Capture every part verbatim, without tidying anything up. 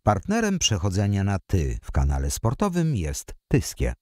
Partnerem przechodzenia na ty w kanale sportowym jest Tyskie.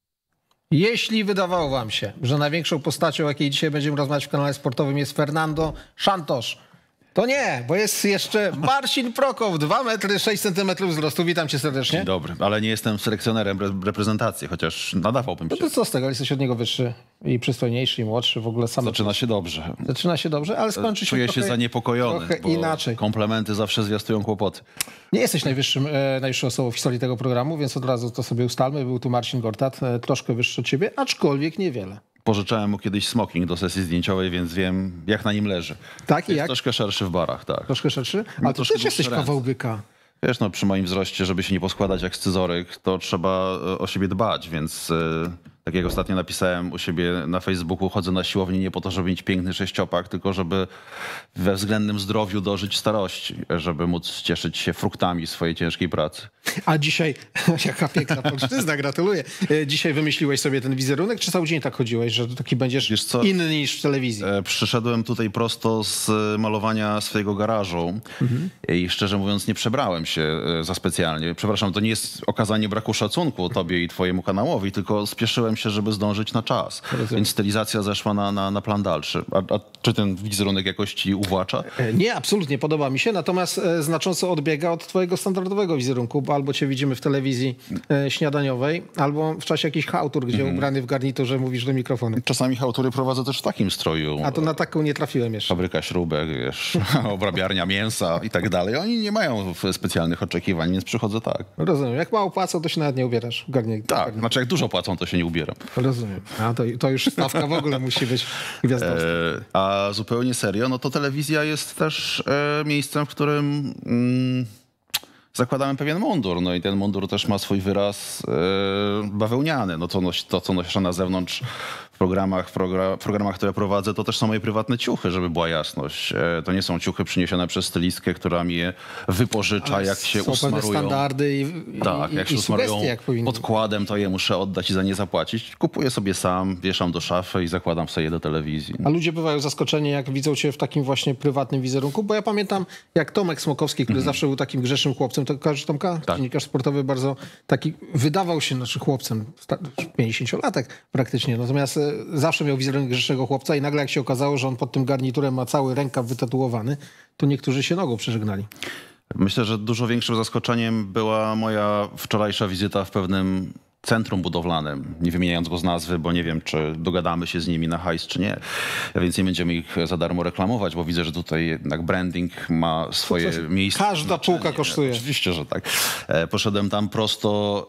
Jeśli wydawało wam się, że największą postacią, o jakiej dzisiaj będziemy rozmawiać w kanale sportowym, jest Fernando Santos, to nie, bo jest jeszcze Marcin Prokop, dwa metry sześć centymetrów wzrostu. Witam cię serdecznie. Dzień dobry, ale nie jestem selekcjonerem re reprezentacji, chociaż nadawałbym się. No to co z tego, jesteś od niego wyższy i przystojniejszy i młodszy, w ogóle sam. Zaczyna się dobrze. Zaczyna się dobrze, ale skończy się Czuję trochę, się zaniepokojony, trochę bo inaczej. komplementy zawsze zwiastują kłopoty. Nie jesteś najwyższym, e, najwyższą osobą w historii tego programu, więc od razu to sobie ustalmy. Był tu Marcin Gortat, e, troszkę wyższy od ciebie, aczkolwiek niewiele. Pożyczałem mu kiedyś smoking do sesji zdjęciowej, więc wiem, jak na nim leży. Tak i jest jak? Troszkę szerszy w barach, tak. Troszkę szerszy? No, A ty też jesteś ręce. kawał byka. Wiesz, no przy moim wzroście, żeby się nie poskładać jak scyzoryk, to trzeba o siebie dbać, więc yy, tak jak ostatnio napisałem u siebie na Facebooku, chodzę na siłownię nie po to, żeby mieć piękny sześciopak, tylko żeby we względnym zdrowiu dożyć starości, żeby móc cieszyć się fruktami swojej ciężkiej pracy. A dzisiaj, jaka piękna polszczyzna, gratuluję. Dzisiaj wymyśliłeś sobie ten wizerunek, czy cały dzień tak chodziłeś, że taki będziesz Wiesz co? inny niż w telewizji? E, Przyszedłem tutaj prosto z malowania swojego garażu mhm. i szczerze mówiąc nie przebrałem się za specjalnie. Przepraszam, to nie jest okazanie braku szacunku tobie i twojemu kanałowi, tylko spieszyłem się, żeby zdążyć na czas. Rozumiem. Więc stylizacja zeszła na, na, na plan dalszy. A, a czy ten wizerunek jakoś ci uwłacza? Nie, absolutnie podoba mi się, natomiast znacząco odbiega od twojego standardowego wizerunku, bo albo cię widzimy w telewizji śniadaniowej, albo w czasie jakichś chałtur, gdzie mhm. ubrany w garniturze mówisz do mikrofonu. Czasami chałtury prowadzę też w takim stroju. A to na taką nie trafiłem jeszcze. Fabryka śrubek, wiesz, obrabiarnia mięsa i tak dalej. Oni nie mają specjalnych oczekiwań, więc przychodzę tak. Rozumiem. Jak mało płacą, to się nawet nie ubierasz w garniturze. Tak, garnitur. Znaczy jak dużo płacą, to się nie ubieram. Rozumiem. A to, to już stawka w ogóle musi być gwiazdowska. E, a zupełnie serio, no to telewizja jest też e, miejscem, w którym mm, zakładamy pewien mundur. No i ten mundur też ma swój wyraz e, bawełniany. No to, to, co noszę na zewnątrz w programach, progra, programach, które prowadzę, to też są moje prywatne ciuchy, żeby była jasność. E, to nie są ciuchy przyniesione przez stylistkę, która mi je wypożycza, ale jak się są usmarują. Są standardy i, tak, i, jak i się usmarują jak podkładem, to je muszę oddać i za nie zapłacić. Kupuję sobie sam, wieszam do szafy i zakładam sobie je do telewizji. A ludzie bywają zaskoczeni, jak widzą cię w takim właśnie prywatnym wizerunku, bo ja pamiętam, jak Tomek Smokowski, który mm-hmm. zawsze był takim grzesznym chłopcem, to kojarzysz Tomka? Tak. Dziennikarz sportowy, bardzo taki, wydawał się znaczy chłopcem, pięćdziesięciolatek praktycznie, natomiast zawsze miał wizerunek grzesznego chłopca i nagle jak się okazało, że on pod tym garniturem ma cały rękaw wytatuowany, to niektórzy się nogą przeżegnali. Myślę, że dużo większym zaskoczeniem była moja wczorajsza wizyta w pewnym centrum budowlanym, nie wymieniając go z nazwy, bo nie wiem, czy dogadamy się z nimi na hajs, czy nie. Więc nie będziemy ich za darmo reklamować, bo widzę, że tutaj jednak branding ma swoje to miejsce. Każda półka kosztuje. Oczywiście, że tak. Poszedłem tam prosto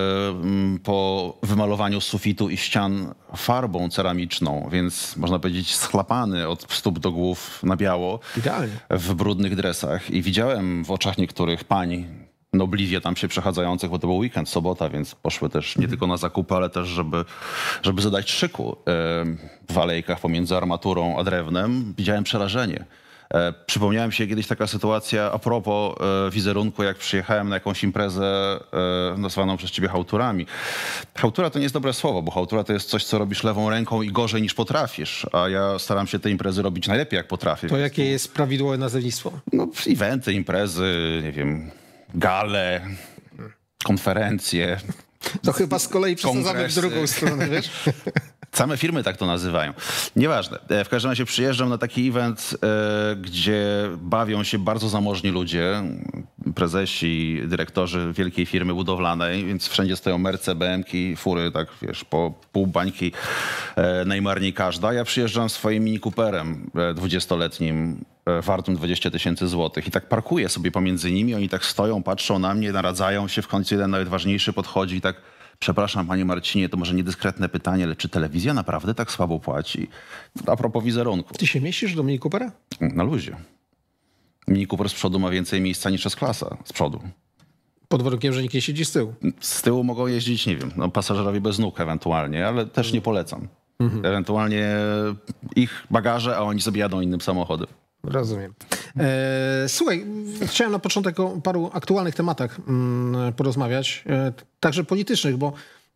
e, po wymalowaniu sufitu i ścian farbą ceramiczną, więc można powiedzieć schlapany od stóp do głów na biało. Idealnie. W brudnych dresach. I widziałem w oczach niektórych pań, nobliwie tam się przechadzających, bo to był weekend, sobota, więc poszły też nie tylko na zakupy, ale też, żeby, żeby zadać szyku w alejkach pomiędzy armaturą a drewnem. Widziałem przerażenie. Przypomniała mi się kiedyś taka sytuacja a propos wizerunku, jak przyjechałem na jakąś imprezę nazwaną przez ciebie chałturami. Chałtura to nie jest dobre słowo, bo chałtura to jest coś, co robisz lewą ręką i gorzej niż potrafisz, a ja staram się te imprezy robić najlepiej, jak potrafię. To jakie jest prawidłowe nazewnictwo? No, eventy, imprezy, nie wiem, gale, konferencje. To chyba z kolei przesadzamy w drugą stronę, wiesz? Same firmy tak to nazywają. Nieważne. W każdym razie przyjeżdżam na taki event, gdzie bawią się bardzo zamożni ludzie, prezesi, dyrektorzy wielkiej firmy budowlanej, więc wszędzie stoją merce, be em ki, fury, tak wiesz, po pół bańki najmarniej każda. Ja przyjeżdżam swoim Mini Cooperem dwudziestoletnim, wartym dwadzieścia tysięcy złotych i tak parkuję sobie pomiędzy nimi, oni tak stoją, patrzą na mnie, naradzają się, w końcu jeden nawet ważniejszy podchodzi i tak: przepraszam, panie Marcinie, to może niedyskretne pytanie, ale czy telewizja naprawdę tak słabo płaci? A propos wizerunku. Ty się mieścisz do Mini Coopera? Na luzie. Mini Cooper z przodu ma więcej miejsca niż S-klasa z przodu. Pod warunkiem, że nikt nie siedzi z tyłu. Z tyłu mogą jeździć, nie wiem, no, pasażerowie bez nóg ewentualnie, ale też nie polecam. Mhm. Ewentualnie ich bagaże, a oni sobie jadą innym samochodem. Rozumiem. E, słuchaj, chciałem na początek o paru aktualnych tematach mm, porozmawiać, e, także politycznych, bo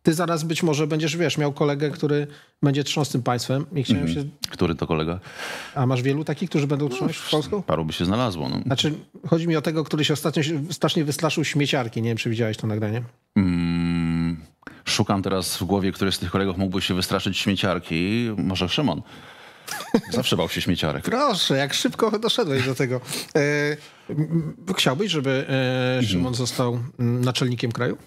ty zaraz być może będziesz, wiesz, miał kolegę, który będzie trząsł tym państwem i chciałem Mhm. się... Który to kolega? A masz wielu takich, którzy będą trząść w Polską? Paru by się znalazło. No. Znaczy, chodzi mi o tego, który się ostatnio się strasznie wystraszył śmieciarki. Nie wiem, czy widziałeś to nagranie. Mm, szukam teraz w głowie, który z tych kolegów mógłby się wystraszyć śmieciarki. Może Szymon. Zawsze bał się śmieciarek. Proszę, jak szybko doszedłeś do tego. E, m, chciałbyś, żeby e, Szymon został m, naczelnikiem kraju?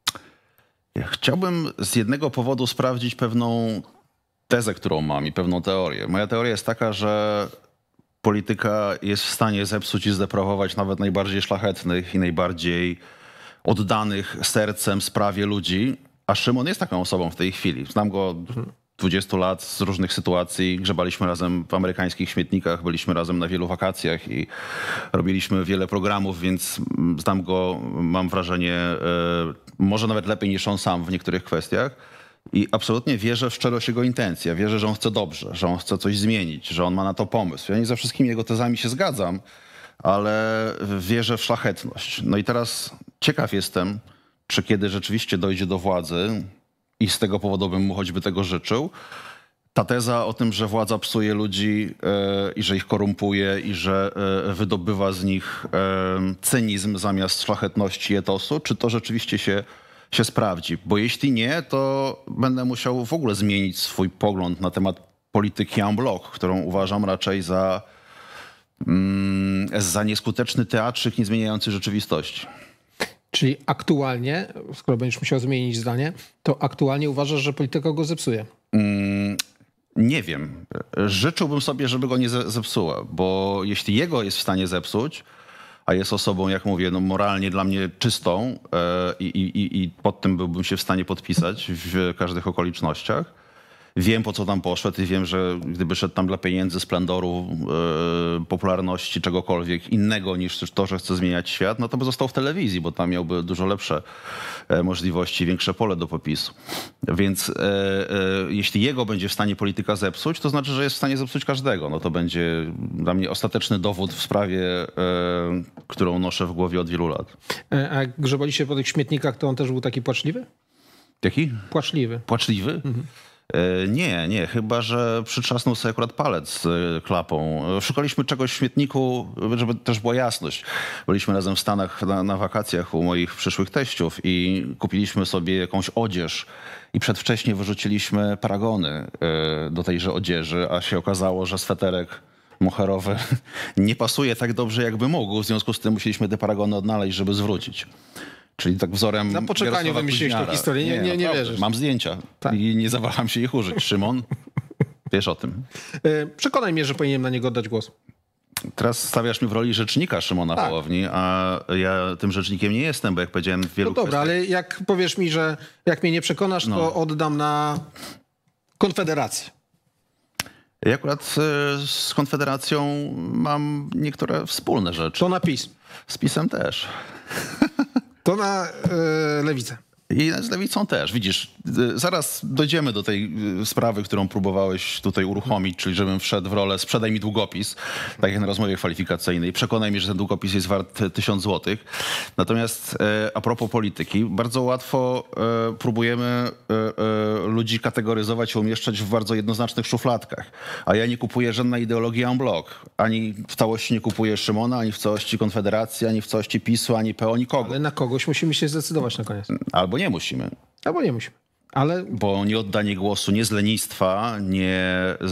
Ja chciałbym z jednego powodu sprawdzić pewną tezę, którą mam i pewną teorię. Moja teoria jest taka, że polityka jest w stanie zepsuć i zdeprawować nawet najbardziej szlachetnych i najbardziej oddanych sercem sprawie ludzi, a Szymon jest taką osobą w tej chwili. Znam go od dwudziestu lat z różnych sytuacji. Grzebaliśmy razem w amerykańskich śmietnikach, byliśmy razem na wielu wakacjach i robiliśmy wiele programów, więc znam go, mam wrażenie, e, może nawet lepiej niż on sam w niektórych kwestiach. I absolutnie wierzę w szczerość jego intencji. Ja wierzę, że on chce dobrze, że on chce coś zmienić, że on ma na to pomysł. Ja nie ze wszystkimi jego tezami się zgadzam, ale wierzę w szlachetność. No i teraz ciekaw jestem, czy kiedy rzeczywiście dojdzie do władzy, i z tego powodu bym mu choćby tego życzył, ta teza o tym, że władza psuje ludzi e, i że ich korumpuje i że e, wydobywa z nich e, cynizm zamiast szlachetności i etosu, czy to rzeczywiście się, się sprawdzi? Bo jeśli nie, to będę musiał w ogóle zmienić swój pogląd na temat polityki en bloc, którą uważam raczej za, mm, za nieskuteczny teatrzyk nie zmieniający rzeczywistości. Czyli aktualnie, skoro będziesz musiał zmienić zdanie, to aktualnie uważasz, że polityka go zepsuje? Mm, nie wiem. Życzyłbym sobie, żeby go nie ze- zepsuła, bo jeśli jego jest w stanie zepsuć, a jest osobą, jak mówię, no moralnie dla mnie czystą e, i, i, i pod tym byłbym się w stanie podpisać w każdych okolicznościach. Wiem, po co tam poszedł i wiem, że gdyby szedł tam dla pieniędzy, splendoru, e, popularności, czegokolwiek innego niż to, że chce zmieniać świat, no to by został w telewizji, bo tam miałby dużo lepsze e, możliwości, większe pole do popisu. Więc e, e, jeśli jego będzie w stanie polityka zepsuć, to znaczy, że jest w stanie zepsuć każdego. No to będzie dla mnie ostateczny dowód w sprawie, e, którą noszę w głowie od wielu lat. E, A jak grzebaliście po tych śmietnikach, to on też był taki płaczliwy? Jaki? Płaczliwy. Płaczliwy? Mhm. Nie, nie, chyba że przytrzasnął sobie akurat palec klapą. Szukaliśmy czegoś w śmietniku, żeby też była jasność. Byliśmy razem w Stanach na, na wakacjach u moich przyszłych teściów i kupiliśmy sobie jakąś odzież i przedwcześnie wyrzuciliśmy paragony do tejże odzieży, a się okazało, że sweterek moherowy nie pasuje tak dobrze, jakby mógł. W związku z tym musieliśmy te paragony odnaleźć, żeby zwrócić. Czyli tak wzorem Na poczekaniu Jarosława wymyśliłeś tę Kuźniara. historię, nie, nie, nie wierzysz. Mam zdjęcia Tak. i nie zawaham się ich użyć. Szymon, wiesz o tym. E, Przekonaj mnie, że powinienem na niego oddać głos. Teraz stawiasz mnie w roli rzecznika Szymona Tak. Hołowni, a ja tym rzecznikiem nie jestem, bo jak powiedziałem w wielu No dobra, kwestiach... ale jak powiesz mi, że jak mnie nie przekonasz, to No. oddam na Konfederację. Ja akurat e, z Konfederacją mam niektóre wspólne rzeczy. To na PiS. Z PiS-em też. To na e, Lewicę. I z Lewicą też. Widzisz, y, zaraz dojdziemy do tej y, sprawy, którą próbowałeś tutaj uruchomić, czyli żebym wszedł w rolę sprzedaj mi długopis, tak jak na rozmowie kwalifikacyjnej. Przekonaj mnie, że ten długopis jest wart tysiąc złotych. Natomiast y, a propos polityki, bardzo łatwo y, próbujemy y, y, ludzi kategoryzować i umieszczać w bardzo jednoznacznych szufladkach. A ja nie kupuję żadnej ideologii en bloc. Ani w całości nie kupuję Szymona, ani w całości Konfederacji, ani w całości PiS-u, ani P O, nikogo. Ale na kogoś musimy się zdecydować na koniec. Albo nie musimy. Albo nie musimy. Ale Bo nie oddanie głosu nie z lenistwa, nie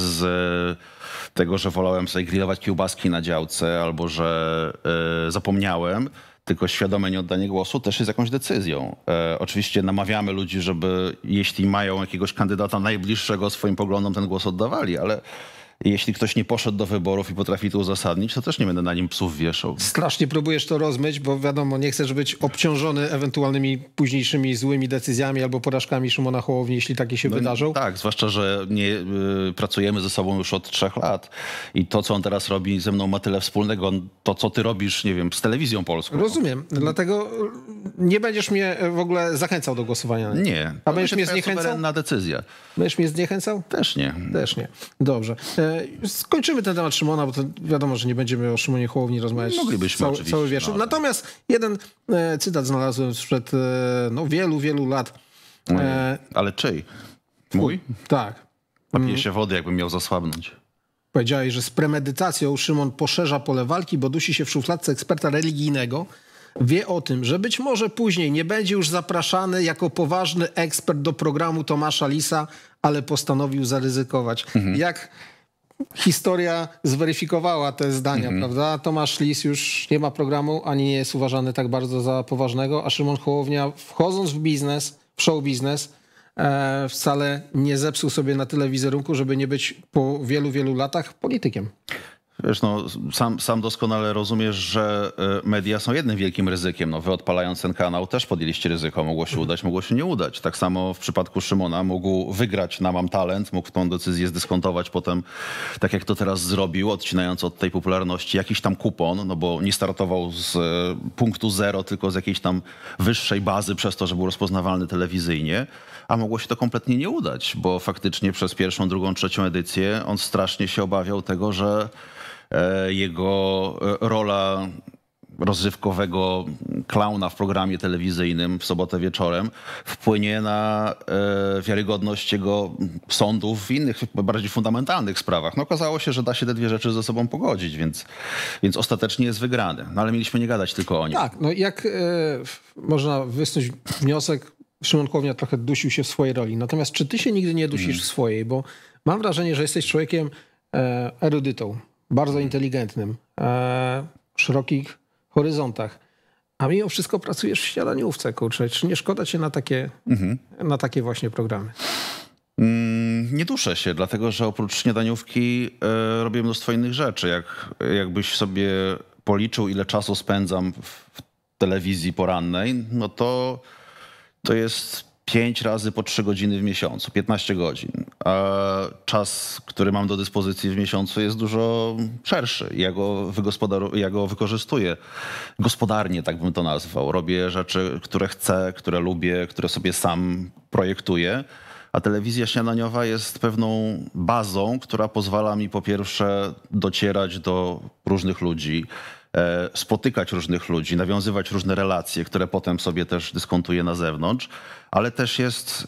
z tego, że wolałem sobie grillować kiełbaski na działce albo że y, zapomniałem, tylko świadome nieoddanie głosu też jest jakąś decyzją. E, oczywiście namawiamy ludzi, żeby jeśli mają jakiegoś kandydata najbliższego swoim poglądom, ten głos oddawali, ale jeśli ktoś nie poszedł do wyborów i potrafi to uzasadnić, to też nie będę na nim psów wieszał. strasznie próbujesz to rozmyć, bo wiadomo, nie chcesz być obciążony ewentualnymi późniejszymi złymi decyzjami albo porażkami Szymona Hołowni, jeśli takie się wydarzą. Tak, zwłaszcza, że nie y, pracujemy ze sobą już od trzech lat i to, co on teraz robi ze mną ma tyle wspólnego, to, co ty robisz, nie wiem, z telewizją polską. Rozumiem, dlatego nie będziesz mnie w ogóle zachęcał do głosowania. na nim. Nie. A to będziesz będzie mnie twoja zniechęcał? suwerenna decyzja. Będziesz mnie zniechęcał? Też nie. Też nie. Dobrze. E, Skończymy ten temat Szymona, bo to wiadomo, że nie będziemy o Szymonie Hołowni rozmawiać Moglibyśmy cały, oczywiście, cały wieczór. no. Natomiast jeden e, cytat znalazłem sprzed e, no, wielu, wielu lat. E, Ale czyj? Mój? tak. Napiję się wody, jakbym miał zasłabnąć. Powiedziałeś, że z premedytacją Szymon poszerza pole walki, bo dusi się w szufladce eksperta religijnego. Wie o tym, że być może później nie będzie już zapraszany jako poważny ekspert do programu Tomasza Lisa, ale postanowił zaryzykować. Mhm. Jak historia zweryfikowała te zdania, mhm. prawda? Tomasz Lis już nie ma programu, ani nie jest uważany tak bardzo za poważnego, a Szymon Hołownia, wchodząc w biznes, w show biznes, e, wcale nie zepsuł sobie na tyle wizerunku, żeby nie być po wielu, wielu latach politykiem. Wiesz, no, sam, sam doskonale rozumiesz, że media są jednym wielkim ryzykiem. No, wy odpalając ten kanał też podjęliście ryzyko. Mogło się udać, mogło się nie udać. Tak samo w przypadku Szymona mógł wygrać na Mam Talent, mógł tą decyzję zdyskontować potem, tak jak to teraz zrobił, odcinając od tej popularności jakiś tam kupon, no bo nie startował z punktu zero, tylko z jakiejś tam wyższej bazy przez to, że był rozpoznawalny telewizyjnie. A mogło się to kompletnie nie udać, bo faktycznie przez pierwszą, drugą, trzecią edycję on strasznie się obawiał tego, że jego rola rozrywkowego klauna w programie telewizyjnym w sobotę wieczorem wpłynie na wiarygodność jego sądów w innych, bardziej fundamentalnych sprawach. No okazało się, że da się te dwie rzeczy ze sobą pogodzić, więc, więc ostatecznie jest wygrany. No ale mieliśmy nie gadać tylko o nim. Tak, no jak e, można wysnuć wniosek, Szymon Hołownia trochę dusił się w swojej roli. Natomiast czy ty się nigdy nie dusisz hmm. w swojej? Bo mam wrażenie, że jesteś człowiekiem e, erudytą, bardzo inteligentnym, e, szerokich horyzontach, a mimo wszystko pracujesz w śniadaniówce, kurczę. Czy nie szkoda cię na takie, mhm. na takie właśnie programy? Mm, nie duszę się, dlatego że oprócz śniadaniówki e, robię mnóstwo innych rzeczy. Jak, jakbyś sobie policzył, ile czasu spędzam w telewizji porannej, no to to jest pięć razy po trzy godziny w miesiącu, piętnaście godzin. A czas, który mam do dyspozycji w miesiącu jest dużo szerszy. Ja go, ja go wykorzystuję gospodarnie, tak bym to nazwał. Robię rzeczy, które chcę, które lubię, które sobie sam projektuję. A telewizja śniadaniowa jest pewną bazą, która pozwala mi po pierwsze docierać do różnych ludzi, spotykać różnych ludzi, nawiązywać różne relacje, które potem sobie też dyskontuję na zewnątrz, ale też jest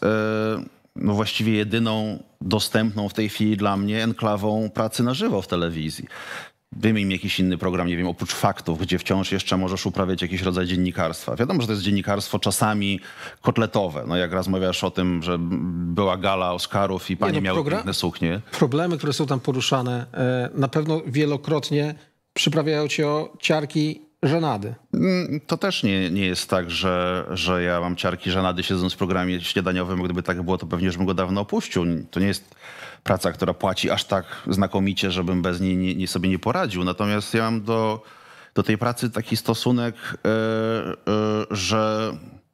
no właściwie jedyną dostępną w tej chwili dla mnie enklawą pracy na żywo w telewizji. Wymień jakiś inny program, nie wiem, oprócz Faktów, gdzie wciąż jeszcze możesz uprawiać jakiś rodzaj dziennikarstwa. Wiadomo, że to jest dziennikarstwo czasami kotletowe. No jak rozmawiasz o tym, że była gala Oscarów i panie nie, no, miały piękne suknie. Problemy, które są tam poruszane, na pewno wielokrotnie przyprawiają cię o ciarki żenady. To też nie, nie jest tak, że, że ja mam ciarki żenady siedząc w programie śniadaniowym. Gdyby tak było, to pewnie już bym go dawno opuścił. To nie jest praca, która płaci aż tak znakomicie, żebym bez niej nie, nie sobie nie poradził. Natomiast ja mam do, do tej pracy taki stosunek, yy, yy, że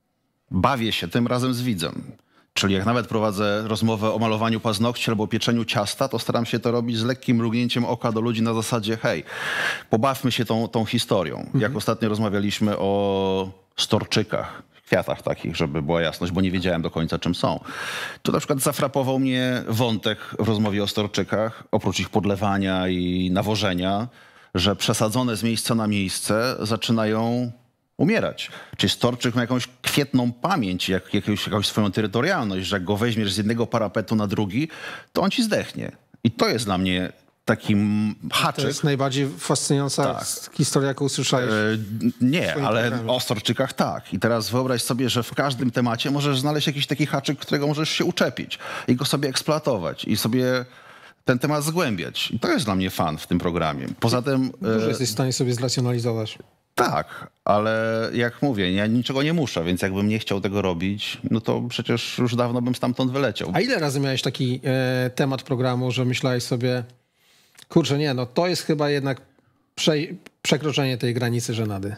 bawię się tym razem z widzem. Czyli jak nawet prowadzę rozmowę o malowaniu paznokci albo pieczeniu ciasta, to staram się to robić z lekkim mrugnięciem oka do ludzi na zasadzie hej, pobawmy się tą, tą historią. Mhm. Jak ostatnio rozmawialiśmy o storczykach, kwiatach takich, żeby była jasność, bo nie wiedziałem do końca czym są. To na przykład zafrapował mnie wątek w rozmowie o storczykach, oprócz ich podlewania i nawożenia, że przesadzone z miejsca na miejsce zaczynają umierać. Czyli storczyk ma jakąś kwietną pamięć, jak, jakąś, jakąś swoją terytorialność, że jak go weźmiesz z jednego parapetu na drugi, to on ci zdechnie. I to jest dla mnie taki haczyk. To jest najbardziej fascynująca tak. historia, jaką usłyszałeś. E, nie, ale programie. O storczykach tak. I teraz wyobraź sobie, że w każdym temacie możesz znaleźć jakiś taki haczyk, którego możesz się uczepić i go sobie eksploatować i sobie ten temat zgłębiać. I to jest dla mnie fan w tym programie. Poza tym... Dużo e, jesteś w stanie sobie zracjonalizować. Tak, ale jak mówię, ja niczego nie muszę, więc jakbym nie chciał tego robić, no to przecież już dawno bym stamtąd wyleciał. A ile razy miałeś taki e, temat programu, że myślałeś sobie, kurczę, nie, no to jest chyba jednak prze, przekroczenie tej granicy żenady.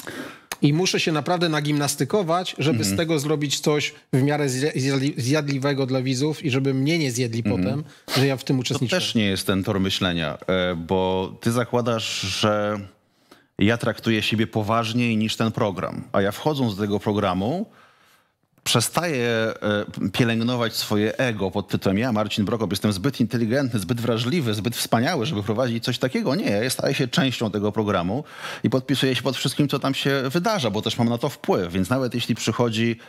I muszę się naprawdę nagimnastykować, żeby mm-hmm. z tego zrobić coś w miarę zjadliwego dla widzów i żeby mnie nie zjedli mm-hmm. potem, że ja w tym uczestniczę. To też nie jest ten tor myślenia, bo ty zakładasz, że ja traktuję siebie poważniej niż ten program. A ja wchodząc do tego programu przestaję pielęgnować swoje ego pod tytułem ja, Marcin Prokop, jestem zbyt inteligentny, zbyt wrażliwy, zbyt wspaniały, żeby prowadzić coś takiego. Nie, ja staję się częścią tego programu i podpisuję się pod wszystkim, co tam się wydarza, bo też mam na to wpływ. Więc nawet jeśli przychodzi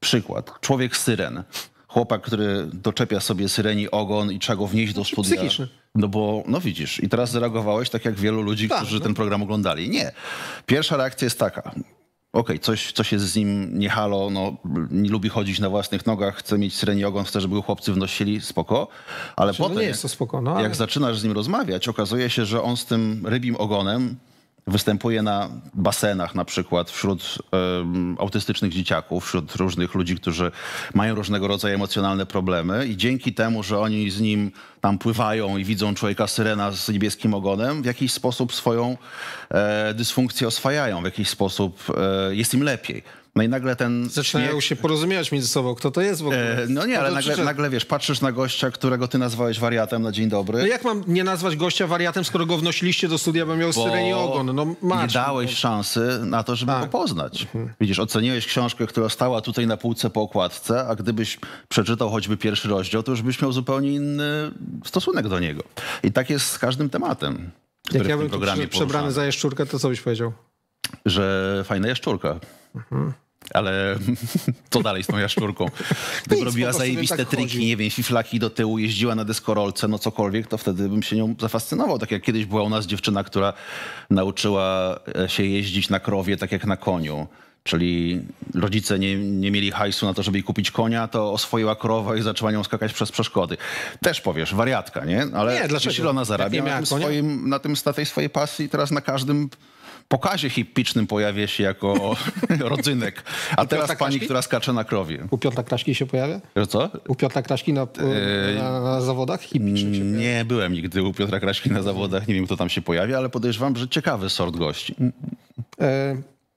Przykład. Człowiek syren. Chłopak, który doczepia sobie syreni ogon i trzeba go wnieść do studia. Psychiczny. No bo, no widzisz, i teraz zareagowałeś tak jak wielu ludzi, tak, którzy no. ten program oglądali. Nie. Pierwsza reakcja jest taka. Okej, okay, coś, coś jest z nim nie halo, no, nie lubi chodzić na własnych nogach, chce mieć syreni ogon, chce, żeby go chłopcy wnosili, spoko. Ale Znaczy, potem, no nie jest to spoko, no, ale... jak zaczynasz z nim rozmawiać, okazuje się, że on z tym rybim ogonem występuje na basenach na przykład wśród um, autystycznych dzieciaków, wśród różnych ludzi, którzy mają różnego rodzaju emocjonalne problemy i dzięki temu, że oni z nim tam pływają i widzą człowieka syrena z niebieskim ogonem, w jakiś sposób swoją e, dysfunkcję oswajają, w jakiś sposób e, jest im lepiej. No i nagle ten Zaczynają śmiech... się porozumiewać między sobą, kto to jest w ogóle. E, no nie, ale nagle, nagle wiesz, patrzysz na gościa, którego ty nazwałeś wariatem na dzień dobry. No jak mam nie nazwać gościa wariatem, skoro go wnosiliście do studia, bo miał syreni ogon? No Maciej, nie dałeś no. szansy na to, żeby Tak. go poznać. Widzisz, oceniłeś książkę, która stała tutaj na półce po okładce, a gdybyś przeczytał choćby pierwszy rozdział, to już byś miał zupełnie inny stosunek do niego. I tak jest z każdym tematem, który Jak ja w bym tym tu programie przy- przebrany poruszamy. za jaszczurkę, to co byś powiedział? Że fajna jaszczurka. Mhm. Ale co dalej z tą jaszczurką? Gdyby Nic, robiła po prostu zajebiste bym tak triki, chodził. nie wiem, fiflaki do tyłu, jeździła na deskorolce, no cokolwiek, to wtedy bym się nią zafascynował. Tak jak kiedyś była u nas dziewczyna, która nauczyła się jeździć na krowie tak jak na koniu. Czyli rodzice nie, nie mieli hajsu na to, żeby jej kupić konia, to oswoiła krowę i zaczęła nią skakać przez przeszkody. Też powiesz, wariatka, nie? Ale Nie, dlaczego? wiesz, ile ona Jak zarabia nie na miała tym, konia? swoim, na, tym, na tej swojej pasji teraz na każdym pokazie hippicznym pojawia się jako rodzynek. A teraz pani, Kraśki? która skacze na krowie. U Piotra Kraśki się pojawia? Że co? U Piotra Kraśki na, na, na zawodach hippicznych się pojawia? Nie byłem nigdy u Piotra Kraśki na zawodach, nie wiem kto tam się pojawia, ale podejrzewam, że ciekawy sort gości. E,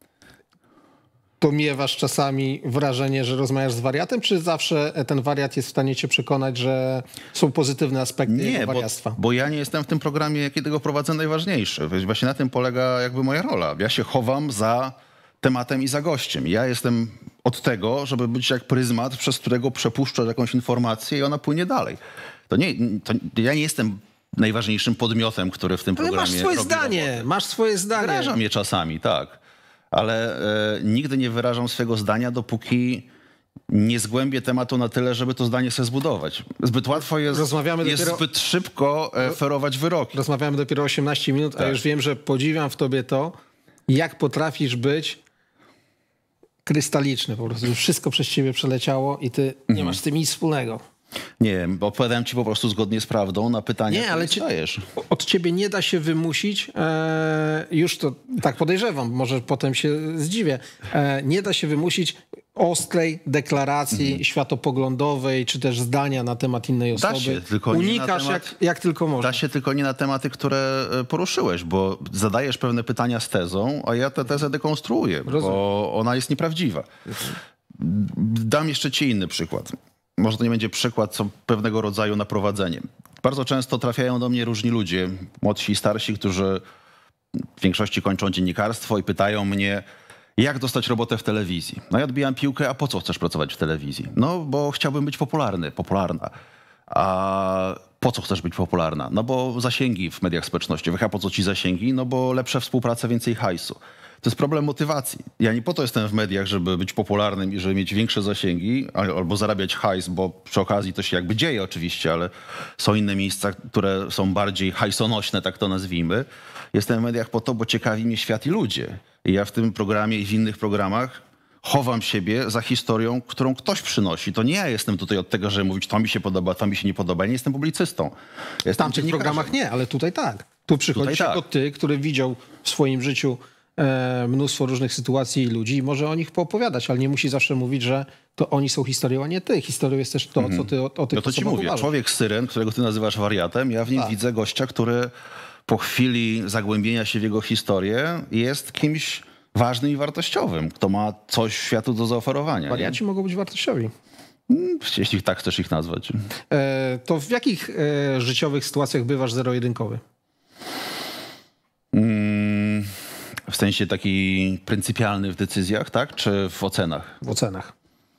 to miewasz czasami wrażenie, że rozmawiasz z wariatem, czy zawsze ten wariat jest w stanie cię przekonać, że są pozytywne aspekty jego Nie, bo, wariactwa? bo ja nie jestem w tym programie, kiedy go prowadzę, najważniejszy. Wiesz, właśnie na tym polega jakby moja rola. Ja się chowam za tematem i za gościem. Ja jestem od tego, żeby być jak pryzmat, przez którego przepuszczasz jakąś informację i ona płynie dalej. To nie, to ja nie jestem najważniejszym podmiotem, który w tym Ale programie masz swoje robi zdanie, robotę. masz swoje zdanie. Wyrażam je czasami, tak. Ale e, nigdy nie wyrażam swojego zdania, dopóki nie zgłębię tematu na tyle, żeby to zdanie sobie zbudować. Zbyt łatwo jest, Rozmawiamy jest dopiero- zbyt szybko e, ferować wyroki. Rozmawiamy dopiero osiemnaście minut, a Tak. już wiem, że podziwiam w tobie to, jak potrafisz być krystaliczny po prostu. Już wszystko przez ciebie przeleciało i ty nie Mhm. masz z tym nic wspólnego. Nie, bo odpowiadałem ci po prostu zgodnie z prawdą na pytania, Nie, które ale mi ci- zadajesz. Od ciebie nie da się wymusić, e, już to tak podejrzewam, może potem się zdziwię, e, nie da się wymusić ostrej deklaracji Mhm. światopoglądowej, czy też zdania na temat innej Da osoby. się, tylko nie na Unikasz temat- jak, jak tylko można. Da się tylko nie na tematy, które e, poruszyłeś, bo zadajesz pewne pytania z tezą, a ja tę tezę dekonstruuję, bo ona jest nieprawdziwa. Dam jeszcze ci inny przykład. Może to nie będzie przykład, co pewnego rodzaju naprowadzenie. Bardzo często trafiają do mnie różni ludzie, młodsi i starsi, którzy w większości kończą dziennikarstwo i pytają mnie, jak dostać robotę w telewizji. No ja odbijam piłkę, a po co chcesz pracować w telewizji? No bo chciałbym być popularny, popularna. A po co chcesz być popularna? No bo zasięgi w mediach społecznościowych. A po co ci zasięgi? No bo lepsza współpraca, więcej hajsu. To jest problem motywacji. Ja nie po to jestem w mediach, żeby być popularnym i żeby mieć większe zasięgi al- albo zarabiać hajs, bo przy okazji to się jakby dzieje oczywiście, ale są inne miejsca, które są bardziej hajsonośne, tak to nazwijmy. Jestem w mediach po to, bo ciekawi mnie świat i ludzie. I ja w tym programie i w innych programach chowam siebie za historią, którą ktoś przynosi. To nie ja jestem tutaj od tego, żeby mówić, to mi się podoba, to mi się nie podoba. Ja nie jestem publicystą. Ja W jestem tamtych dziennikarzem. programach nie, ale tutaj tak. Tu przychodzisz Tutaj tak. jako ty, który widział w swoim życiu e, mnóstwo różnych sytuacji i ludzi i może o nich poopowiadać, ale nie musi zawsze mówić, że to oni są historią, a nie ty. Historią jest też to, co ty o, o tych No to ci osobach mówię, uważasz. człowiek syren, którego ty nazywasz wariatem, ja w nim Tak. widzę gościa, który po chwili zagłębienia się w jego historię jest kimś ważnym i wartościowym, kto ma coś światu do zaoferowania. Wariaci mogą być wartościowi. Nie? Jeśli tak chcesz ich nazwać. E, to w jakich e, życiowych sytuacjach bywasz zero-jedynkowy? Mm, w sensie taki pryncypialny w decyzjach, tak? Czy w ocenach? W ocenach.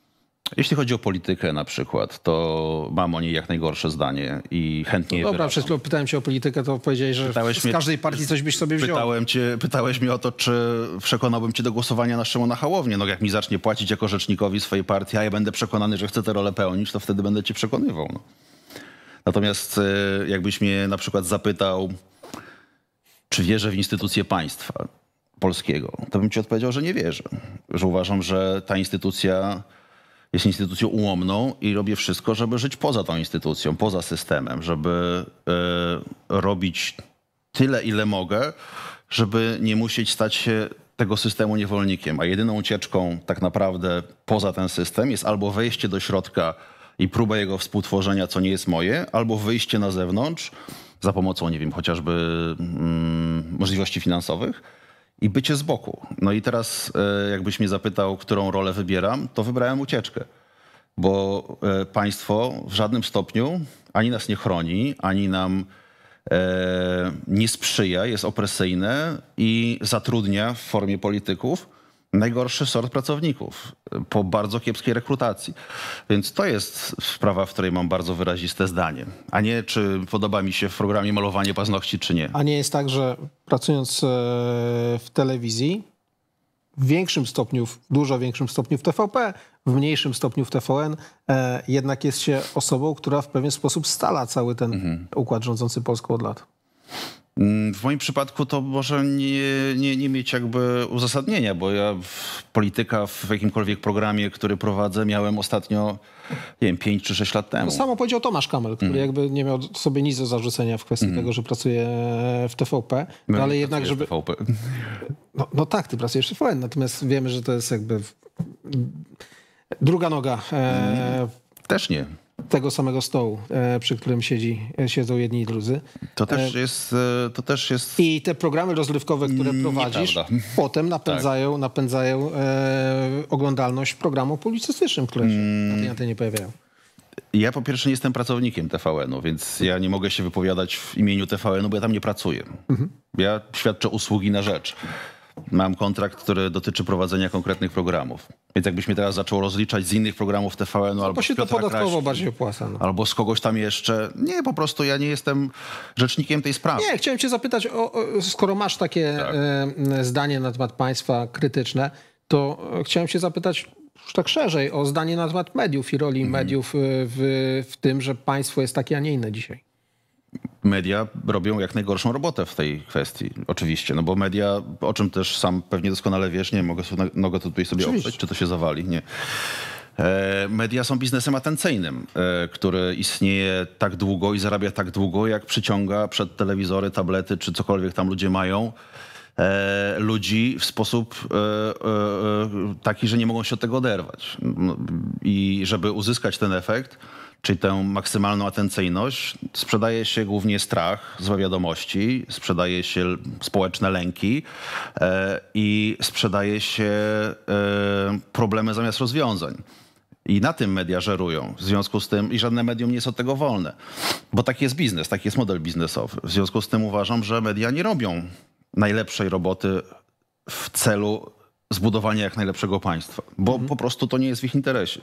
Jeśli chodzi o politykę na przykład, to mam o niej jak najgorsze zdanie i chętnie je Dobra, wyrażam. przed chwilą pytałem cię o politykę, to powiedziałeś, że Pytałeś z mnie- każdej partii coś byś sobie wziął. Pytałem cię, pytałeś mnie o to, czy przekonałbym cię do głosowania na Szymona Hołownię. No jak mi zacznie płacić jako rzecznikowi swojej partii, a ja będę przekonany, że chcę tę rolę pełnić, to wtedy będę cię przekonywał. No. Natomiast e, jakbyś mnie na przykład zapytał, czy wierzę w instytucje państwa polskiego, to bym ci odpowiedział, że nie wierzę. Że uważam, że ta instytucja jest instytucją ułomną i robię wszystko, żeby żyć poza tą instytucją, poza systemem, żeby e, robić tyle, ile mogę, żeby nie musieć stać się tego systemu niewolnikiem. A jedyną ucieczką tak naprawdę poza ten system jest albo wejście do środka i próba jego współtworzenia, co nie jest moje, albo wyjście na zewnątrz za pomocą, nie wiem, chociażby mm, możliwości finansowych i bycie z boku. No i teraz e, jakbyś mnie zapytał, którą rolę wybieram, to wybrałem ucieczkę. Bo e, państwo w żadnym stopniu ani nas nie chroni, ani nam e, nie sprzyja, jest opresyjne i zatrudnia w formie polityków najgorszy sort pracowników po bardzo kiepskiej rekrutacji. Więc to jest sprawa, w której mam bardzo wyraziste zdanie. A nie, czy podoba mi się w programie malowanie paznokci, czy nie. A nie jest tak, że pracując e, w telewizji, w większym stopniu, w dużo większym stopniu w T V P, w mniejszym stopniu w T V N, e, jednak jest się osobą, która w pewien sposób stala cały ten mhm. układ rządzący Polską od lat. W moim przypadku to może nie, nie, nie mieć jakby uzasadnienia, bo ja w polityka w jakimkolwiek programie, który prowadzę, miałem ostatnio, nie wiem, pięć czy sześć lat temu. To samo powiedział Tomasz Kamel, który mm. jakby nie miał sobie nic do zarzucenia w kwestii mm. tego, że pracuje w T V P, no, no ale jednak, żeby... T V P. No, no tak, ty pracujesz w T V N, natomiast wiemy, że to jest jakby druga noga e... Też nie. tego samego stołu, e, przy którym siedzi, siedzą jedni i drudzy. To też jest... To też jest... I te programy rozrywkowe, które prowadzisz, Nieprawda. potem napędzają, tak. napędzają e, oglądalność programu publicystycznym, które się mm. na tej antenie pojawiają. Ja po pierwsze nie jestem pracownikiem T V N-u, więc ja nie mogę się wypowiadać w imieniu T V N-u, bo ja tam nie pracuję. Mhm. Ja świadczę usługi na rzecz. Mam kontrakt, który dotyczy prowadzenia konkretnych programów. Więc jakbyś mnie teraz zaczął rozliczać z innych programów T V N-u no, albo bo się z Piotra to podatkowo Kraśki, bardziej opłaca. No. Albo z kogoś tam jeszcze. Nie, po prostu ja nie jestem rzecznikiem tej sprawy. Nie, chciałem cię zapytać, o, o, skoro masz takie tak. e, zdanie na temat państwa krytyczne, to e, chciałem cię zapytać już tak szerzej o zdanie na temat mediów i roli mhm. mediów w, w tym, że państwo jest takie, a nie inne dzisiaj. Media robią jak najgorszą robotę w tej kwestii, oczywiście, no bo media, o czym też sam pewnie doskonale wiesz, nie mogę, mogę tutaj sobie oczywiście. oprzeć, czy to się zawali, nie. E, media są biznesem atencyjnym, e, który istnieje tak długo i zarabia tak długo, jak przyciąga przed telewizory, tablety, czy cokolwiek tam ludzie mają, e, ludzi w sposób e, e, taki, że nie mogą się od tego oderwać. No, i żeby uzyskać ten efekt, czyli tę maksymalną atencyjność, sprzedaje się głównie strach, złe wiadomości, sprzedaje się społeczne lęki e, i sprzedaje się e, problemy zamiast rozwiązań. I na tym media żerują. W związku z tym, i żadne medium nie jest od tego wolne, bo taki jest biznes, taki jest model biznesowy. W związku z tym uważam, że media nie robią najlepszej roboty w celu zbudowania jak najlepszego państwa, bo mhm. po prostu to nie jest w ich interesie.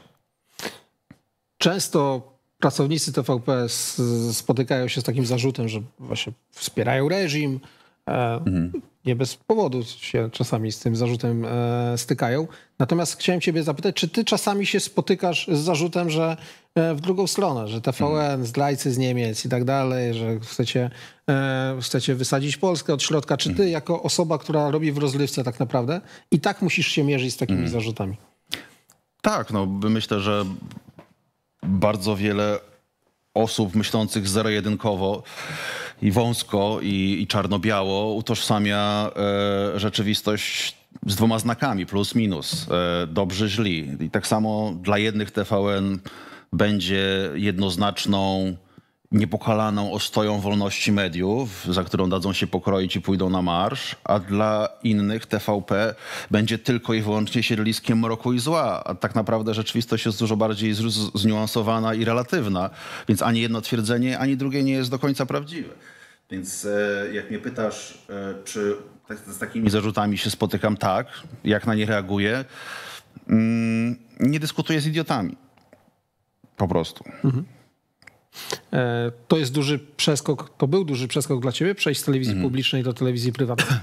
Często pracownicy T V P spotykają się z takim zarzutem, że właśnie wspierają reżim. Mhm. Nie bez powodu się czasami z tym zarzutem stykają. Natomiast chciałem ciebie zapytać, czy ty czasami się spotykasz z zarzutem, że w drugą stronę, że T V N, mhm. zdrajcy z Niemiec i tak dalej, że chcecie, chcecie wysadzić Polskę od środka. Czy ty mhm. jako osoba, która robi w rozrywce tak naprawdę i tak musisz się mierzyć z takimi mhm. zarzutami? Tak, no myślę, że bardzo wiele osób myślących zero-jedynkowo i wąsko i, i czarno-biało utożsamia e, rzeczywistość z dwoma znakami, plus, minus, e, dobrzy, źli. I tak samo dla jednych T V N będzie jednoznaczną, niepokalaną ostoją wolności mediów, za którą dadzą się pokroić i pójdą na marsz, a dla innych T V P będzie tylko i wyłącznie siedliskiem mroku i zła. A tak naprawdę rzeczywistość jest dużo bardziej zniuansowana i relatywna, więc ani jedno twierdzenie, ani drugie nie jest do końca prawdziwe. Więc jak mnie pytasz, czy z takimi zarzutami się spotykam, tak, jak na nie reaguję, Mm, nie dyskutuję z idiotami. Po prostu. Mhm. E, to jest duży przeskok, to był duży przeskok dla ciebie, przejść z telewizji mhm. publicznej do telewizji prywatnej?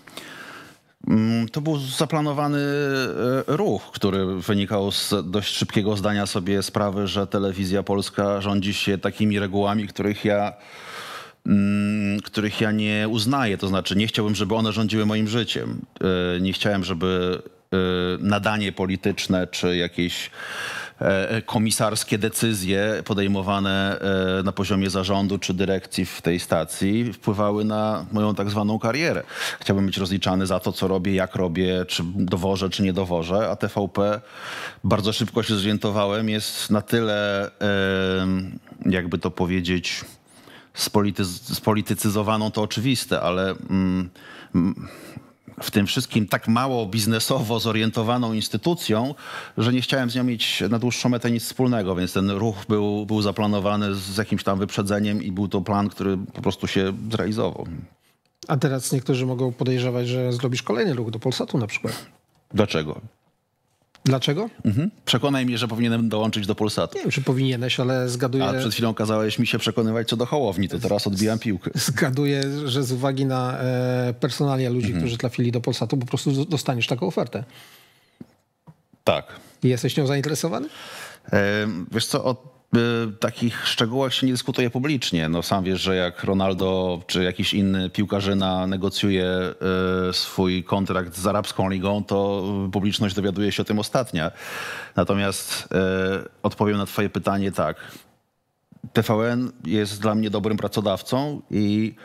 To był zaplanowany ruch, który wynikał z dość szybkiego zdania sobie sprawy, że telewizja polska rządzi się takimi regułami, których ja, których ja nie uznaję. To znaczy nie chciałbym, żeby one rządziły moim życiem. Nie chciałem, żeby nadanie polityczne czy jakieś komisarskie decyzje podejmowane na poziomie zarządu czy dyrekcji w tej stacji wpływały na moją tak zwaną karierę. Chciałbym być rozliczany za to, co robię, jak robię, czy dowożę, czy nie dowożę, a T V P, bardzo szybko się zorientowałem, jest na tyle, jakby to powiedzieć, spolityz- spolitycyzowaną, to oczywiste, ale mm, w tym wszystkim tak mało biznesowo zorientowaną instytucją, że nie chciałem z nią mieć na dłuższą metę nic wspólnego, więc ten ruch był, był zaplanowany z jakimś tam wyprzedzeniem i był to plan, który po prostu się zrealizował. A teraz niektórzy mogą podejrzewać, że zrobisz kolejny ruch do Polsatu na przykład. Dlaczego? Dlaczego? Mhm. Przekonaj mnie, że powinienem dołączyć do Polsatu. Nie wiem, czy powinieneś, ale zgaduję... A przed chwilą kazałeś mi się przekonywać co do Hołowni, to teraz odbijam piłkę. Zgaduję, że z uwagi na e, personalia ludzi, mhm. którzy trafili do Polsatu, po prostu dostaniesz taką ofertę. Tak. I jesteś nią zainteresowany? E, wiesz co, o takich szczegółach się nie dyskutuje publicznie. No sam wiesz, że jak Ronaldo czy jakiś inny piłkarzyna negocjuje swój kontrakt z Arabską Ligą, to publiczność dowiaduje się o tym ostatnia. Natomiast odpowiem na twoje pytanie tak. T V N jest dla mnie dobrym pracodawcą i,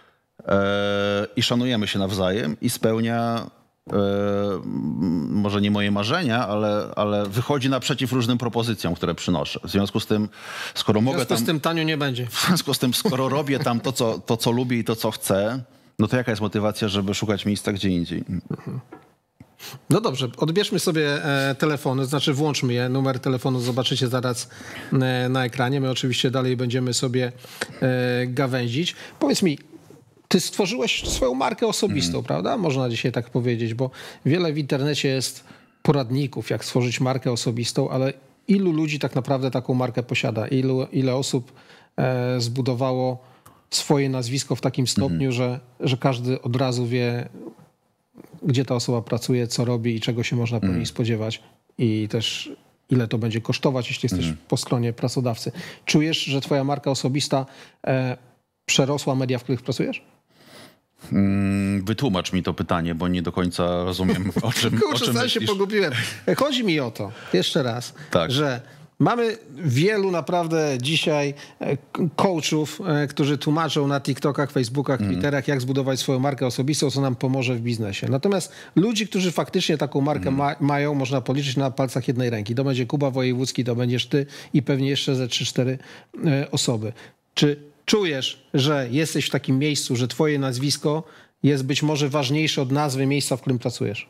i szanujemy się nawzajem i spełnia może nie moje marzenia, ale, ale wychodzi naprzeciw różnym propozycjom, które przynoszę. W związku z tym, skoro mogę tam... W związku z tym tanio nie będzie. W związku z tym, skoro robię tam to co, to, co lubię i to, co chcę, no to jaka jest motywacja, żeby szukać miejsca gdzie indziej? No dobrze, odbierzmy sobie e, telefony, znaczy włączmy je. Numer telefonu zobaczycie zaraz e, na ekranie. My oczywiście dalej będziemy sobie e, gawędzić. Powiedz mi, ty stworzyłeś swoją markę osobistą, mm. prawda? Można dzisiaj tak powiedzieć, bo wiele w internecie jest poradników, jak stworzyć markę osobistą, ale ilu ludzi tak naprawdę taką markę posiada? Ilu, ile osób e, zbudowało swoje nazwisko w takim stopniu, mm. że, że każdy od razu wie, gdzie ta osoba pracuje, co robi i czego się można po niej mm. spodziewać i też ile to będzie kosztować, jeśli jesteś mm. po stronie pracodawcy. Czujesz, że twoja marka osobista e, przerosła media, w których pracujesz? Wytłumacz mi to pytanie, bo nie do końca rozumiem, o czym, Kurczę, o czym sam się pogubiłem. Chodzi mi o to, jeszcze raz, tak. że mamy wielu naprawdę dzisiaj coachów, którzy tłumaczą na TikTokach, Facebookach, Twitterach, jak zbudować swoją markę osobistą, co nam pomoże w biznesie. Natomiast ludzi, którzy faktycznie taką markę ma, mają, można policzyć na palcach jednej ręki. To będzie Kuba Wojewódzki, to będziesz ty i pewnie jeszcze ze trzy cztery osoby. Czy czujesz, że jesteś w takim miejscu, że twoje nazwisko jest być może ważniejsze od nazwy miejsca, w którym pracujesz?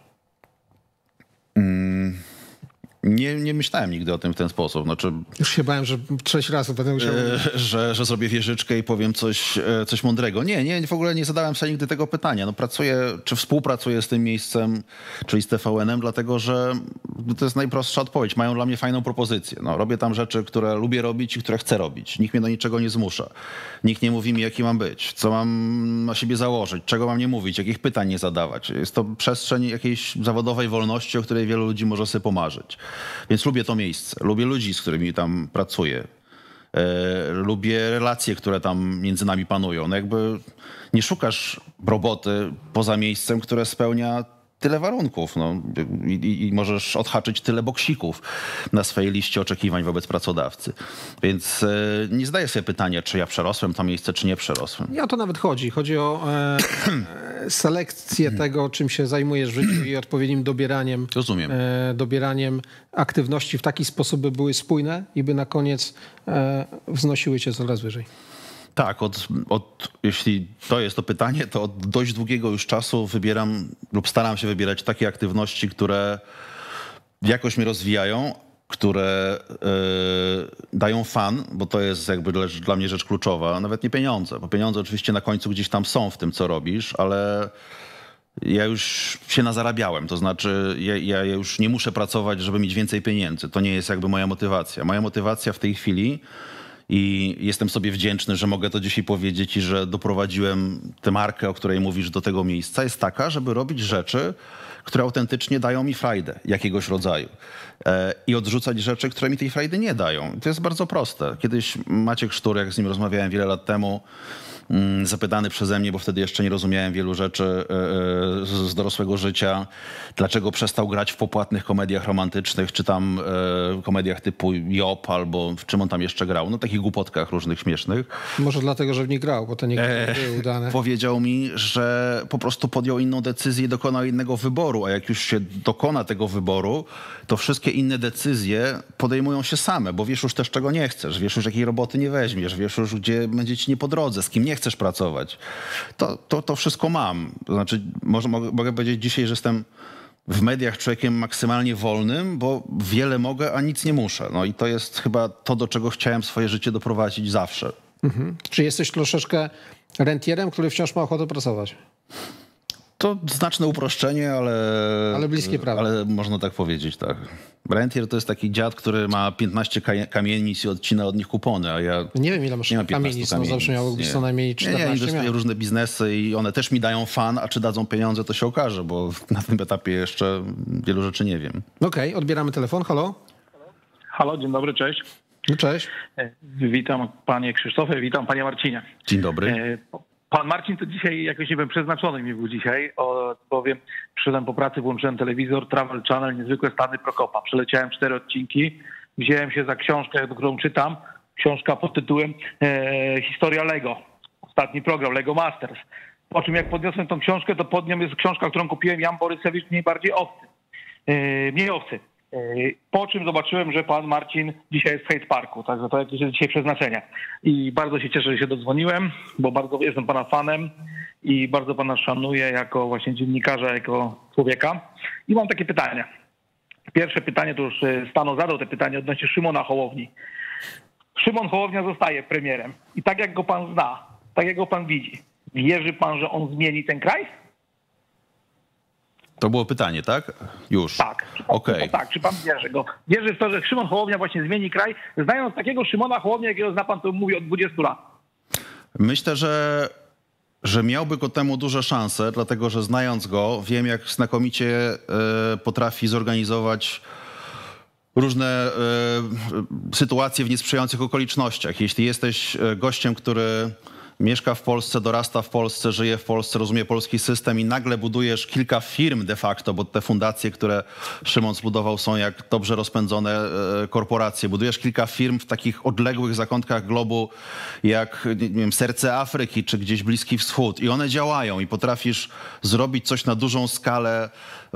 Mm, nie, nie myślałem nigdy o tym w ten sposób. Znaczy, Już się bałem, że sześć razy będę musiał... E, że, że zrobię wieżyczkę i powiem coś, coś mądrego. Nie, nie, w ogóle nie zadałem sobie nigdy tego pytania. No pracuję, czy współpracuję z tym miejscem, czyli z T V N-em, dlatego że to jest najprostsza odpowiedź. Mają dla mnie fajną propozycję. No, robię tam rzeczy, które lubię robić i które chcę robić. Nikt mnie do niczego nie zmusza. Nikt nie mówi mi, jaki mam być, co mam na siebie założyć, czego mam nie mówić, jakich pytań nie zadawać. Jest to przestrzeń jakiejś zawodowej wolności, o której wielu ludzi może sobie pomarzyć. Więc lubię to miejsce, lubię ludzi, z którymi tam pracuję. E, lubię relacje, które tam między nami panują. No jakby nie szukasz roboty poza miejscem, które spełnia tyle warunków. No, i, i możesz odhaczyć tyle boksików na swojej liście oczekiwań wobec pracodawcy. Więc e, nie zdaję sobie pytania, czy ja przerosłem to miejsce, czy nie przerosłem. Nie o to nawet chodzi. Chodzi o e, selekcję tego, czym się zajmujesz w życiu i odpowiednim dobieraniem, Rozumiem. E, dobieraniem aktywności w taki sposób, by były spójne i by na koniec e, wznosiły cię coraz wyżej. Tak, od, od, jeśli to jest to pytanie, to od dość długiego już czasu wybieram lub staram się wybierać takie aktywności, które jakoś mnie rozwijają, które yy, dają fan, bo to jest jakby dla, dla mnie rzecz kluczowa, nawet nie pieniądze, bo pieniądze oczywiście na końcu gdzieś tam są w tym, co robisz, ale ja już się nazarabiałem, to znaczy ja, ja już nie muszę pracować, żeby mieć więcej pieniędzy. To nie jest jakby moja motywacja. Moja motywacja w tej chwili i jestem sobie wdzięczny, że mogę to dzisiaj powiedzieć i że doprowadziłem tę markę, o której mówisz, do tego miejsca, jest taka, żeby robić rzeczy, które autentycznie dają mi frajdę jakiegoś rodzaju i odrzucać rzeczy, które mi tej frajdy nie dają. To jest bardzo proste. Kiedyś Maciek Sztur, jak z nim rozmawiałem wiele lat temu, zapytany przeze mnie, bo wtedy jeszcze nie rozumiałem wielu rzeczy z dorosłego życia, dlaczego przestał grać w popłatnych komediach romantycznych, czy tam komediach typu Job, albo w czym on tam jeszcze grał, no takich głupotkach różnych śmiesznych. Może dlatego, że w nich grał, bo to nie były udane. Powiedział mi, że po prostu podjął inną decyzję i dokonał innego wyboru, a jak już się dokona tego wyboru, to wszystkie inne decyzje podejmują się same, bo wiesz już też, czego nie chcesz, wiesz już, jakiej roboty nie weźmiesz, wiesz już, gdzie będzie ci nie po drodze, z kim nie chcesz pracować. To, to, to wszystko mam. To znaczy, może, mogę, mogę powiedzieć dzisiaj, że jestem w mediach człowiekiem maksymalnie wolnym, bo wiele mogę, a nic nie muszę. No i to jest chyba to, do czego chciałem swoje życie doprowadzić zawsze. Mhm. Czy jesteś troszeczkę rentierem, który wciąż ma ochotę pracować? To znaczne uproszczenie, ale... Ale bliskie prawda. Ale można tak powiedzieć, tak. Rentier to jest taki dziad, który ma piętnaście kamienic i odcina od nich kupony, a ja... Nie wiem, ile masz nie kamienic, no zawsze miało być co najmniej czternaście. Nie, nie, inwestuję w różne biznesy i one też mi dają fan, a czy dadzą pieniądze, to się okaże, bo na tym etapie jeszcze wielu rzeczy nie wiem. Okej, okay, odbieramy telefon, halo? Halo, dzień dobry, cześć. No, cześć. Witam panie Krzysztofie, witam panie Marcinie. Dzień dobry. Pan Marcin to dzisiaj jakoś, nie wiem, przeznaczony mi był dzisiaj, o, bowiem przyszedłem po pracy, włączyłem telewizor, Travel Channel, niezwykłe stany Prokopa. Przeleciałem cztery odcinki, wziąłem się za książkę, którą czytam. Książka pod tytułem e, Historia Lego. Ostatni program, Lego Masters. Po czym jak podniosłem tą książkę, to pod nią jest książka, którą kupiłem, Jan Borysewicz, mniej bardziej owcy. E, mniej owcy. Po czym zobaczyłem, że pan Marcin dzisiaj jest w Hate Parku, także to jakieś jest dzisiaj przeznaczenie. I bardzo się cieszę, że się dodzwoniłem, bo bardzo jestem pana fanem i bardzo pana szanuję jako właśnie dziennikarza, jako człowieka. I mam takie pytania. Pierwsze pytanie, to już Stano zadał te pytanie odnośnie Szymona Hołowni. Szymon Hołownia zostaje premierem i tak jak go pan zna, tak jak go pan widzi, wierzy pan, że on zmieni ten kraj? To było pytanie, tak? Już. Tak. Okej. Okay. Tak, czy pan wierzy go? Wierzy w to, że Szymon Hołownia właśnie zmieni kraj? Znając takiego Szymona Hołownia, jakiego zna pan, to mówi od dwudziestu lat. Myślę, że, że miałby ku temu duże szanse, dlatego że znając go, wiem, jak znakomicie potrafi zorganizować różne sytuacje w niesprzyjających okolicznościach. Jeśli jesteś gościem, który mieszka w Polsce, dorasta w Polsce, żyje w Polsce, rozumie polski system i nagle budujesz kilka firm de facto, bo te fundacje, które Szymon zbudował, są jak dobrze rozpędzone korporacje. Budujesz kilka firm w takich odległych zakątkach globu, jak nie wiem, serce Afryki czy gdzieś Bliski Wschód i one działają i potrafisz zrobić coś na dużą skalę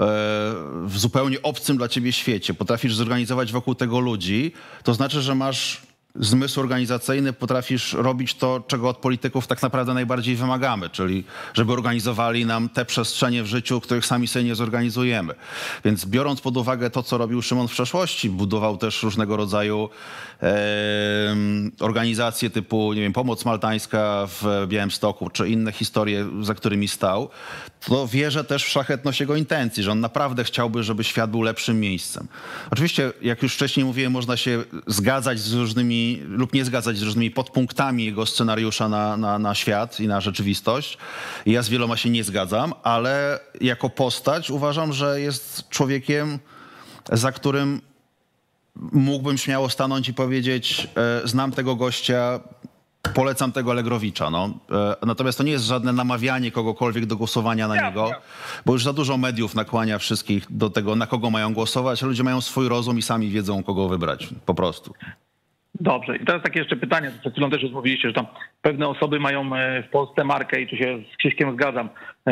w zupełnie obcym dla ciebie świecie. Potrafisz zorganizować wokół tego ludzi, to znaczy, że masz zmysł organizacyjny, potrafisz robić to, czego od polityków tak naprawdę najbardziej wymagamy, czyli żeby organizowali nam te przestrzenie w życiu, których sami sobie nie zorganizujemy. Więc biorąc pod uwagę to, co robił Szymon w przeszłości, budował też różnego rodzaju e, organizacje typu, nie wiem, Pomoc Maltańska w Białymstoku, czy inne historie, za którymi stał, to wierzę też w szlachetność jego intencji, że on naprawdę chciałby, żeby świat był lepszym miejscem. Oczywiście, jak już wcześniej mówiłem, można się zgadzać z różnymi lub nie zgadzać z różnymi podpunktami jego scenariusza na, na, na świat i na rzeczywistość. Ja z wieloma się nie zgadzam, ale jako postać uważam, że jest człowiekiem, za którym mógłbym śmiało stanąć i powiedzieć, e, znam tego gościa, polecam tego Allegrowicza. No. E, natomiast to nie jest żadne namawianie kogokolwiek do głosowania na niego, bo już za dużo mediów nakłania wszystkich do tego, na kogo mają głosować, a ludzie mają swój rozum i sami wiedzą, kogo wybrać. Po prostu. Dobrze. I teraz takie jeszcze pytanie, przed chwilą też już mówiliście, że tam pewne osoby mają w Polsce markę i tu się z Krzyśkiem zgadzam.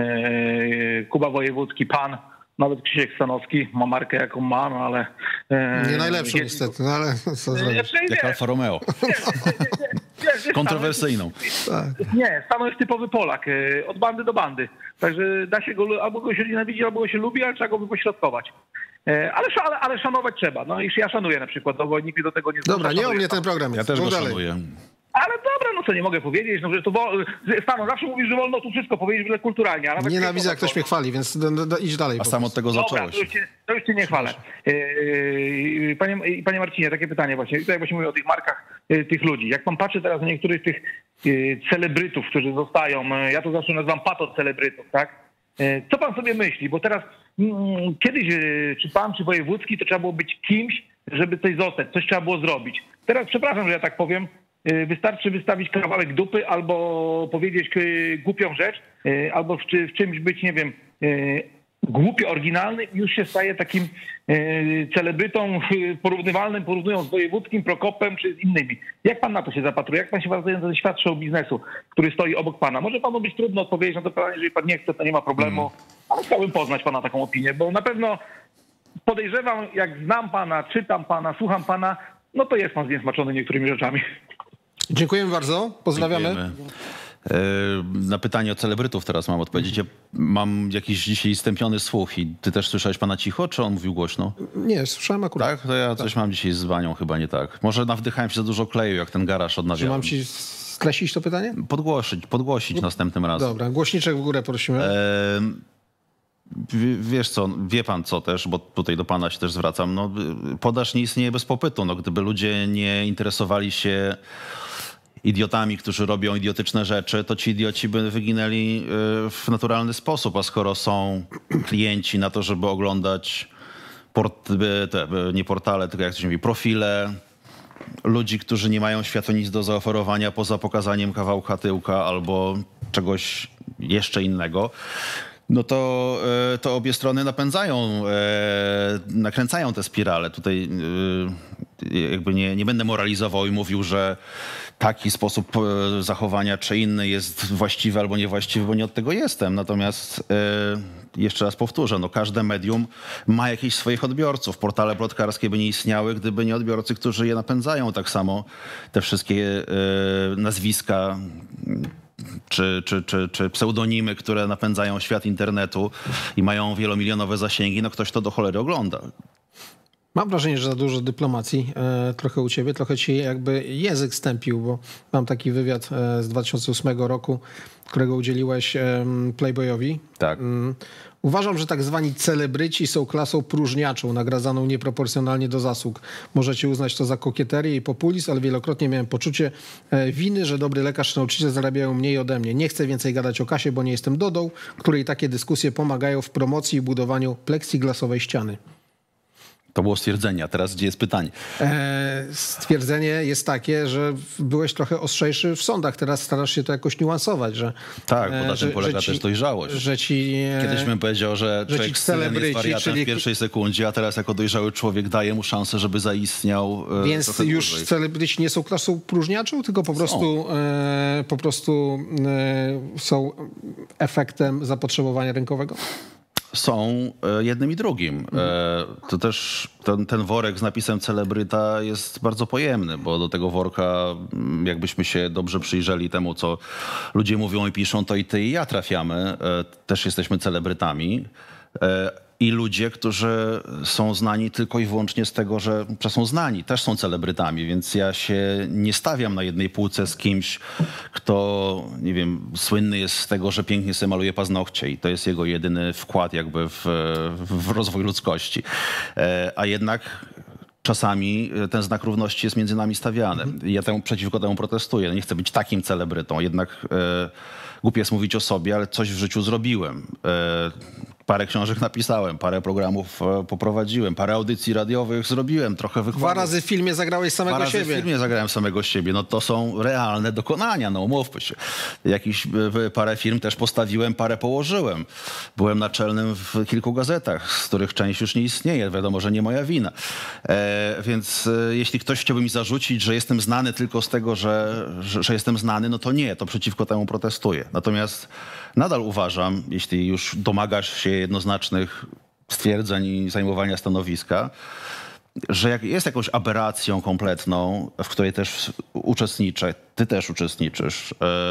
Kuba Wojewódzki, pan, nawet Krzysiek Stanowski ma markę, jaką ma, no ale... Nie najlepszą jest, niestety, no ale co zrobić? Jak Alfa Romeo. Kontrowersyjną. Nie, Stano jest typowy Polak, od bandy do bandy. Także da się go, albo go się nienawidzi, albo go się lubi, ale trzeba go wypośrodkować. Ale, ale, ale szanować trzeba. No i ja szanuję na przykład, bo nikt do tego nie... Dobra, nie o mnie ten program jest. Ja też go szanuję. Ale dobra, no co nie mogę powiedzieć, no że to Stano, zawsze mówisz, że wolno tu wszystko powiedzieć, że kulturalnie. A nawet nienawidzę, jak ktoś mnie chwali, więc do, do, do, idź dalej. A sam od tego Dobra, zacząłeś. to już cię, to już cię nie chwalę. Yy, Panie, panie Marcinie, takie pytanie właśnie. Tutaj właśnie mówię o tych markach yy, tych ludzi. Jak pan patrzy teraz na niektórych tych yy, celebrytów, którzy zostają, yy, ja to zawsze nazywam patocelebrytów, tak? Yy, co pan sobie myśli? Bo teraz yy, kiedyś, yy, czy pan, czy wojewódzki, to trzeba było być kimś, żeby coś zostać, coś trzeba było zrobić. Teraz, przepraszam, że ja tak powiem, wystarczy wystawić kawałek dupy albo powiedzieć głupią rzecz, albo w, w czymś być, nie wiem, głupio oryginalny, już się staje takim celebrytą porównywalnym, porównując z wojewódzkim, Prokopem czy z innymi. Jak pan na to się zapatruje? Jak pan się patruje na ten świat show biznesu, który stoi obok pana? Może panu być trudno odpowiedzieć na to pytanie, jeżeli pan nie chce, to nie ma problemu, mm. ale chciałbym poznać pana taką opinię, bo na pewno podejrzewam, jak znam pana, czytam pana, słucham pana, no to jest pan zniesmaczony niektórymi rzeczami. Dziękujemy bardzo, pozdrawiamy. Dziękujemy. Na pytanie o celebrytów teraz mam odpowiedzieć. Ja mam jakiś dzisiaj stępiony słuch i ty też słyszałeś pana cicho, czy on mówił głośno? Nie, słyszałem akurat. Tak? To ja tak. coś mam dzisiaj z Banią, chyba nie tak. Może nawdychałem się za dużo kleju, jak ten garaż odnawiałem. Czy mam ci skreślić to pytanie? Podgłosić, podgłosić no, następnym razem. Dobra, głośniczek w górę prosimy. E Wiesz co, wie pan co też, bo tutaj do pana się też zwracam, no podaż nie istnieje bez popytu. No, gdyby ludzie nie interesowali się idiotami, którzy robią idiotyczne rzeczy, to ci idioci by wyginęli w naturalny sposób, a skoro są klienci na to, żeby oglądać port, te, nie portale, tylko jak to się mówi, profile ludzi, którzy nie mają światu nic do zaoferowania poza pokazaniem kawałka tyłka albo czegoś jeszcze innego, no to, to obie strony napędzają, nakręcają te spirale. Tutaj jakby nie, nie będę moralizował i mówił, że taki sposób zachowania czy inny jest właściwy albo niewłaściwy, bo nie od tego jestem. Natomiast jeszcze raz powtórzę, no każde medium ma jakichś swoich odbiorców. Portale plotkarskie by nie istniały, gdyby nie odbiorcy, którzy je napędzają. Tak samo te wszystkie nazwiska Czy, czy, czy, czy pseudonimy, które napędzają świat internetu i mają wielomilionowe zasięgi, no ktoś to do cholery ogląda. Mam wrażenie, że za dużo dyplomacji e, trochę u ciebie, trochę ci jakby język stępił, bo mam taki wywiad e, z dwa tysiące ósmego roku, którego udzieliłeś e, Playboyowi. Tak. Mm. Uważam, że tak zwani celebryci są klasą próżniaczą, nagradzaną nieproporcjonalnie do zasług. Możecie uznać to za kokieterię i populizm, ale wielokrotnie miałem poczucie winy, że dobry lekarz czy nauczyciel zarabiają mniej ode mnie. Nie chcę więcej gadać o kasie, bo nie jestem Dodą, której takie dyskusje pomagają w promocji i budowaniu plexiglasowej ściany. To było stwierdzenie, a teraz gdzie jest pytanie? E, stwierdzenie jest takie, że byłeś trochę ostrzejszy w sądach. Teraz starasz się to jakoś niuansować, że... Tak, bo na tym polega ci, też dojrzałość. Że ci, Kiedyś bym powiedział, że, że człowiek jest wariatem czyli... w pierwszej sekundzie, a teraz jako dojrzały człowiek daje mu szansę, żeby zaistniał. Więc już dłużej. Celebryci nie są klasą próżniaczą, tylko po prostu, e, po prostu e, są efektem zapotrzebowania rynkowego? Są jednym i drugim. To też ten, ten worek z napisem celebryta jest bardzo pojemny, bo do tego worka, jakbyśmy się dobrze przyjrzeli temu, co ludzie mówią i piszą, to i ty i ja trafiamy. Też jesteśmy celebrytami. I ludzie, którzy są znani tylko i wyłącznie z tego, że, że są znani, też są celebrytami, więc ja się nie stawiam na jednej półce z kimś, kto, nie wiem, słynny jest z tego, że pięknie sobie maluje paznokcie i to jest jego jedyny wkład jakby w, w rozwój ludzkości. A jednak czasami ten znak równości jest między nami stawiany. Ja temu, przeciwko temu protestuję. Nie chcę być takim celebrytą, jednak e, głupie jest mówić o sobie, ale coś w życiu zrobiłem. E, Parę książek napisałem, parę programów poprowadziłem, parę audycji radiowych zrobiłem, trochę wychwałów. Dwa razy w filmie zagrałeś samego Dwa razy siebie. w filmie zagrałem samego siebie. No to są realne dokonania, no umówmy się. Jakiś parę firm też postawiłem, parę położyłem. Byłem naczelnym w kilku gazetach, z których część już nie istnieje. Wiadomo, że nie moja wina. E, więc e, jeśli ktoś chciałby mi zarzucić, że jestem znany tylko z tego, że, że, że jestem znany, no to nie, to przeciwko temu protestuję. Natomiast nadal uważam, jeśli już domagasz się jednoznacznych stwierdzeń i zajmowania stanowiska, że jak jest jakąś aberracją kompletną, w której też uczestniczę, ty też uczestniczysz,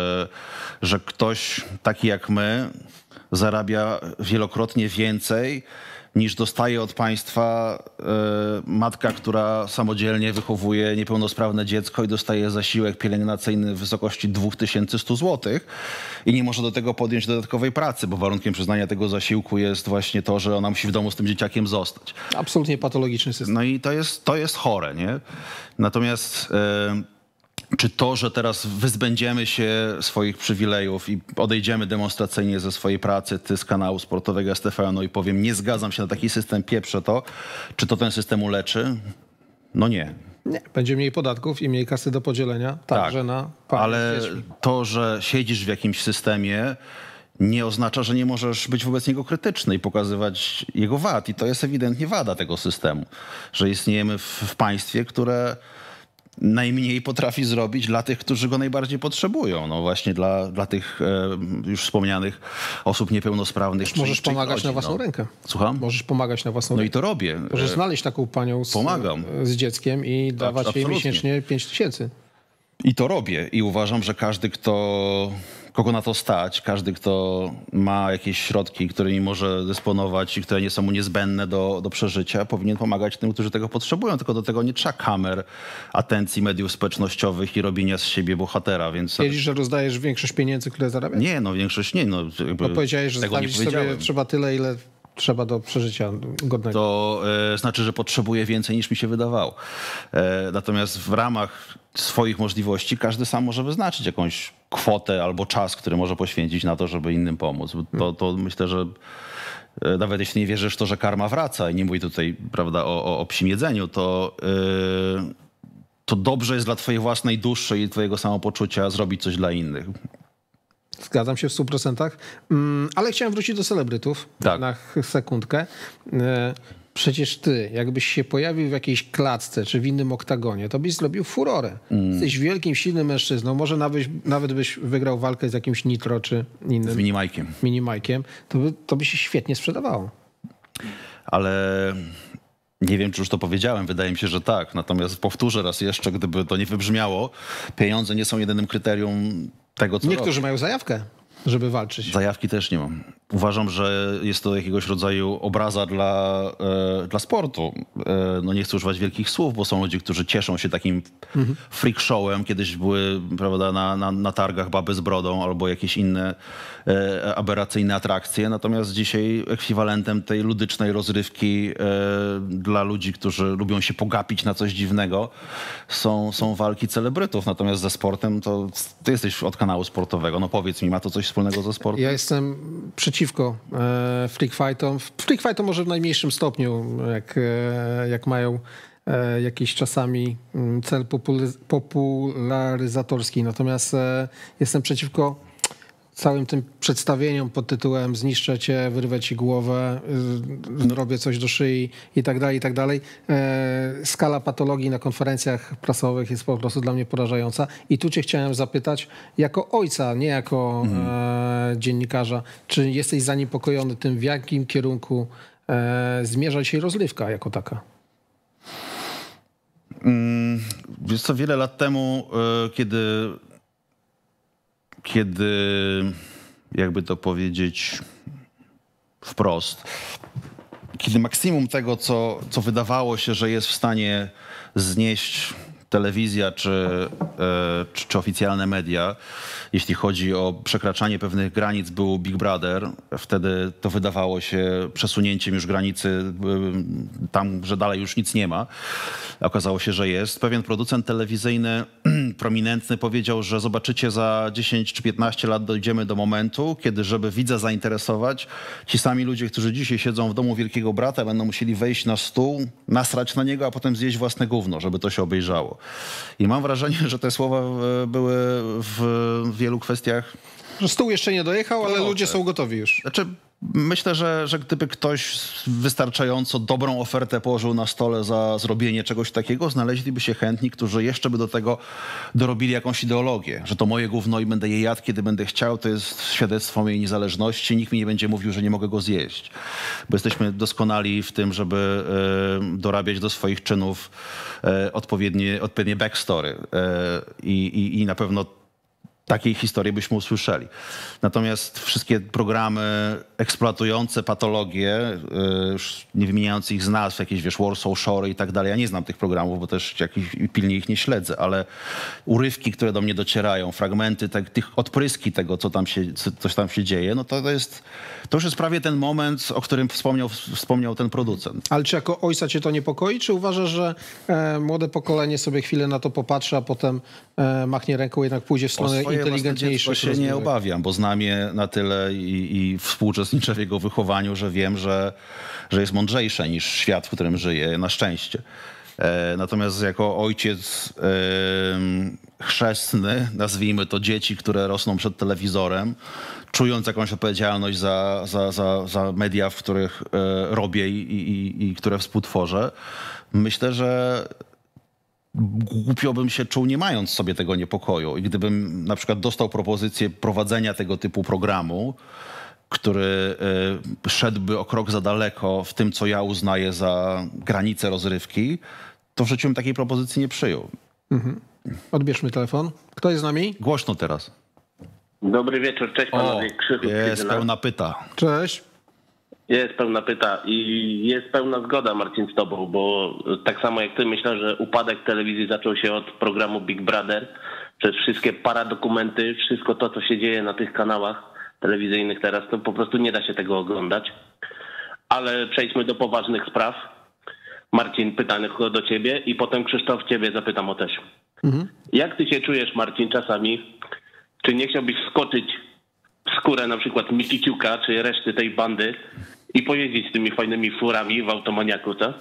że ktoś taki jak my zarabia wielokrotnie więcej niż dostaje od państwa e, matka, która samodzielnie wychowuje niepełnosprawne dziecko i dostaje zasiłek pielęgnacyjny w wysokości dwa tysiące sto złotych i nie może do tego podjąć dodatkowej pracy, bo warunkiem przyznania tego zasiłku jest właśnie to, że ona musi w domu z tym dzieciakiem zostać. Absolutnie patologiczny system. No i to jest, to jest chore, nie? Natomiast e, czy to, że teraz wyzbędziemy się swoich przywilejów i odejdziemy demonstracyjnie ze swojej pracy, ty z kanału sportowego S T V N, no i powiem, nie zgadzam się na taki system, pieprzę to, czy to ten system uleczy? No nie. Nie, będzie mniej podatków i mniej kasy do podzielenia, także tak, na ale to, że siedzisz w jakimś systemie, nie oznacza, że nie możesz być wobec niego krytyczny i pokazywać jego wad. I to jest ewidentnie wada tego systemu, że istniejemy w, w państwie, które najmniej potrafi zrobić dla tych, którzy go najbardziej potrzebują. No właśnie dla, dla tych e, już wspomnianych osób niepełnosprawnych. Czy, możesz czy pomagać rodzin, na własną no. rękę. Słucham? Możesz pomagać na własną No rękę. i to robię. Możesz znaleźć taką panią z, Pomagam. z dzieckiem i dawać jej absolutnie. miesięcznie pięć tysięcy. I to robię. I uważam, że każdy, kto, kogo na to stać, każdy, kto ma jakieś środki, którymi może dysponować i które nie są mu niezbędne do, do przeżycia, powinien pomagać tym, którzy tego potrzebują. Tylko do tego nie trzeba kamer, atencji mediów społecznościowych i robienia z siebie bohatera. Więc Wiedzisz, że rozdajesz większość pieniędzy, które zarabiasz? nie, no większość nie. No, jakby No powiedziałeś, że tego nie zostawić sobie powiedziałem. trzeba tyle, ile trzeba do przeżycia godnego. To e, znaczy, że potrzebuję więcej niż mi się wydawało. E, natomiast w ramach swoich możliwości każdy sam może wyznaczyć jakąś kwotę albo czas, który może poświęcić na to, żeby innym pomóc. To, to myślę, że e, nawet jeśli nie wierzysz w to, że karma wraca i nie mówię tutaj, prawda, o, o, o psim jedzeniu, to, e, to dobrze jest dla twojej własnej duszy i twojego samopoczucia zrobić coś dla innych. Zgadzam się w stu procentach, mm, ale chciałem wrócić do celebrytów Tak. na ch- sekundkę. E, Przecież ty, jakbyś się pojawił w jakiejś klatce czy w innym oktagonie, to byś zrobił furorę. Mm. Jesteś wielkim, silnym mężczyzną, może nawet, nawet byś wygrał walkę z jakimś Nitro czy Z innym minimajkiem. minimajkiem, to by, to by się świetnie sprzedawało. Ale nie wiem, czy już to powiedziałem, wydaje mi się, że tak. Natomiast powtórzę raz jeszcze, gdyby to nie wybrzmiało, pieniądze nie są jedynym kryterium tego, co Niektórzy robię. mają zajawkę, żeby walczyć. Zajawki też nie mam. Uważam, że jest to jakiegoś rodzaju obraza dla, e, dla sportu. E, no nie chcę używać wielkich słów, bo są ludzie, którzy cieszą się takim mhm. freak showem. Kiedyś były, prawda, na, na, na targach baby z brodą albo jakieś inne e, aberracyjne atrakcje. Natomiast dzisiaj ekwiwalentem tej ludycznej rozrywki e, dla ludzi, którzy lubią się pogapić na coś dziwnego, są, są walki celebrytów. Natomiast ze sportem to ty jesteś od kanału sportowego. No powiedz mi, ma to coś wspólnego ze sportem? Ja jestem przeciwko e, freak fightom. Freak fightom może w najmniejszym stopniu, jak, e, jak mają e, jakiś czasami mm, cel popularyz- popularyzatorski. Natomiast e, jestem przeciwko całym tym przedstawieniom pod tytułem zniszczę cię, wyrwę ci głowę, y, robię coś do szyi i tak dalej, i tak dalej. E, skala patologii na konferencjach prasowych jest po prostu dla mnie porażająca. I tu cię chciałem zapytać, jako ojca, nie jako mhm. e, dziennikarza, czy jesteś zaniepokojony tym, w jakim kierunku e, zmierza dzisiaj rozrywka jako taka? Mm, wiesz co, wiele lat temu, y, kiedy kiedy, jakby to powiedzieć wprost, kiedy maksimum tego, co, co wydawało się, że jest w stanie znieść telewizja czy, czy, czy oficjalne media, jeśli chodzi o przekraczanie pewnych granic, był Big Brother. Wtedy to wydawało się przesunięciem już granicy tam, że dalej już nic nie ma. Okazało się, że jest. Pewien producent telewizyjny prominentny powiedział, że zobaczycie, za dziesięć czy piętnaście lat dojdziemy do momentu, kiedy żeby widza zainteresować, ci sami ludzie, którzy dzisiaj siedzą w domu Wielkiego Brata, będą musieli wejść na stół, nasrać na niego, a potem zjeść własne gówno, żeby to się obejrzało. I mam wrażenie, że te słowa były w wielu kwestiach... Że stół jeszcze nie dojechał, ale Prorocze. ludzie są gotowi już. Znaczy, myślę, że, że gdyby ktoś wystarczająco dobrą ofertę położył na stole za zrobienie czegoś takiego, znaleźliby się chętni, którzy jeszcze by do tego dorobili jakąś ideologię, że to moje gówno i będę je jadł, kiedy będę chciał, to jest świadectwo mojej niezależności, nikt mi nie będzie mówił, że nie mogę go zjeść. Bo jesteśmy doskonali w tym, żeby e, dorabiać do swoich czynów e, odpowiednie, odpowiednie backstory. E, i, i, I na pewno takiej historii byśmy usłyszeli. Natomiast wszystkie programy eksploatujące patologie, już nie wymieniając ich z nazw, jakieś wiesz, Warsaw Shore i tak dalej, ja nie znam tych programów, bo też jakiś, pilnie ich nie śledzę, ale urywki, które do mnie docierają, fragmenty te, tych odpryski tego, co tam się, co, coś tam się dzieje, no to, to jest, to już jest prawie ten moment, o którym wspomniał, wspomniał ten producent. Ale czy jako ojca cię to niepokoi, czy uważasz, że e, młode pokolenie sobie chwilę na to popatrzy, a potem e, machnie ręką, jednak pójdzie w stronę inteligentniejszych się nie obawiam, bo znam je na tyle i, i współuczestniczę w jego wychowaniu, że wiem, że, że jest mądrzejsze niż świat, w którym żyje, na szczęście. E, natomiast jako ojciec e, chrzestny, nazwijmy to dzieci, które rosną przed telewizorem, czując jakąś odpowiedzialność za, za, za, za media, w których e, robię i, i, i które współtworzę, myślę, że głupio bym się czuł, nie mając sobie tego niepokoju. I gdybym na przykład dostał propozycję prowadzenia tego typu programu, który y, szedłby o krok za daleko w tym, co ja uznaję za granicę rozrywki, to w życiu bym takiej propozycji nie przyjął. Mhm. Odbierzmy telefon. Kto jest z nami? Głośno teraz. Dobry wieczór, cześć panowie. Krzysztof jest pełna pyta. Cześć. Jest pełna pyta i jest pełna zgoda, Marcin, z tobą, bo tak samo jak ty myślę, że upadek telewizji zaczął się od programu Big Brother, przez wszystkie paradokumenty, wszystko to, co się dzieje na tych kanałach telewizyjnych teraz, to po prostu nie da się tego oglądać. Ale przejdźmy do poważnych spraw. Marcin, pytanie do ciebie i potem Krzysztof ciebie zapytam o też. Mhm. Jak ty się czujesz, Marcin, czasami? Czy nie chciałbyś wskoczyć w skórę na przykład Mikiciuka czy reszty tej bandy i pojeździć tymi fajnymi furami w Automaniaku, co?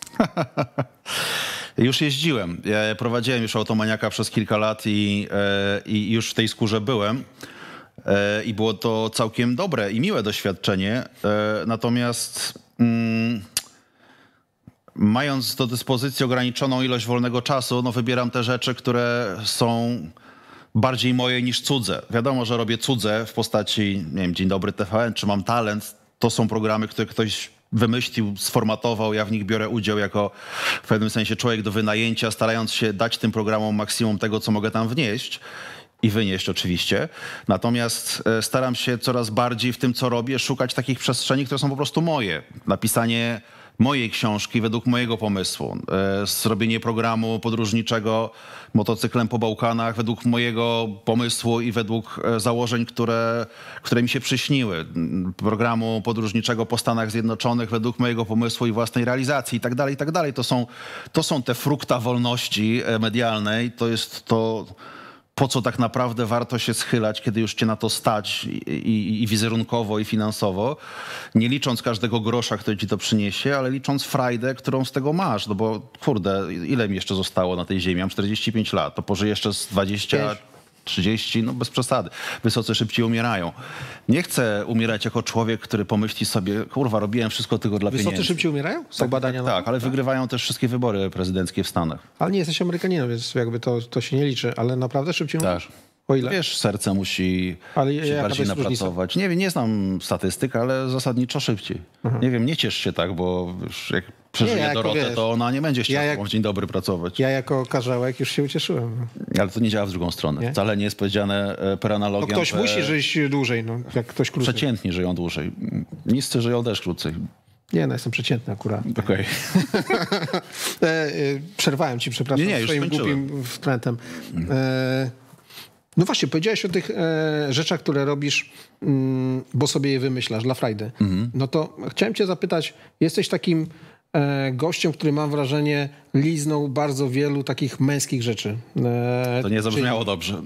Już jeździłem. Ja prowadziłem już Automaniaka przez kilka lat i, i już w tej skórze byłem. I było to całkiem dobre i miłe doświadczenie. Natomiast mm, mając do dyspozycji ograniczoną ilość wolnego czasu, no wybieram te rzeczy, które są bardziej moje niż cudze. Wiadomo, że robię cudze w postaci, nie wiem, Dzień Dobry T V N, czy Mam Talent. To są programy, które ktoś wymyślił, sformatował. Ja w nich biorę udział jako w pewnym sensie człowiek do wynajęcia, starając się dać tym programom maksimum tego, co mogę tam wnieść. I wynieść oczywiście. Natomiast staram się coraz bardziej w tym, co robię, szukać takich przestrzeni, które są po prostu moje. Napisanie mojej książki według mojego pomysłu. Zrobienie programu podróżniczego motocyklem po Bałkanach według mojego pomysłu i według założeń, które, które mi się przyśniły. Programu podróżniczego po Stanach Zjednoczonych według mojego pomysłu i własnej realizacji i tak dalej, i tak dalej. To są, to są te frukta wolności medialnej. To jest to, po co tak naprawdę warto się schylać, kiedy już cię na to stać i, i, i wizerunkowo, i finansowo, nie licząc każdego grosza, który ci to przyniesie, ale licząc frajdę, którą z tego masz, no bo kurde, ile mi jeszcze zostało na tej ziemi? Mam czterdzieści pięć lat, to pożyję jeszcze z dwadzieścia, trzydzieści, no bez przesady. Wysoce szybciej umierają. Nie chcę umierać jako człowiek, który pomyśli sobie, kurwa, robiłem wszystko tylko dla Wysoce pieniędzy. Wysoce szybciej umierają? Są tak, badania tak, na tak, ale wygrywają też wszystkie wybory prezydenckie w Stanach. Ale nie jesteś Amerykaninem, więc jakby to, to się nie liczy, ale naprawdę szybciej umierasz? Tak. O ile? Wiesz, serce musi ale się bardziej napracować. Nie wiem, nie znam statystyk, ale zasadniczo szybciej. Aha. Nie wiem, nie ciesz się tak, bo już jak przeżyje nie, Dorotę, wiesz, to ona nie będzie chciała ja jak, w dzień dobry pracować. Ja jako karzełek już się ucieszyłem. Ale to nie działa w drugą stronę. Nie? Wcale nie jest powiedziane per analogią. No ktoś musi żyć dłużej, no, jak ktoś krócej. Przeciętni żyją dłużej. Niscy żyją też krócej. Nie, no jestem przeciętny akurat. Okej. Okay. Przerwałem ci, przepraszam, nie, nie, swoim głupim wtrętem. E, no właśnie, powiedziałeś o tych e, rzeczach, które robisz, mm, bo sobie je wymyślasz dla frajdy. Mhm. No to chciałem cię zapytać, jesteś takim e, gościem, który mam wrażenie liznął bardzo wielu takich męskich rzeczy. E, to nie zabrzmiało czyli... dobrze.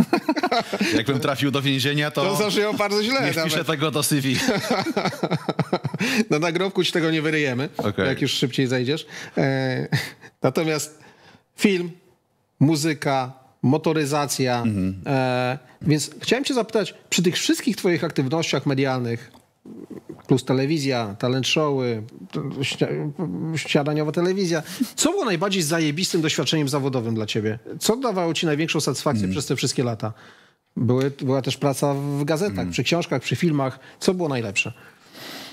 Jakbym trafił do więzienia, to, to zabrzmiało bardzo źle. Nie wpiszę tego do C V. Na nagrobku ci tego nie wyryjemy, okay. Jak już szybciej zejdziesz. E, natomiast film, muzyka, motoryzacja. Mhm. E, więc chciałem cię zapytać, przy tych wszystkich twoich aktywnościach medialnych, plus telewizja, talent showy, śniadaniowa telewizja, co było najbardziej zajebistym doświadczeniem zawodowym dla ciebie? Co dawało ci największą satysfakcję mhm. przez te wszystkie lata? Były, była też praca w gazetach, mhm. przy książkach, przy filmach. Co było najlepsze?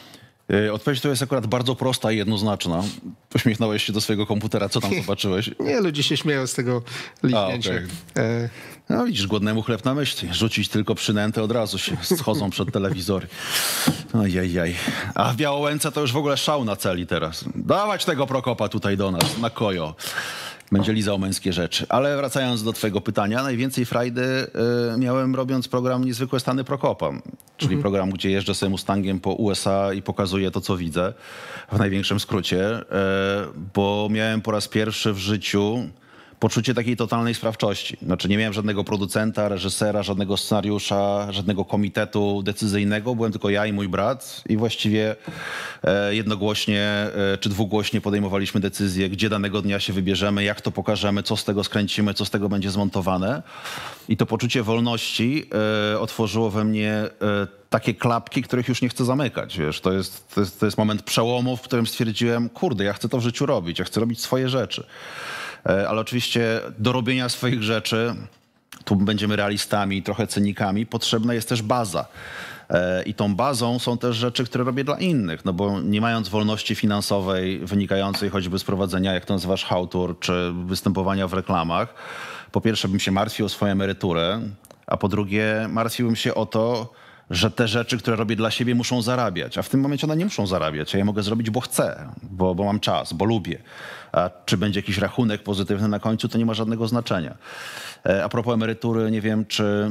Odpowiedź to jest akurat bardzo prosta i jednoznaczna. Uśmiechnąłeś się do swojego komputera. Co tam zobaczyłeś? Nie, ludzie się śmieją z tego liśnięcia. Okay. E... No widzisz, głodnemu chleb na myśli. Rzucić tylko przynętę, od razu się schodzą przed telewizory. Ojejej. A w Białołęce to już w ogóle szał na celi teraz. Dawać tego Prokopa tutaj do nas, na kojo. Będzie lizał męskie rzeczy. Ale wracając do twojego pytania, najwięcej frajdy y, miałem robiąc program Niezwykłe Stany Prokopa. Czyli mhm. program, gdzie jeżdżę sobie Mustangiem po U S A i pokazuję to, co widzę. W największym skrócie. Y, bo miałem po raz pierwszy w życiu poczucie takiej totalnej sprawczości. Znaczy nie miałem żadnego producenta, reżysera, żadnego scenariusza, żadnego komitetu decyzyjnego. Byłem tylko ja i mój brat i właściwie e, jednogłośnie e, czy dwugłośnie podejmowaliśmy decyzję, gdzie danego dnia się wybierzemy, jak to pokażemy, co z tego skręcimy, co z tego będzie zmontowane. I to poczucie wolności e, otworzyło we mnie e, takie klapki, których już nie chcę zamykać. Wiesz, to jest, to jest, to jest moment przełomu, w którym stwierdziłem, kurde, ja chcę to w życiu robić, ja chcę robić swoje rzeczy. Ale oczywiście do robienia swoich rzeczy, tu będziemy realistami, trochę cynikami, potrzebna jest też baza. I tą bazą są też rzeczy, które robię dla innych, no bo nie mając wolności finansowej wynikającej choćby z prowadzenia, jak to nazywasz, hałtur, czy występowania w reklamach, po pierwsze bym się martwił o swoją emeryturę, a po drugie martwiłbym się o to, że te rzeczy, które robię dla siebie, muszą zarabiać. A w tym momencie one nie muszą zarabiać. Ja je mogę zrobić, bo chcę, bo, bo mam czas, bo lubię. A czy będzie jakiś rachunek pozytywny na końcu, to nie ma żadnego znaczenia. A propos emerytury, nie wiem, czy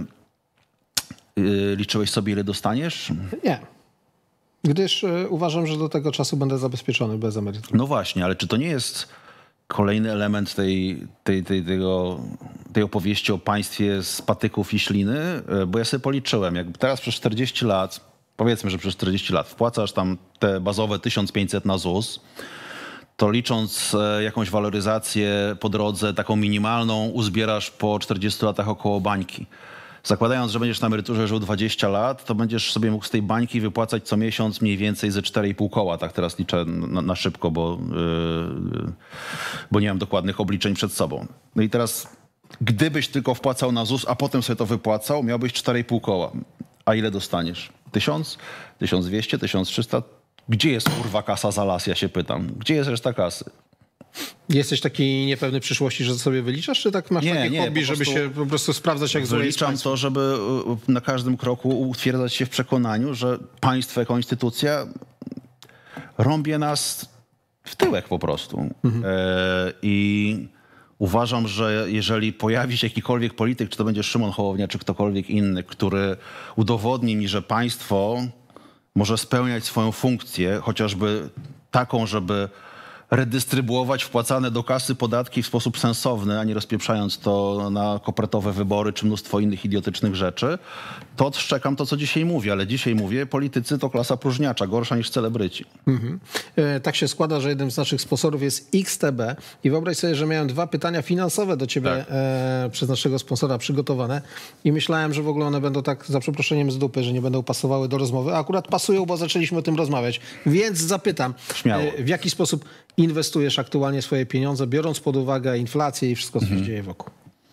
yy, liczyłeś sobie, ile dostaniesz? Nie. Gdyż yy, uważam, że do tego czasu będę zabezpieczony bez emerytury. No właśnie, ale czy to nie jest kolejny element tej, tej, tej, tego, tej opowieści o państwie z patyków i śliny? Bo ja sobie policzyłem, jak teraz przez czterdzieści lat, powiedzmy, że przez czterdzieści lat wpłacasz tam te bazowe tysiąc pięćset na Z U S, to licząc jakąś waloryzację po drodze, taką minimalną, uzbierasz po czterdziestu latach około bańki. Zakładając, że będziesz na emeryturze żył dwadzieścia lat, to będziesz sobie mógł z tej bańki wypłacać co miesiąc mniej więcej ze cztery i pół koła. Tak teraz liczę na, na szybko, bo, yy, bo nie mam dokładnych obliczeń przed sobą. No i teraz, gdybyś tylko wpłacał na Z U S, a potem sobie to wypłacał, miałbyś cztery i pół koła. A ile dostaniesz? Tysiąc? Tysiąc dwieście? Tysiąc trzysta? Gdzie jest kurwa kasa za las, ja się pytam. Gdzie jest reszta kasy? Jesteś taki niepewny przyszłości, że sobie wyliczasz, czy tak masz nie, takie nie, hobby, żeby się po prostu sprawdzać, jak złe jest Wyliczam to, żeby na każdym kroku utwierdzać się w przekonaniu, że państwo jako instytucja rąbie nas w tyłek po prostu. Mhm. E, I uważam, że jeżeli pojawi się jakikolwiek polityk, czy to będzie Szymon Hołownia, czy ktokolwiek inny, który udowodni mi, że państwo może spełniać swoją funkcję, chociażby taką, żeby redystrybuować wpłacane do kasy podatki w sposób sensowny, a nie rozpieprzając to na kopertowe wybory czy mnóstwo innych idiotycznych rzeczy, to odszczekam to, co dzisiaj mówię. Ale dzisiaj mówię, politycy to klasa próżniacza, gorsza niż celebryci. Mhm. E, tak się składa, że jednym z naszych sponsorów jest X T B i wyobraź sobie, że miałem dwa pytania finansowe do ciebie tak. e, przez naszego sponsora przygotowane i myślałem, że w ogóle one będą tak za przeproszeniem z dupy, że nie będą pasowały do rozmowy, a akurat pasują, bo zaczęliśmy o tym rozmawiać. Więc zapytam, e, w jaki sposób inwestujesz aktualnie swoje pieniądze, biorąc pod uwagę inflację i wszystko, co mhm. się dzieje wokół?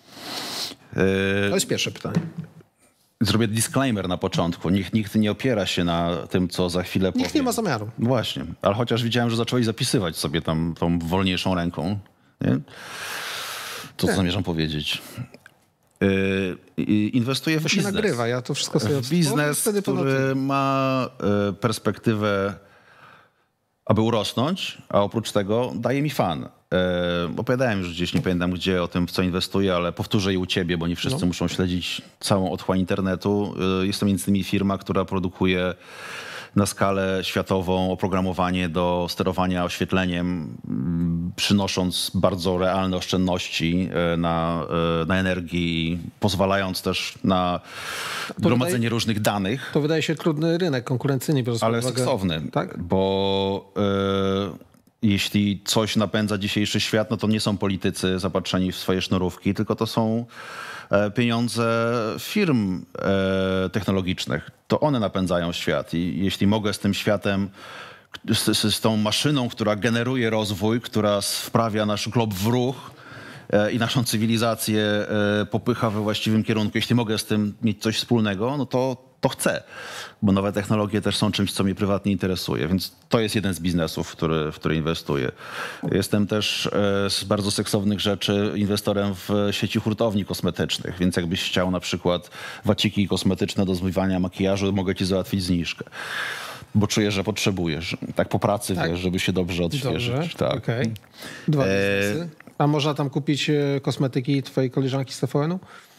To jest pierwsze pytanie. Zrobię disclaimer na początku. Nikt, nikt nie opiera się na tym, co za chwilę powiem. Nikt nie ma zamiaru. Właśnie. Ale chociaż widziałem, że zacząłeś zapisywać sobie tam tą wolniejszą ręką. Nie? To, co zamierzam powiedzieć. Yy, inwestuję w to biznes. To się nagrywa, ja to wszystko sobie... W biznes, który ma perspektywę, aby urosnąć, a oprócz tego daje mi fan. E, opowiadałem już gdzieś, nie pamiętam gdzie, o tym, w co inwestuję, ale powtórzę i u ciebie, bo nie wszyscy no. muszą śledzić całą otchłań internetu. E, jest to między innymi firma, która produkuje na skalę światową oprogramowanie do sterowania oświetleniem, przynosząc bardzo realne oszczędności na, na energii, pozwalając też na to gromadzenie wydaje, różnych danych. To wydaje się trudny rynek, konkurencyjny. Ale seksowny, tak? Bo y, jeśli coś napędza dzisiejszy świat, no to nie są politycy zapatrzeni w swoje sznurówki, tylko to są pieniądze firm e, technologicznych. To one napędzają świat i jeśli mogę z tym światem, z, z tą maszyną, która generuje rozwój, która wprawia nasz glob w ruch e, i naszą cywilizację e, popycha we właściwym kierunku, jeśli mogę z tym mieć coś wspólnego, no to to chcę, bo nowe technologie też są czymś, co mnie prywatnie interesuje, więc to jest jeden z biznesów, w który, w który inwestuję. Jestem też z bardzo seksownych rzeczy inwestorem w sieci hurtowni kosmetycznych, więc jakbyś chciał na przykład waciki kosmetyczne do zmywania makijażu, mogę ci załatwić zniżkę. Bo czuję, że potrzebujesz. Tak po pracy, tak. Wiesz, żeby się dobrze odświeżyć. Dobrze. Tak. Okay. Dwa biznesy. A można tam kupić kosmetyki twojej koleżanki z T V N-u?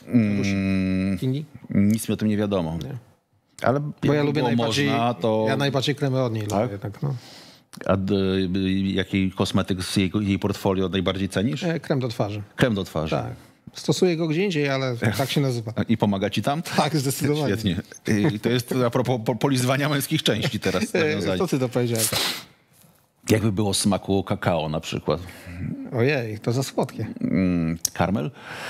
Mm, nic mi o tym nie wiadomo. Nie. Ale bo ja lubię najbardziej, można, to... ja najbardziej kremy od niej. Tak? Lubię, tak, no. A jaki kosmetyk z jej, jej portfolio najbardziej cenisz? Krem do twarzy. Krem do twarzy. Tak. Stosuję go gdzie indziej, ale tak się nazywa. I pomaga ci tam? Tak, zdecydowanie. Świetnie. I to jest a propos polizywania męskich części teraz. Co ty to powiedziałeś? Jakby było smaku kakao na przykład. Ojej, to za słodkie. Mm, karmel?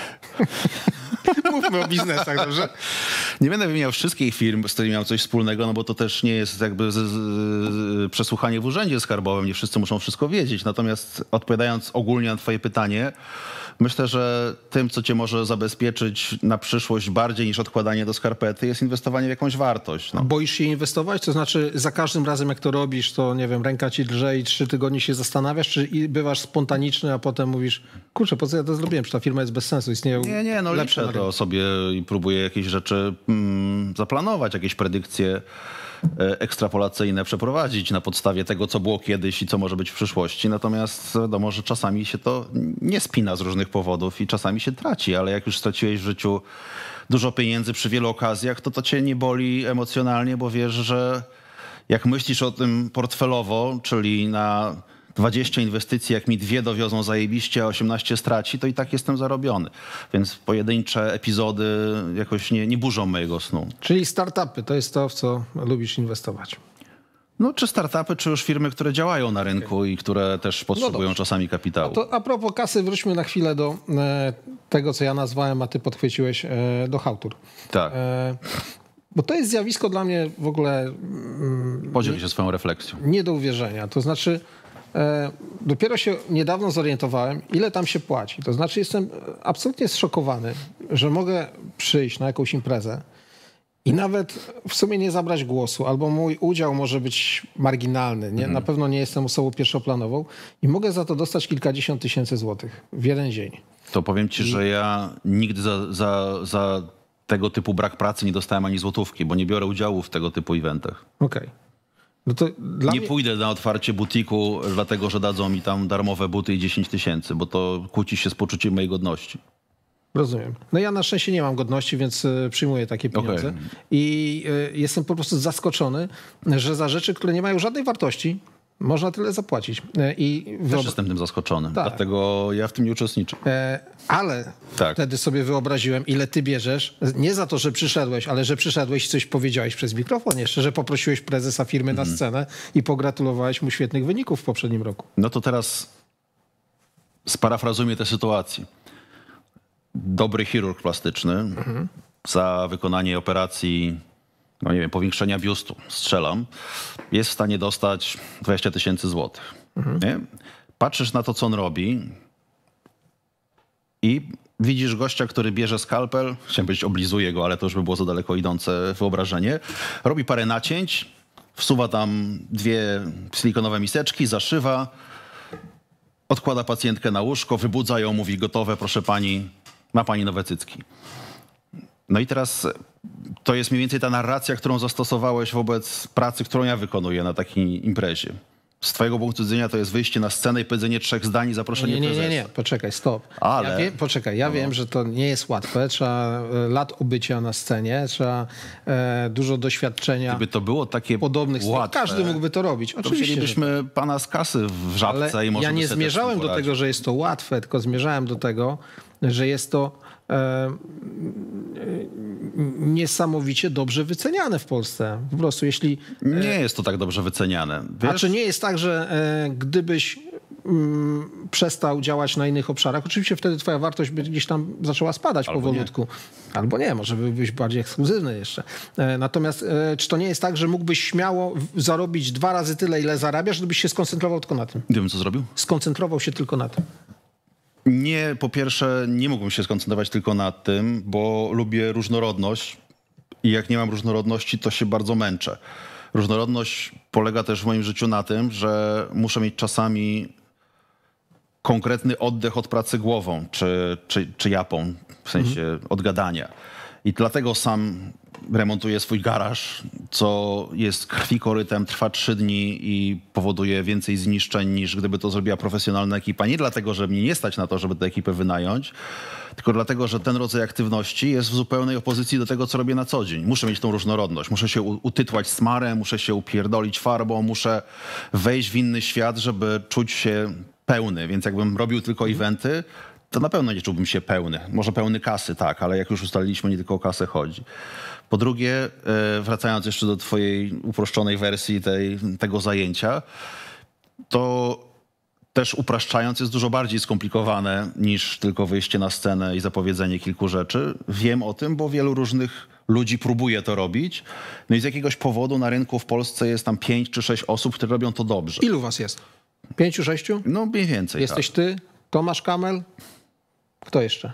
Mówmy o biznesach, dobrze? Nie będę wymieniał wszystkich firm, z którymi miał coś wspólnego, no bo to też nie jest jakby z, z, z, przesłuchanie w urzędzie skarbowym, nie wszyscy muszą wszystko wiedzieć. Natomiast odpowiadając ogólnie na twoje pytanie, myślę, że tym, co cię może zabezpieczyć na przyszłość bardziej niż odkładanie do skarpety, jest inwestowanie w jakąś wartość. No. Boisz się inwestować? To znaczy za każdym razem, jak to robisz, to nie wiem, ręka ci drże i trzy tygodnie się zastanawiasz, czy bywasz spontaniczny, a potem mówisz, kurczę, po co ja to zrobiłem, czy ta firma jest bez sensu, istnieją Nie, nie, no lepsze liczę to sobie i próbuję jakieś rzeczy mm, zaplanować, jakieś predykcje ekstrapolacyjne przeprowadzić na podstawie tego, co było kiedyś i co może być w przyszłości. Natomiast wiadomo, że czasami się to nie spina z różnych powodów i czasami się traci, ale jak już straciłeś w życiu dużo pieniędzy przy wielu okazjach, to to cię nie boli emocjonalnie, bo wiesz, że jak myślisz o tym portfelowo, czyli na dwadzieścia inwestycji, jak mi dwie dowiozą zajebiście, a osiemnaście straci, to i tak jestem zarobiony. Więc pojedyncze epizody jakoś nie, nie burzą mojego snu. Czyli startupy to jest to, w co lubisz inwestować. No czy startupy, czy już firmy, które działają na rynku okay. i które też potrzebują no czasami kapitału. A, to a propos kasy, wróćmy na chwilę do e, tego, co ja nazwałem, a ty podchwyciłeś, e, do chałtur. Tak. E, Bo to jest zjawisko dla mnie w ogóle... Mm, Podziel się swoją refleksją. Nie do uwierzenia. To znaczy... Dopiero się niedawno zorientowałem, ile tam się płaci. To znaczy jestem absolutnie zszokowany, że mogę przyjść na jakąś imprezę i nawet w sumie nie zabrać głosu, albo mój udział może być marginalny. Nie? Na pewno nie jestem osobą pierwszoplanową i mogę za to dostać kilkadziesiąt tysięcy złotych w jeden dzień. To powiem ci, I... że ja nigdy za, za, za tego typu brak pracy nie dostałem ani złotówki, bo nie biorę udziału w tego typu eventach. Okej. Okay. No to dla nie mnie... pójdę na otwarcie butiku, dlatego że dadzą mi tam darmowe buty i dziesięć tysięcy, bo to kłóci się z poczuciem mojej godności. Rozumiem. No ja na szczęście nie mam godności, więc przyjmuję takie pieniądze. Okay. I jestem po prostu zaskoczony, że za rzeczy, które nie mają żadnej wartości, można tyle zapłacić. I Też wyob... jestem tym zaskoczony, tak. Dlatego ja w tym nie uczestniczę. E, ale tak. Wtedy sobie wyobraziłem, ile ty bierzesz, nie za to, że przyszedłeś, ale że przyszedłeś i coś powiedziałeś przez mikrofon jeszcze, że poprosiłeś prezesa firmy mm. na scenę i pogratulowałeś mu świetnych wyników w poprzednim roku. No to teraz sparafrazujmy tę sytuację. Dobry chirurg plastyczny mm. za wykonanie operacji, no nie wiem, powiększenia biustu, strzelam, jest w stanie dostać dwadzieścia tysięcy złotych. Mhm. Nie? Patrzysz na to, co on robi i widzisz gościa, który bierze skalpel, chciałem powiedzieć oblizuje go, ale to już by było za daleko idące wyobrażenie, robi parę nacięć, wsuwa tam dwie silikonowe miseczki, zaszywa, odkłada pacjentkę na łóżko, wybudza ją, mówi gotowe, proszę pani, ma pani nowe cycki. No i teraz to jest mniej więcej ta narracja, którą zastosowałeś wobec pracy, którą ja wykonuję na takiej imprezie. Z twojego punktu widzenia to jest wyjście na scenę i powiedzenie trzech zdań i zaproszenie nie, nie, prezesa. Nie, nie, nie, poczekaj, stop. Ale... Ja wie, poczekaj, ja no. wiem, że to nie jest łatwe. Trzeba lat obycia na scenie, trzeba e, dużo doświadczenia. Gdyby to było takie podobnych łatwe, każdy mógłby to robić. Oczywiście, to wzięlibyśmy że... pana z kasy w żabce Ale i może ja nie zmierzałem do tego, że jest to łatwe, tylko zmierzałem do tego, że jest to e, niesamowicie dobrze wyceniane w Polsce. Po prostu jeśli... E, nie jest to tak dobrze wyceniane. Wiesz? A czy nie jest tak, że e, gdybyś mm, przestał działać na innych obszarach, oczywiście wtedy twoja wartość by gdzieś tam zaczęła spadać Albo powolutku. Nie. Albo nie, może byłbyś bardziej ekskluzywny jeszcze. E, natomiast e, czy to nie jest tak, że mógłbyś śmiało zarobić dwa razy tyle, ile zarabiasz, gdybyś się skoncentrował tylko na tym? Nie wiem, co zrobił? Skoncentrował się tylko na tym. Nie, po pierwsze nie mógłbym się skoncentrować tylko na tym, bo lubię różnorodność i jak nie mam różnorodności, to się bardzo męczę. Różnorodność polega też w moim życiu na tym, że muszę mieć czasami konkretny oddech od pracy głową, czy, czy, czy japą, w sensie mhm. od gadania. I dlatego sam remontuję swój garaż, co jest krwikorytem, trwa trzy dni i powoduje więcej zniszczeń niż gdyby to zrobiła profesjonalna ekipa. Nie dlatego, że mnie nie stać na to, żeby tę ekipę wynająć, tylko dlatego, że ten rodzaj aktywności jest w zupełnej opozycji do tego, co robię na co dzień. Muszę mieć tą różnorodność. Muszę się utytłać smarem, muszę się upierdolić farbą, muszę wejść w inny świat, żeby czuć się pełny. Więc jakbym robił tylko eventy, to na pewno nie czułbym się pełny. Może pełny kasy, tak, ale jak już ustaliliśmy, nie tylko o kasę chodzi. Po drugie, wracając jeszcze do twojej uproszczonej wersji tej, tego zajęcia, to też upraszczając jest dużo bardziej skomplikowane niż tylko wyjście na scenę i zapowiedzenie kilku rzeczy. Wiem o tym, bo wielu różnych ludzi próbuje to robić. No i z jakiegoś powodu na rynku w Polsce jest tam pięć czy sześć osób, które robią to dobrze. Ilu was jest? Pięciu, sześciu? No mniej więcej. Jesteś tak. ty, Tomasz Kamel? Kto jeszcze?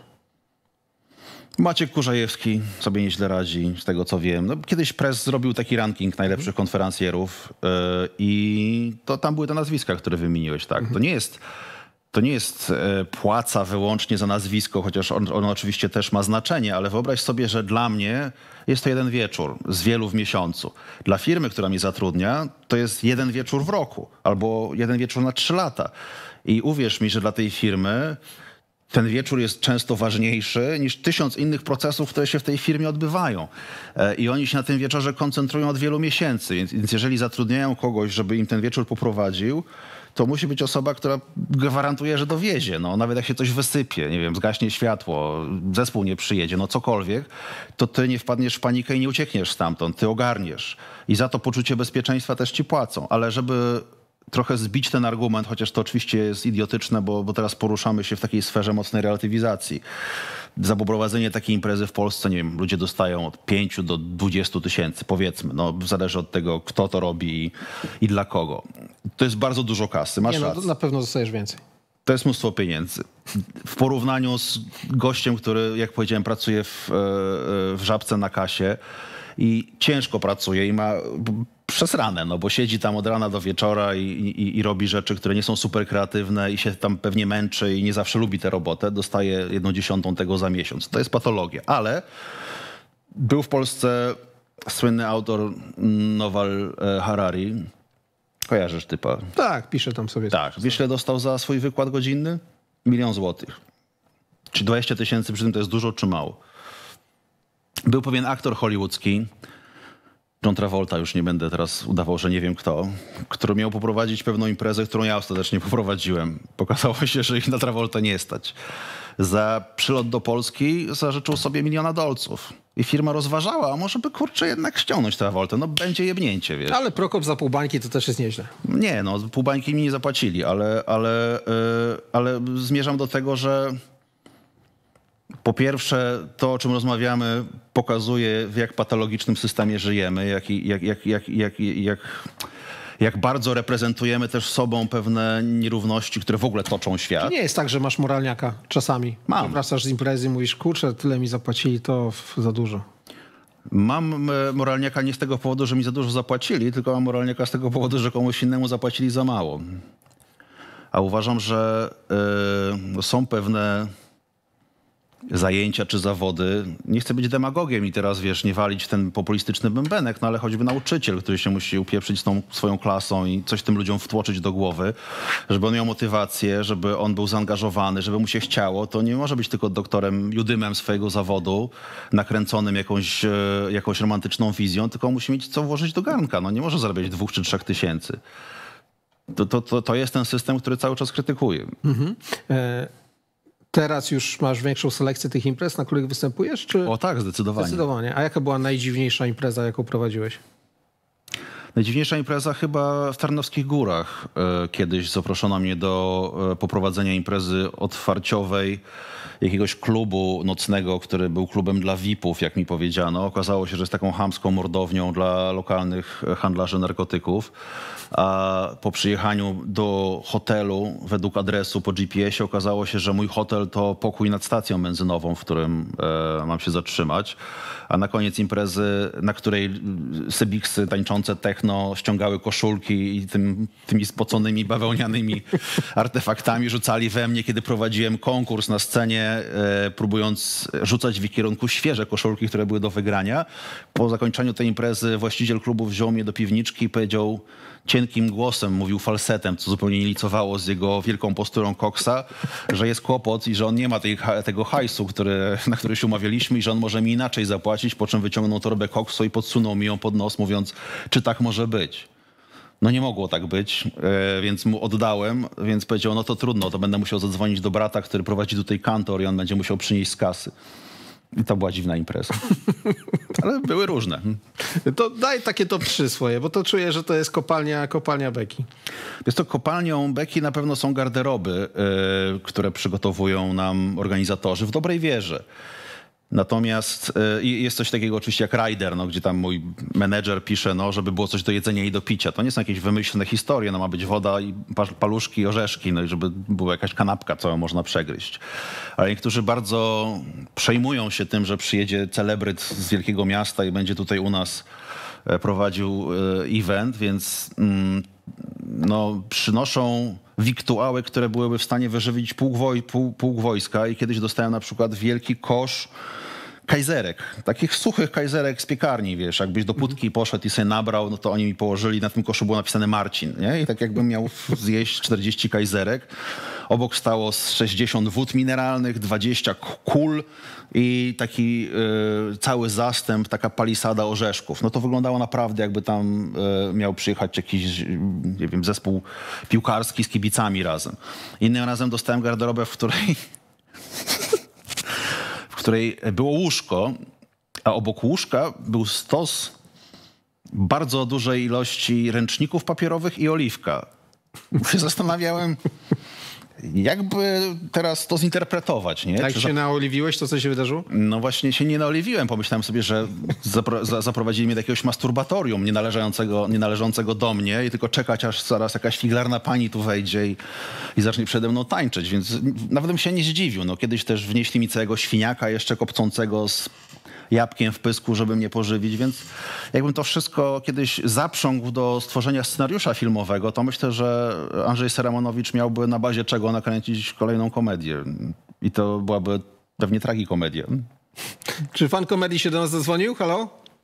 Maciek Kurzajewski sobie nieźle radzi, z tego co wiem. No, kiedyś Press zrobił taki ranking najlepszych mhm. konferencjerów yy, i to tam były te nazwiska, które wymieniłeś. Tak? Mhm. To nie jest, to nie jest yy, płaca wyłącznie za nazwisko, chociaż on, ono oczywiście też ma znaczenie, ale wyobraź sobie, że dla mnie jest to jeden wieczór z wielu w miesiącu. Dla firmy, która mnie zatrudnia, to jest jeden wieczór w roku albo jeden wieczór na trzy lata. I uwierz mi, że dla tej firmy ten wieczór jest często ważniejszy niż tysiąc innych procesów, które się w tej firmie odbywają. I oni się na tym wieczorze koncentrują od wielu miesięcy. Więc, więc jeżeli zatrudniają kogoś, żeby im ten wieczór poprowadził, to musi być osoba, która gwarantuje, że dowiezie. No, nawet jak się coś wysypie, nie wiem, zgaśnie światło, zespół nie przyjedzie, no cokolwiek, to ty nie wpadniesz w panikę i nie uciekniesz stamtąd, ty ogarniesz. I za to poczucie bezpieczeństwa też ci płacą. Ale żeby trochę zbić ten argument, chociaż to oczywiście jest idiotyczne, bo, bo teraz poruszamy się w takiej sferze mocnej relatywizacji. Za poprowadzenie takiej imprezy w Polsce, nie wiem, ludzie dostają od pięciu do dwudziestu tysięcy, powiedzmy. No, zależy od tego, kto to robi i, i dla kogo. To jest bardzo dużo kasy, masz nie, no, rację. Na pewno dostajesz więcej. To jest mnóstwo pieniędzy. W porównaniu z gościem, który, jak powiedziałem, pracuje w, w Żabce na kasie i ciężko pracuje i ma przesrane, no bo siedzi tam od rana do wieczora i, i, i robi rzeczy, które nie są super kreatywne i się tam pewnie męczy i nie zawsze lubi tę robotę, dostaje jedną dziesiątą tego za miesiąc. To jest patologia, ale był w Polsce słynny autor Noval Harari. Kojarzysz typa? Tak, piszę tam sobie. Tak. Wiesz, ile dostał za swój wykład godzinny? Milion złotych. Czy dwadzieścia tysięcy przy tym to jest dużo czy mało? Był pewien aktor hollywoodzki, John Travolta, już nie będę teraz udawał, że nie wiem kto, który miał poprowadzić pewną imprezę, którą ja ostatecznie poprowadziłem. Pokazało się, że ich na Travolta nie stać. Za przylot do Polski zażyczył sobie miliona dolców. I firma rozważała, a może by kurczę jednak ściągnąć Travoltę. No będzie jebnięcie, wiesz. Ale Prokop za pół bańki to też jest nieźle. Nie, no pół bańki mi nie zapłacili, ale, ale, yy, ale zmierzam do tego, że po pierwsze, to o czym rozmawiamy pokazuje, w jak patologicznym systemie żyjemy, jak, jak, jak, jak, jak, jak, jak bardzo reprezentujemy też sobą pewne nierówności, które w ogóle toczą świat. To nie jest tak, że masz moralniaka czasami. Mam. Wracasz z imprezy i mówisz, kurczę, tyle mi zapłacili, to za dużo. Mam moralniaka nie z tego powodu, że mi za dużo zapłacili, tylko mam moralniaka z tego powodu, że komuś innemu zapłacili za mało. A uważam, że yy, są pewne zajęcia czy zawody. Nie chcę być demagogiem i teraz, wiesz, nie walić w ten populistyczny bębenek, no ale choćby nauczyciel, który się musi upieprzyć z tą swoją klasą i coś tym ludziom wtłoczyć do głowy, żeby on miał motywację, żeby on był zaangażowany, żeby mu się chciało, to nie może być tylko doktorem Judymem swojego zawodu, nakręconym jakąś, jakąś romantyczną wizją, tylko musi mieć co włożyć do garnka. No nie może zarabiać dwóch czy trzech tysięcy. To, to, to, to jest ten system, który cały czas krytykuję. Mhm. E Teraz już masz większą selekcję tych imprez, na których występujesz? Czy... O tak, zdecydowanie. Zdecydowanie. A jaka była najdziwniejsza impreza, jaką prowadziłeś? Najdziwniejsza impreza chyba w Tarnowskich Górach. Kiedyś zaproszono mnie do poprowadzenia imprezy otwarciowej jakiegoś klubu nocnego, który był klubem dla V I P-ów, jak mi powiedziano. Okazało się, że jest taką chamską mordownią dla lokalnych handlarzy narkotyków. A po przyjechaniu do hotelu, według adresu po G P S ie okazało się, że mój hotel to pokój nad stacją benzynową, w którym e, mam się zatrzymać. A na koniec imprezy, na której sebiksy tańczące techno ściągały koszulki i tym, tymi spoconymi bawełnianymi artefaktami rzucali we mnie, kiedy prowadziłem konkurs na scenie, e, próbując rzucać w ich kierunku świeże koszulki, które były do wygrania. Po zakończeniu tej imprezy właściciel klubu wziął mnie do piwniczki i powiedział cienkim głosem, mówił falsetem, co zupełnie nie licowało z jego wielką posturą koksa, że jest kłopot i że on nie ma tej, tego hajsu, który, na który się umawialiśmy i że on może mi inaczej zapłacić, po czym wyciągnął torbę koksu i podsunął mi ją pod nos, mówiąc, czy tak może być. No nie mogło tak być, więc mu oddałem, więc powiedział, no to trudno, to będę musiał zadzwonić do brata, który prowadzi tutaj kantor i on będzie musiał przynieść z kasy. I to była dziwna impreza. Ale były różne. To daj takie top trzy swoje, bo to czuję, że to jest kopalnia, kopalnia beki. Jest to kopalnią beki, na pewno są garderoby, yy, które przygotowują nam organizatorzy w dobrej wierze. Natomiast y, jest coś takiego oczywiście jak rider, no, gdzie tam mój menedżer pisze, no, żeby było coś do jedzenia i do picia. To nie są jakieś wymyślne historie, no, ma być woda i paluszki i orzeszki, no i żeby była jakaś kanapka, którą można przegryźć. Ale niektórzy bardzo przejmują się tym, że przyjedzie celebryt z wielkiego miasta i będzie tutaj u nas prowadził y, event, więc mm, no, przynoszą wiktuały, które byłyby w stanie wyżywić pół, woj, pół, pół wojska i kiedyś dostałem na przykład wielki kosz kajzerek, takich suchych kajzerek z piekarni, wiesz, jakbyś do Putki poszedł i sobie nabrał, no to oni mi położyli, na tym koszu było napisane Marcin, nie? I tak jakbym miał zjeść czterdzieści kajzerek. Obok stało z sześćdziesiąt wód mineralnych, dwadzieścia kul i taki y, cały zastęp, taka palisada orzeszków. No to wyglądało naprawdę, jakby tam y, miał przyjechać jakiś, nie wiem, zespół piłkarski z kibicami razem. Innym razem dostałem garderobę, w której w której było łóżko, a obok łóżka był stos bardzo dużej ilości ręczników papierowych i oliwka. Się zastanawiałem, jakby teraz to zinterpretować, nie? Jak Czy się za... naoliwiłeś, to co się wydarzyło? No właśnie się nie naoliwiłem. Pomyślałem sobie, że zapro za zaprowadzili mnie do jakiegoś masturbatorium nienależącego, nienależącego do mnie i tylko czekać, aż zaraz jakaś figlarna pani tu wejdzie i, i zacznie przede mną tańczyć. Więc nawet bym się nie zdziwił. No, kiedyś też wnieśli mi całego świniaka jeszcze kopcącego z jabłkiem w pysku, żeby mnie pożywić, więc jakbym to wszystko kiedyś zaprzągł do stworzenia scenariusza filmowego, to myślę, że Andrzej Seramonowicz miałby na bazie czego nakręcić kolejną komedię. I to byłaby pewnie tragikomedia. Czy fan komedii się do nas zadzwonił? Halo?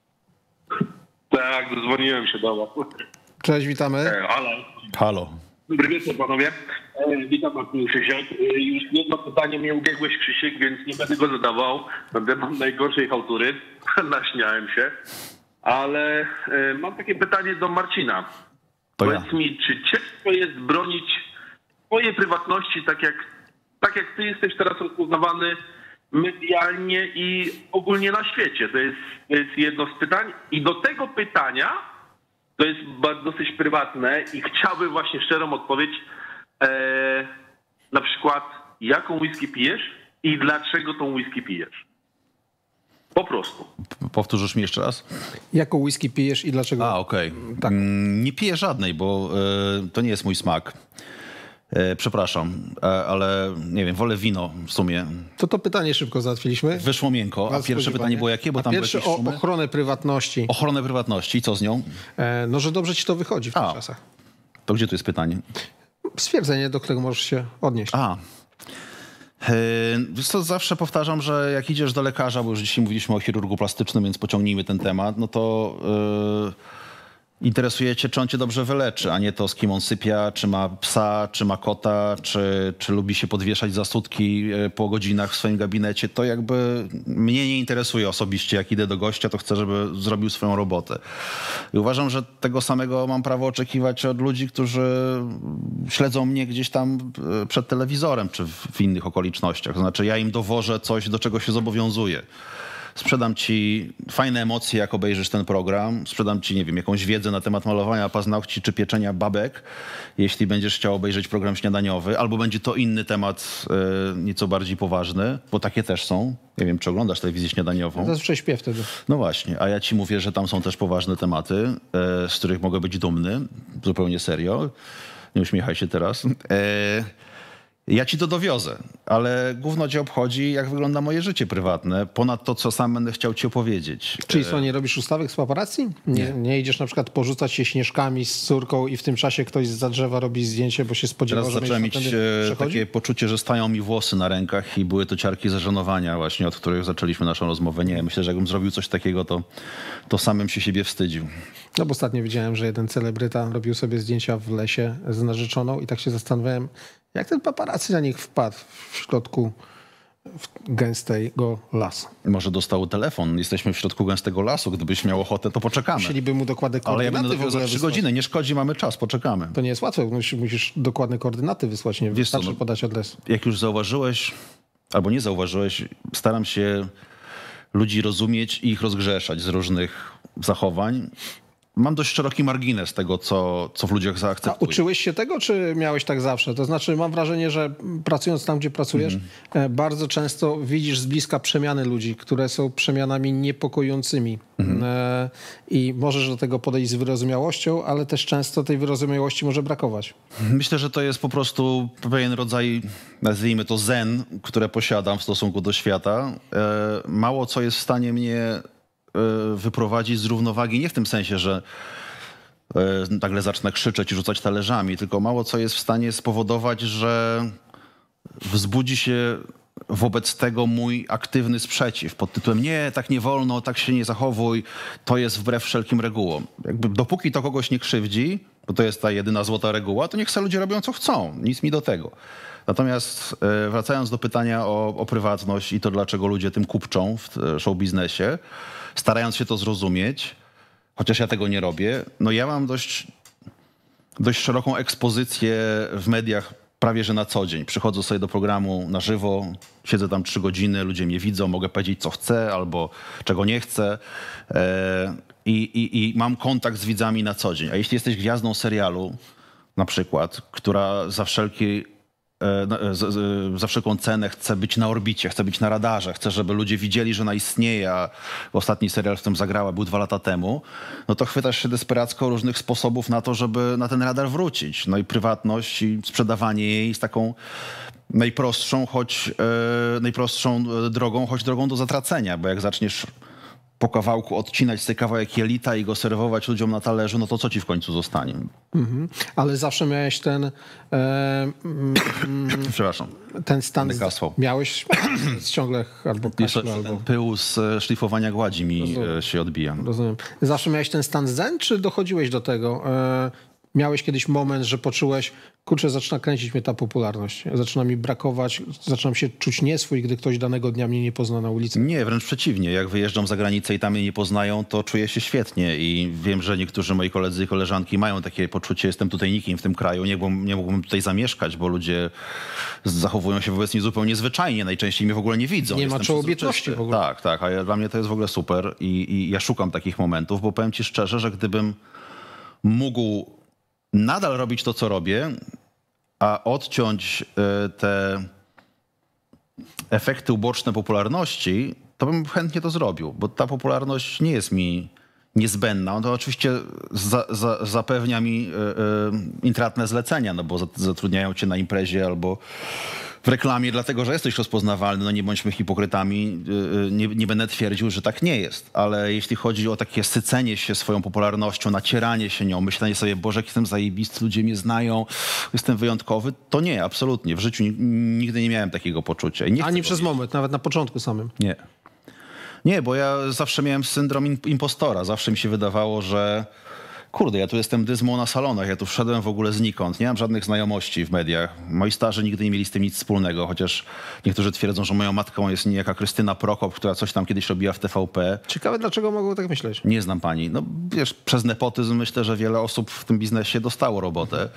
Tak, dzwoniłem się do was. Cześć, witamy. Halo. Halo. Dobry wieczór, panowie. E, witam was, Krzysiek. E, już jedno pytanie mnie ubiegłeś, Krzysiek, więc nie będę go zadawał. Będę mam najgorszej chałtury. Naśmiałem się. Ale e, mam takie pytanie do Marcina. To Powiedz ja. mi, czy ciężko jest bronić swojej prywatności, tak jak, tak jak ty jesteś teraz rozpoznawany medialnie i ogólnie na świecie? To jest, to jest jedno z pytań. I do tego pytania, to jest dosyć prywatne i chciałbym właśnie szczerą odpowiedź, e, na przykład jaką whisky pijesz i dlaczego tą whisky pijesz? Po prostu. Powtórzysz mi jeszcze raz? Jaką whisky pijesz i dlaczego? A, okej. Okay. Tak. Nie piję żadnej, bo y, to nie jest mój smak. Y, przepraszam, y, ale nie wiem, wolę wino w sumie. To to pytanie szybko załatwiliśmy. Wyszło miękko. A pierwsze pytanie było jakie? Bo A tam pierwsze były o jakieś szumy? ochronę prywatności. Ochronę prywatności. Co z nią? E, no, że dobrze ci to wychodzi w tych A. czasach. To gdzie tu jest pytanie? Stwierdzenie, do którego możesz się odnieść. A. Wiesz co, zawsze powtarzam, że jak idziesz do lekarza, bo już dzisiaj mówiliśmy o chirurgu plastycznym, więc pociągnijmy ten temat, no to yy, interesuje cię, czy on cię dobrze wyleczy, a nie to, z kim on sypia, czy ma psa, czy ma kota, czy, czy lubi się podwieszać za sutki po godzinach w swoim gabinecie. To jakby mnie nie interesuje osobiście. Jak idę do gościa, to chcę, żeby zrobił swoją robotę. I uważam, że tego samego mam prawo oczekiwać od ludzi, którzy śledzą mnie gdzieś tam przed telewizorem, czy w innych okolicznościach. To znaczy ja im dowożę coś, do czego się zobowiązuję. sprzedam ci fajne emocje, jak obejrzysz ten program, sprzedam ci, nie wiem, jakąś wiedzę na temat malowania paznokci czy pieczenia babek, jeśli będziesz chciał obejrzeć program śniadaniowy, albo będzie to inny temat e, nieco bardziej poważny, bo takie też są. Nie wiem, czy oglądasz telewizję śniadaniową. Ja zazwyczaj śpię wtedy. No właśnie, a ja ci mówię, że tam są też poważne tematy, e, z których mogę być dumny, zupełnie serio. Nie uśmiechaj się teraz. E, Ja ci to dowiozę, ale gówno cię obchodzi, jak wygląda moje życie prywatne, ponad to, co sam będę chciał ci opowiedzieć. Czyli co, nie robisz ustawek z paparazzi? Nie, nie. nie idziesz na przykład porzucać się śnieżkami z córką i w tym czasie ktoś zza drzewa robi zdjęcie, bo się spodziewał, Teraz że zacząłem mieć takie poczucie, że stają mi włosy na rękach i były to ciarki zażenowania właśnie, od których zaczęliśmy naszą rozmowę. Nie, myślę, że jakbym zrobił coś takiego, to, to samym się siebie wstydził. No bo ostatnio widziałem, że jeden celebryta robił sobie zdjęcia w lesie z narzeczoną i tak się zastanawiałem, jak ten paparazzi na nich wpadł w środku gęstego lasu. Może dostał telefon. Jesteśmy w środku gęstego lasu. Gdybyś miał ochotę, to poczekamy. Musieliby mu dokładne Ale ja koordynaty będę dopiero za trzy godziny. Nie szkodzi, mamy czas, poczekamy. To nie jest łatwe. Musisz, musisz dokładne koordynaty wysłać. Nie wystarczy no, podać adres. Jak już zauważyłeś, albo nie zauważyłeś, staram się ludzi rozumieć i ich rozgrzeszać z różnych zachowań. Mam dość szeroki margines tego, co, co w ludziach zaakceptuję. A uczyłeś się tego, czy miałeś tak zawsze? To znaczy, mam wrażenie, że pracując tam, gdzie pracujesz, mm. bardzo często widzisz z bliska przemiany ludzi, które są przemianami niepokojącymi. Mm. I możesz do tego podejść z wyrozumiałością, ale też często tej wyrozumiałości może brakować. Myślę, że to jest po prostu pewien rodzaj, nazwijmy to zen, które posiadam w stosunku do świata. Mało co jest w stanie mnie wyprowadzić z równowagi, nie w tym sensie, że nagle zacznę krzyczeć i rzucać talerzami, tylko mało co jest w stanie spowodować, że wzbudzi się wobec tego mój aktywny sprzeciw pod tytułem nie, tak nie wolno, tak się nie zachowuj, to jest wbrew wszelkim regułom. Jakby dopóki to kogoś nie krzywdzi, bo to jest ta jedyna złota reguła, to niech se ludzie robią co chcą, nic mi do tego. Natomiast wracając do pytania o, o prywatność i to, dlaczego ludzie tym kupczą w show biznesie, starając się to zrozumieć, chociaż ja tego nie robię, no ja mam dość, dość szeroką ekspozycję w mediach prawie że na co dzień. Przychodzę sobie do programu na żywo, siedzę tam trzy godziny, ludzie mnie widzą, mogę powiedzieć co chcę albo czego nie chcę i, i, i mam kontakt z widzami na co dzień. A jeśli jesteś gwiazdą serialu na przykład, która za wszelki za wszelką cenę chce być na orbicie, chce być na radarze, chce, żeby ludzie widzieli, że ona istnieje, a ostatni serial w tym zagrała był dwa lata temu, no to chwytasz się desperacko różnych sposobów na to, żeby na ten radar wrócić. No i prywatność i sprzedawanie jej z taką najprostszą, choć e, najprostszą drogą, choć drogą do zatracenia, bo jak zaczniesz po kawałku odcinać z tej kawałek jelita i go serwować ludziom na talerzu, no to co ci w końcu zostanie? Mhm. Ale zawsze miałeś ten... E, mm, Przepraszam. Ten stan... Z, miałeś ciągle albo kaśle, albo... Pył z szlifowania gładzi mi Rozumiem. się odbija. Rozumiem. Zawsze miałeś ten stan zen, czy dochodziłeś do tego? E, miałeś kiedyś moment, że poczułeś, kurczę, zaczyna kręcić mnie ta popularność. Zaczyna mi brakować, zaczynam się czuć nieswój, gdy ktoś danego dnia mnie nie pozna na ulicy. Nie, wręcz przeciwnie. Jak wyjeżdżam za granicę i tam mnie nie poznają, to czuję się świetnie i wiem, że niektórzy moi koledzy i koleżanki mają takie poczucie, jestem tutaj nikim w tym kraju, nie mógłbym, nie mógłbym tutaj zamieszkać, bo ludzie zachowują się wobec mnie zupełnie zwyczajnie, najczęściej mnie w ogóle nie widzą. Nie jestem ma czołobitności w ogóle. Tak, tak, a ja, dla mnie to jest w ogóle super i, i ja szukam takich momentów, bo powiem ci szczerze, że gdybym mógł nadal robić to, co robię, a odciąć te efekty uboczne popularności, to bym chętnie to zrobił, bo ta popularność nie jest mi niezbędna. On to oczywiście za, za, zapewnia mi y, y, intratne zlecenia, no bo zatrudniają cię na imprezie albo w reklamie, dlatego że jesteś rozpoznawalny, no nie bądźmy hipokrytami, nie, nie będę twierdził, że tak nie jest, ale jeśli chodzi o takie sycenie się swoją popularnością, nacieranie się nią, myślenie sobie, Boże, jak jestem zajebisty, ludzie mnie znają, jestem wyjątkowy, to nie, absolutnie. W życiu nigdy nie miałem takiego poczucia. Nie Ani przez moment, nawet na początku samym. Nie. Nie, bo ja zawsze miałem syndrom impostora. Zawsze mi się wydawało, że Kurde, ja tu jestem dyzmą na salonach, ja tu wszedłem w ogóle znikąd, nie mam żadnych znajomości w mediach. Moi starzy nigdy nie mieli z tym nic wspólnego, chociaż niektórzy twierdzą, że moją matką jest niejaka Krystyna Prokop, która coś tam kiedyś robiła w T V P. Ciekawe, dlaczego mogą tak myśleć? Nie znam pani. No wiesz, przez nepotyzm myślę, że wiele osób w tym biznesie dostało robotę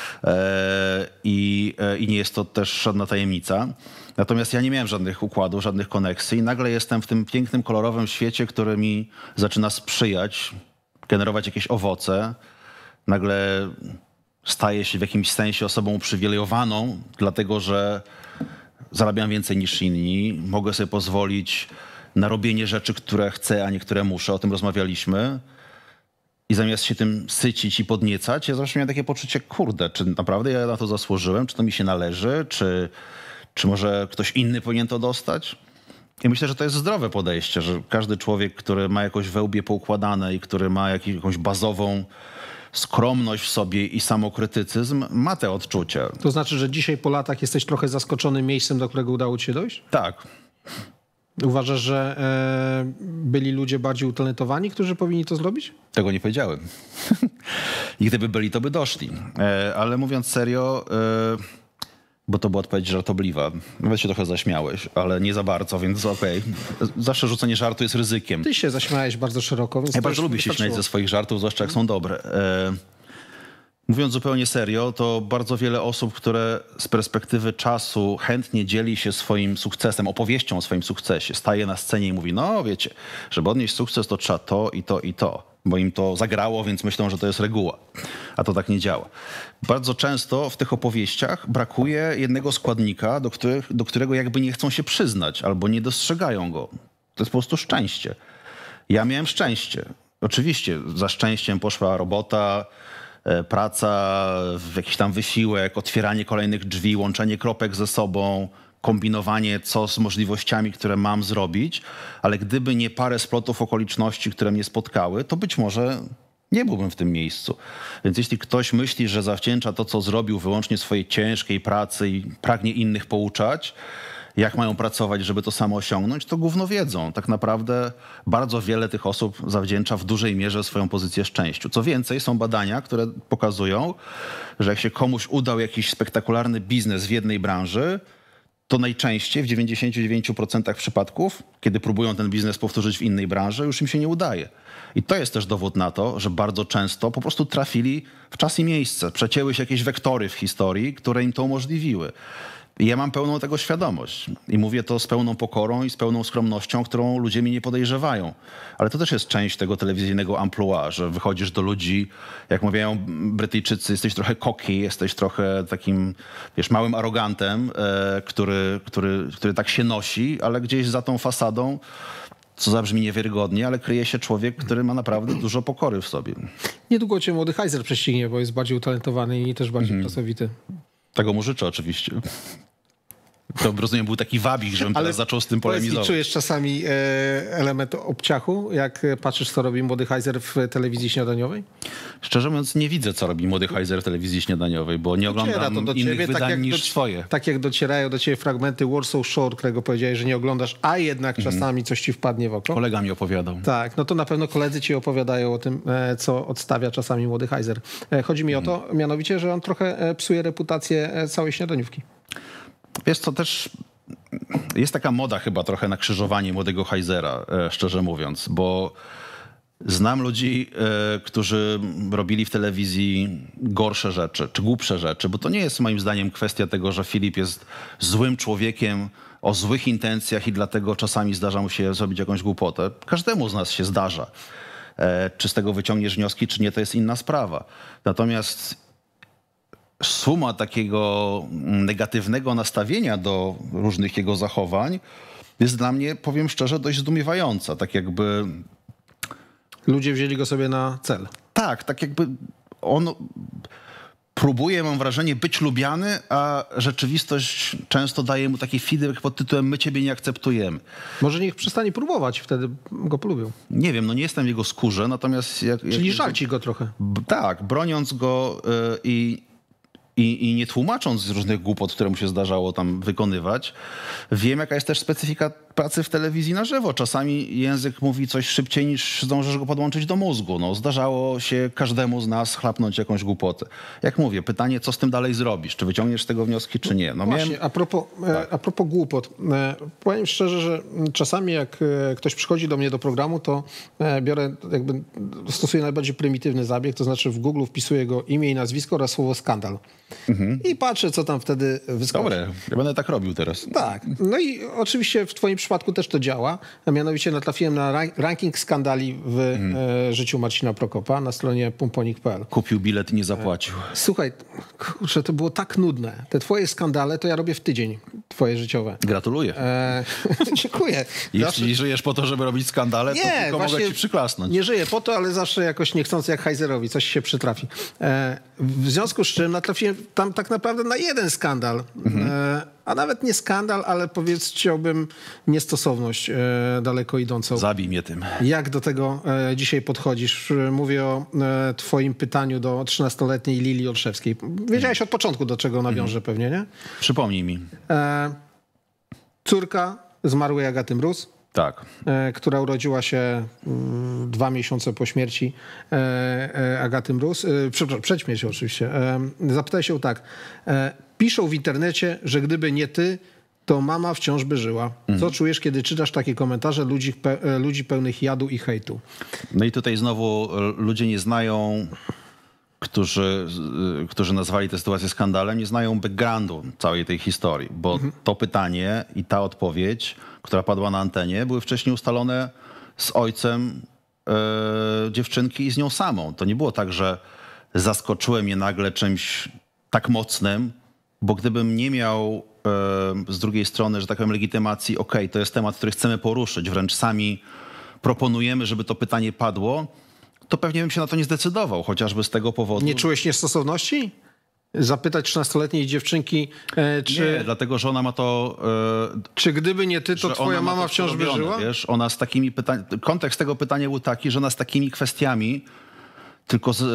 e, i, e, i nie jest to też żadna tajemnica. Natomiast ja nie miałem żadnych układów, żadnych koneksji i nagle jestem w tym pięknym, kolorowym świecie, który mi zaczyna sprzyjać, generować jakieś owoce. Nagle staję się w jakimś sensie osobą uprzywilejowaną, dlatego że zarabiam więcej niż inni. Mogę sobie pozwolić na robienie rzeczy, które chcę, a nie które muszę. O tym rozmawialiśmy. I zamiast się tym sycić i podniecać, ja zawsze miałem takie poczucie, kurde, czy naprawdę ja na to zasłużyłem? Czy to mi się należy? Czy, czy może ktoś inny powinien to dostać? I myślę, że to jest zdrowe podejście, że każdy człowiek, który ma jakoś we łbie poukładane i który ma jakąś bazową skromność w sobie i samokrytycyzm, ma te odczucia. To znaczy, że dzisiaj po latach jesteś trochę zaskoczony miejscem, do którego udało ci się dojść? Tak. Uważasz, że e, byli ludzie bardziej utalentowani, którzy powinni to zrobić? Tego nie powiedziałem. I gdyby byli, to by doszli. E, ale mówiąc serio, e, bo to była odpowiedź żartobliwa. Nawet się trochę zaśmiałeś, ale nie za bardzo, więc okej. Okay. Zawsze rzucenie żartu jest ryzykiem. Ty się zaśmiałeś bardzo szeroko, więc ja bardzo lubię się śmiać ze swoich żartów, zwłaszcza jak są dobre. E, mówiąc zupełnie serio, to bardzo wiele osób, które z perspektywy czasu chętnie dzieli się swoim sukcesem, opowieścią o swoim sukcesie, staje na scenie i mówi, no wiecie, żeby odnieść sukces, to trzeba to i to i to. Bo im to zagrało, więc myślą, że to jest reguła. A to tak nie działa. Bardzo często w tych opowieściach brakuje jednego składnika, do, których, do którego jakby nie chcą się przyznać albo nie dostrzegają go. To jest po prostu szczęście. Ja miałem szczęście. Oczywiście za szczęściem poszła robota, praca, jakiś tam wysiłek, otwieranie kolejnych drzwi, łączenie kropek ze sobą, kombinowanie, co z możliwościami, które mam zrobić, ale gdyby nie parę splotów okoliczności, które mnie spotkały, to być może nie byłbym w tym miejscu. Więc jeśli ktoś myśli, że zawdzięcza to, co zrobił wyłącznie swojej ciężkiej pracy i pragnie innych pouczać, jak mają pracować, żeby to samo osiągnąć, to gówno wiedzą. Tak naprawdę bardzo wiele tych osób zawdzięcza w dużej mierze swoją pozycję szczęściu. Co więcej, są badania, które pokazują, że jak się komuś udał jakiś spektakularny biznes w jednej branży, to najczęściej w dziewięćdziesięciu dziewięciu procentach przypadków, kiedy próbują ten biznes powtórzyć w innej branży, już im się nie udaje. I to jest też dowód na to, że bardzo często po prostu trafili w czas i miejsce. Przecięły się jakieś wektory w historii, które im to umożliwiły. I ja mam pełną tego świadomość. I mówię to z pełną pokorą i z pełną skromnością, którą ludzie mnie nie podejrzewają. Ale to też jest część tego telewizyjnego amplua, że wychodzisz do ludzi, jak mówią Brytyjczycy, jesteś trochę cocky, jesteś trochę takim, wiesz, małym arogantem, e, który, który, który tak się nosi, ale gdzieś za tą fasadą, co zabrzmi niewiarygodnie, ale kryje się człowiek, który ma naprawdę dużo pokory w sobie. Niedługo cię młody Heiser prześcignie, bo jest bardziej utalentowany i też bardziej mm. pracowity. Tego mu życzę oczywiście. To rozumiem, był taki wabik, żebym teraz zaczął z tym polemizować. I czujesz czasami e, element obciachu, jak patrzysz, co robi młody Heiser w telewizji śniadaniowej? Szczerze mówiąc, nie widzę, co robi młody Heiser w telewizji śniadaniowej, bo nie oglądam innych ciebie, wydań tak niż do, swoje. Tak jak docierają do ciebie fragmenty Warsaw Shore, którego powiedziałeś, że nie oglądasz, a jednak mhm. czasami coś ci wpadnie w oko. Kolega mi opowiadał. Tak, no to na pewno koledzy ci opowiadają o tym, co odstawia czasami młody Heiser. Chodzi mi mhm. o to, mianowicie, że on trochę psuje reputację całej śniadaniówki. Wiesz co, też jest taka moda chyba trochę na krzyżowanie młodego Heisera, szczerze mówiąc, bo znam ludzi, którzy robili w telewizji gorsze rzeczy, czy głupsze rzeczy, bo to nie jest moim zdaniem kwestia tego, że Filip jest złym człowiekiem o złych intencjach i dlatego czasami zdarza mu się zrobić jakąś głupotę. Każdemu z nas się zdarza. Czy z tego wyciągniesz wnioski, czy nie, to jest inna sprawa. Natomiast suma takiego negatywnego nastawienia do różnych jego zachowań jest dla mnie, powiem szczerze, dość zdumiewająca. Tak jakby... Ludzie wzięli go sobie na cel. Tak, tak jakby on próbuje, mam wrażenie, być lubiany, a rzeczywistość często daje mu taki feedback pod tytułem my ciebie nie akceptujemy. Może niech przestanie próbować, wtedy go polubią. Nie wiem, no nie jestem w jego skórze, natomiast... Jak, Czyli jak, żal ci go trochę. Tak, broniąc go yy, i... I, I nie tłumacząc różnych głupot, które mu się zdarzało tam wykonywać, wiem, jaka jest też specyfika pracy w telewizji na żywo. Czasami język mówi coś szybciej, niż zdążysz go podłączyć do mózgu. No, zdarzało się każdemu z nas chlapnąć jakąś głupotę. Jak mówię, pytanie, co z tym dalej zrobisz? Czy wyciągniesz z tego wnioski, czy nie? No, Właśnie, miałem... a propos, tak. a propos głupot. Powiem szczerze, że czasami jak ktoś przychodzi do mnie do programu, to biorę, jakby stosuję najbardziej prymitywny zabieg, to znaczy w Google wpisuję jego imię i nazwisko oraz słowo skandal. Mhm. I patrzę, co tam wtedy wyskoczy. Dobre, ja będę tak robił teraz. Tak. No i oczywiście w twoim przypadku też to działa. A mianowicie natrafiłem na ranking skandali w mhm. życiu Marcina Prokopa na stronie pumponik kropka p l. Kupił bilet i nie zapłacił. Słuchaj, kurczę, to było tak nudne. Te twoje skandale to ja robię w tydzień, twoje życiowe. Gratuluję. E, dziękuję. Jeśli zawsze... żyjesz po to, żeby robić skandale, nie, to tylko mogę ci przyklasnąć. Nie żyję po to, ale zawsze jakoś niechcący jak Heizerowi coś się przytrafi. E, w związku z czym natrafiłem tam tak naprawdę na jeden skandal. Mhm. E, a nawet nie skandal, ale powiedziałbym niestosowność e, daleko idącą. Zabij mnie tym. Jak do tego e, dzisiaj podchodzisz? Mówię o e, twoim pytaniu do trzynastoletniej Lilii Olszewskiej. Wiedziałeś od początku, do czego nawiążę mhm. pewnie, nie? Przypomnij mi. E, córka zmarłej Agaty Mróz. Tak. E, która urodziła się e, dwa miesiące po śmierci e, e, Agaty Mróz. E, przed, przed śmiercią oczywiście. E, zapytaj się tak. E, piszą w internecie, że gdyby nie ty, to mama wciąż by żyła. Co mhm. czujesz, kiedy czytasz takie komentarze ludzi, pe, ludzi pełnych jadu i hejtu? No i tutaj znowu ludzie nie znają, którzy, którzy nazwali tę sytuację skandalem, nie znają backgroundu całej tej historii, bo mhm. to pytanie i ta odpowiedź, która padła na antenie, były wcześniej ustalone z ojcem e, dziewczynki i z nią samą. To nie było tak, że zaskoczyłem je nagle czymś tak mocnym, bo gdybym nie miał e, z drugiej strony, że tak powiem, legitymacji, okej, okay, to jest temat, który chcemy poruszyć, wręcz sami proponujemy, żeby to pytanie padło, to pewnie bym się na to nie zdecydował, chociażby z tego powodu. Nie czułeś niestosowności? Zapytać trzynastoletniej dziewczynki, e, czy... Nie, dlatego, że ona ma to... E, czy gdyby nie ty, to twoja mama to wciąż by żyła? Wiesz, ona z takimi pytaniami... Kontekst tego pytania był taki, że ona z takimi kwestiami, tylko z,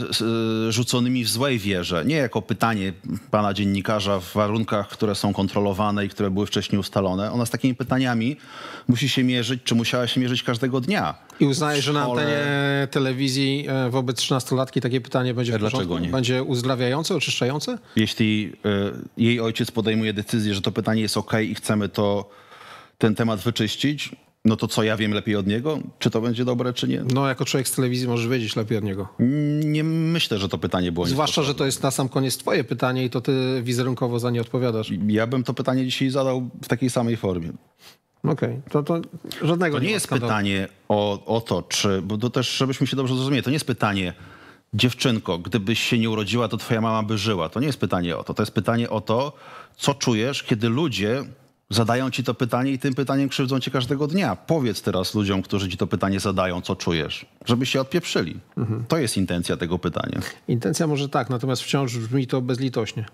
z, rzuconymi w złej wierze, nie jako pytanie pana dziennikarza w warunkach, które są kontrolowane i które były wcześniej ustalone. Ona z takimi pytaniami musi się mierzyć, czy musiała się mierzyć każdego dnia. I uznajesz, że na antenie telewizji wobec trzynastolatki takie pytanie będzie w Dlaczego porządku? nie? Będzie uzdrawiające, oczyszczające? Jeśli y, jej ojciec podejmuje decyzję, że to pytanie jest okej i chcemy to, ten temat wyczyścić, no to co, ja wiem lepiej od niego? Czy to będzie dobre, czy nie? No, jako człowiek z telewizji możesz wiedzieć lepiej od niego. Nie myślę, że to pytanie było Zwłaszcza, że to jest na sam koniec twoje pytanie i to ty wizerunkowo za nie odpowiadasz. Ja bym to pytanie dzisiaj zadał w takiej samej formie. Okej, okay. to, to żadnego To nie, nie jest skandału. Pytanie o, o to, czy... Bo to też, żebyśmy się dobrze zrozumieli, to nie jest pytanie, dziewczynko, gdybyś się nie urodziła, to twoja mama by żyła. To nie jest pytanie o to. To jest pytanie o to, co czujesz, kiedy ludzie zadają ci to pytanie i tym pytaniem krzywdzą cię każdego dnia. Powiedz teraz ludziom, którzy ci to pytanie zadają, co czujesz, żeby się odpieprzyli. Mhm. To jest intencja tego pytania. Intencja może tak, natomiast wciąż brzmi to bezlitośnie.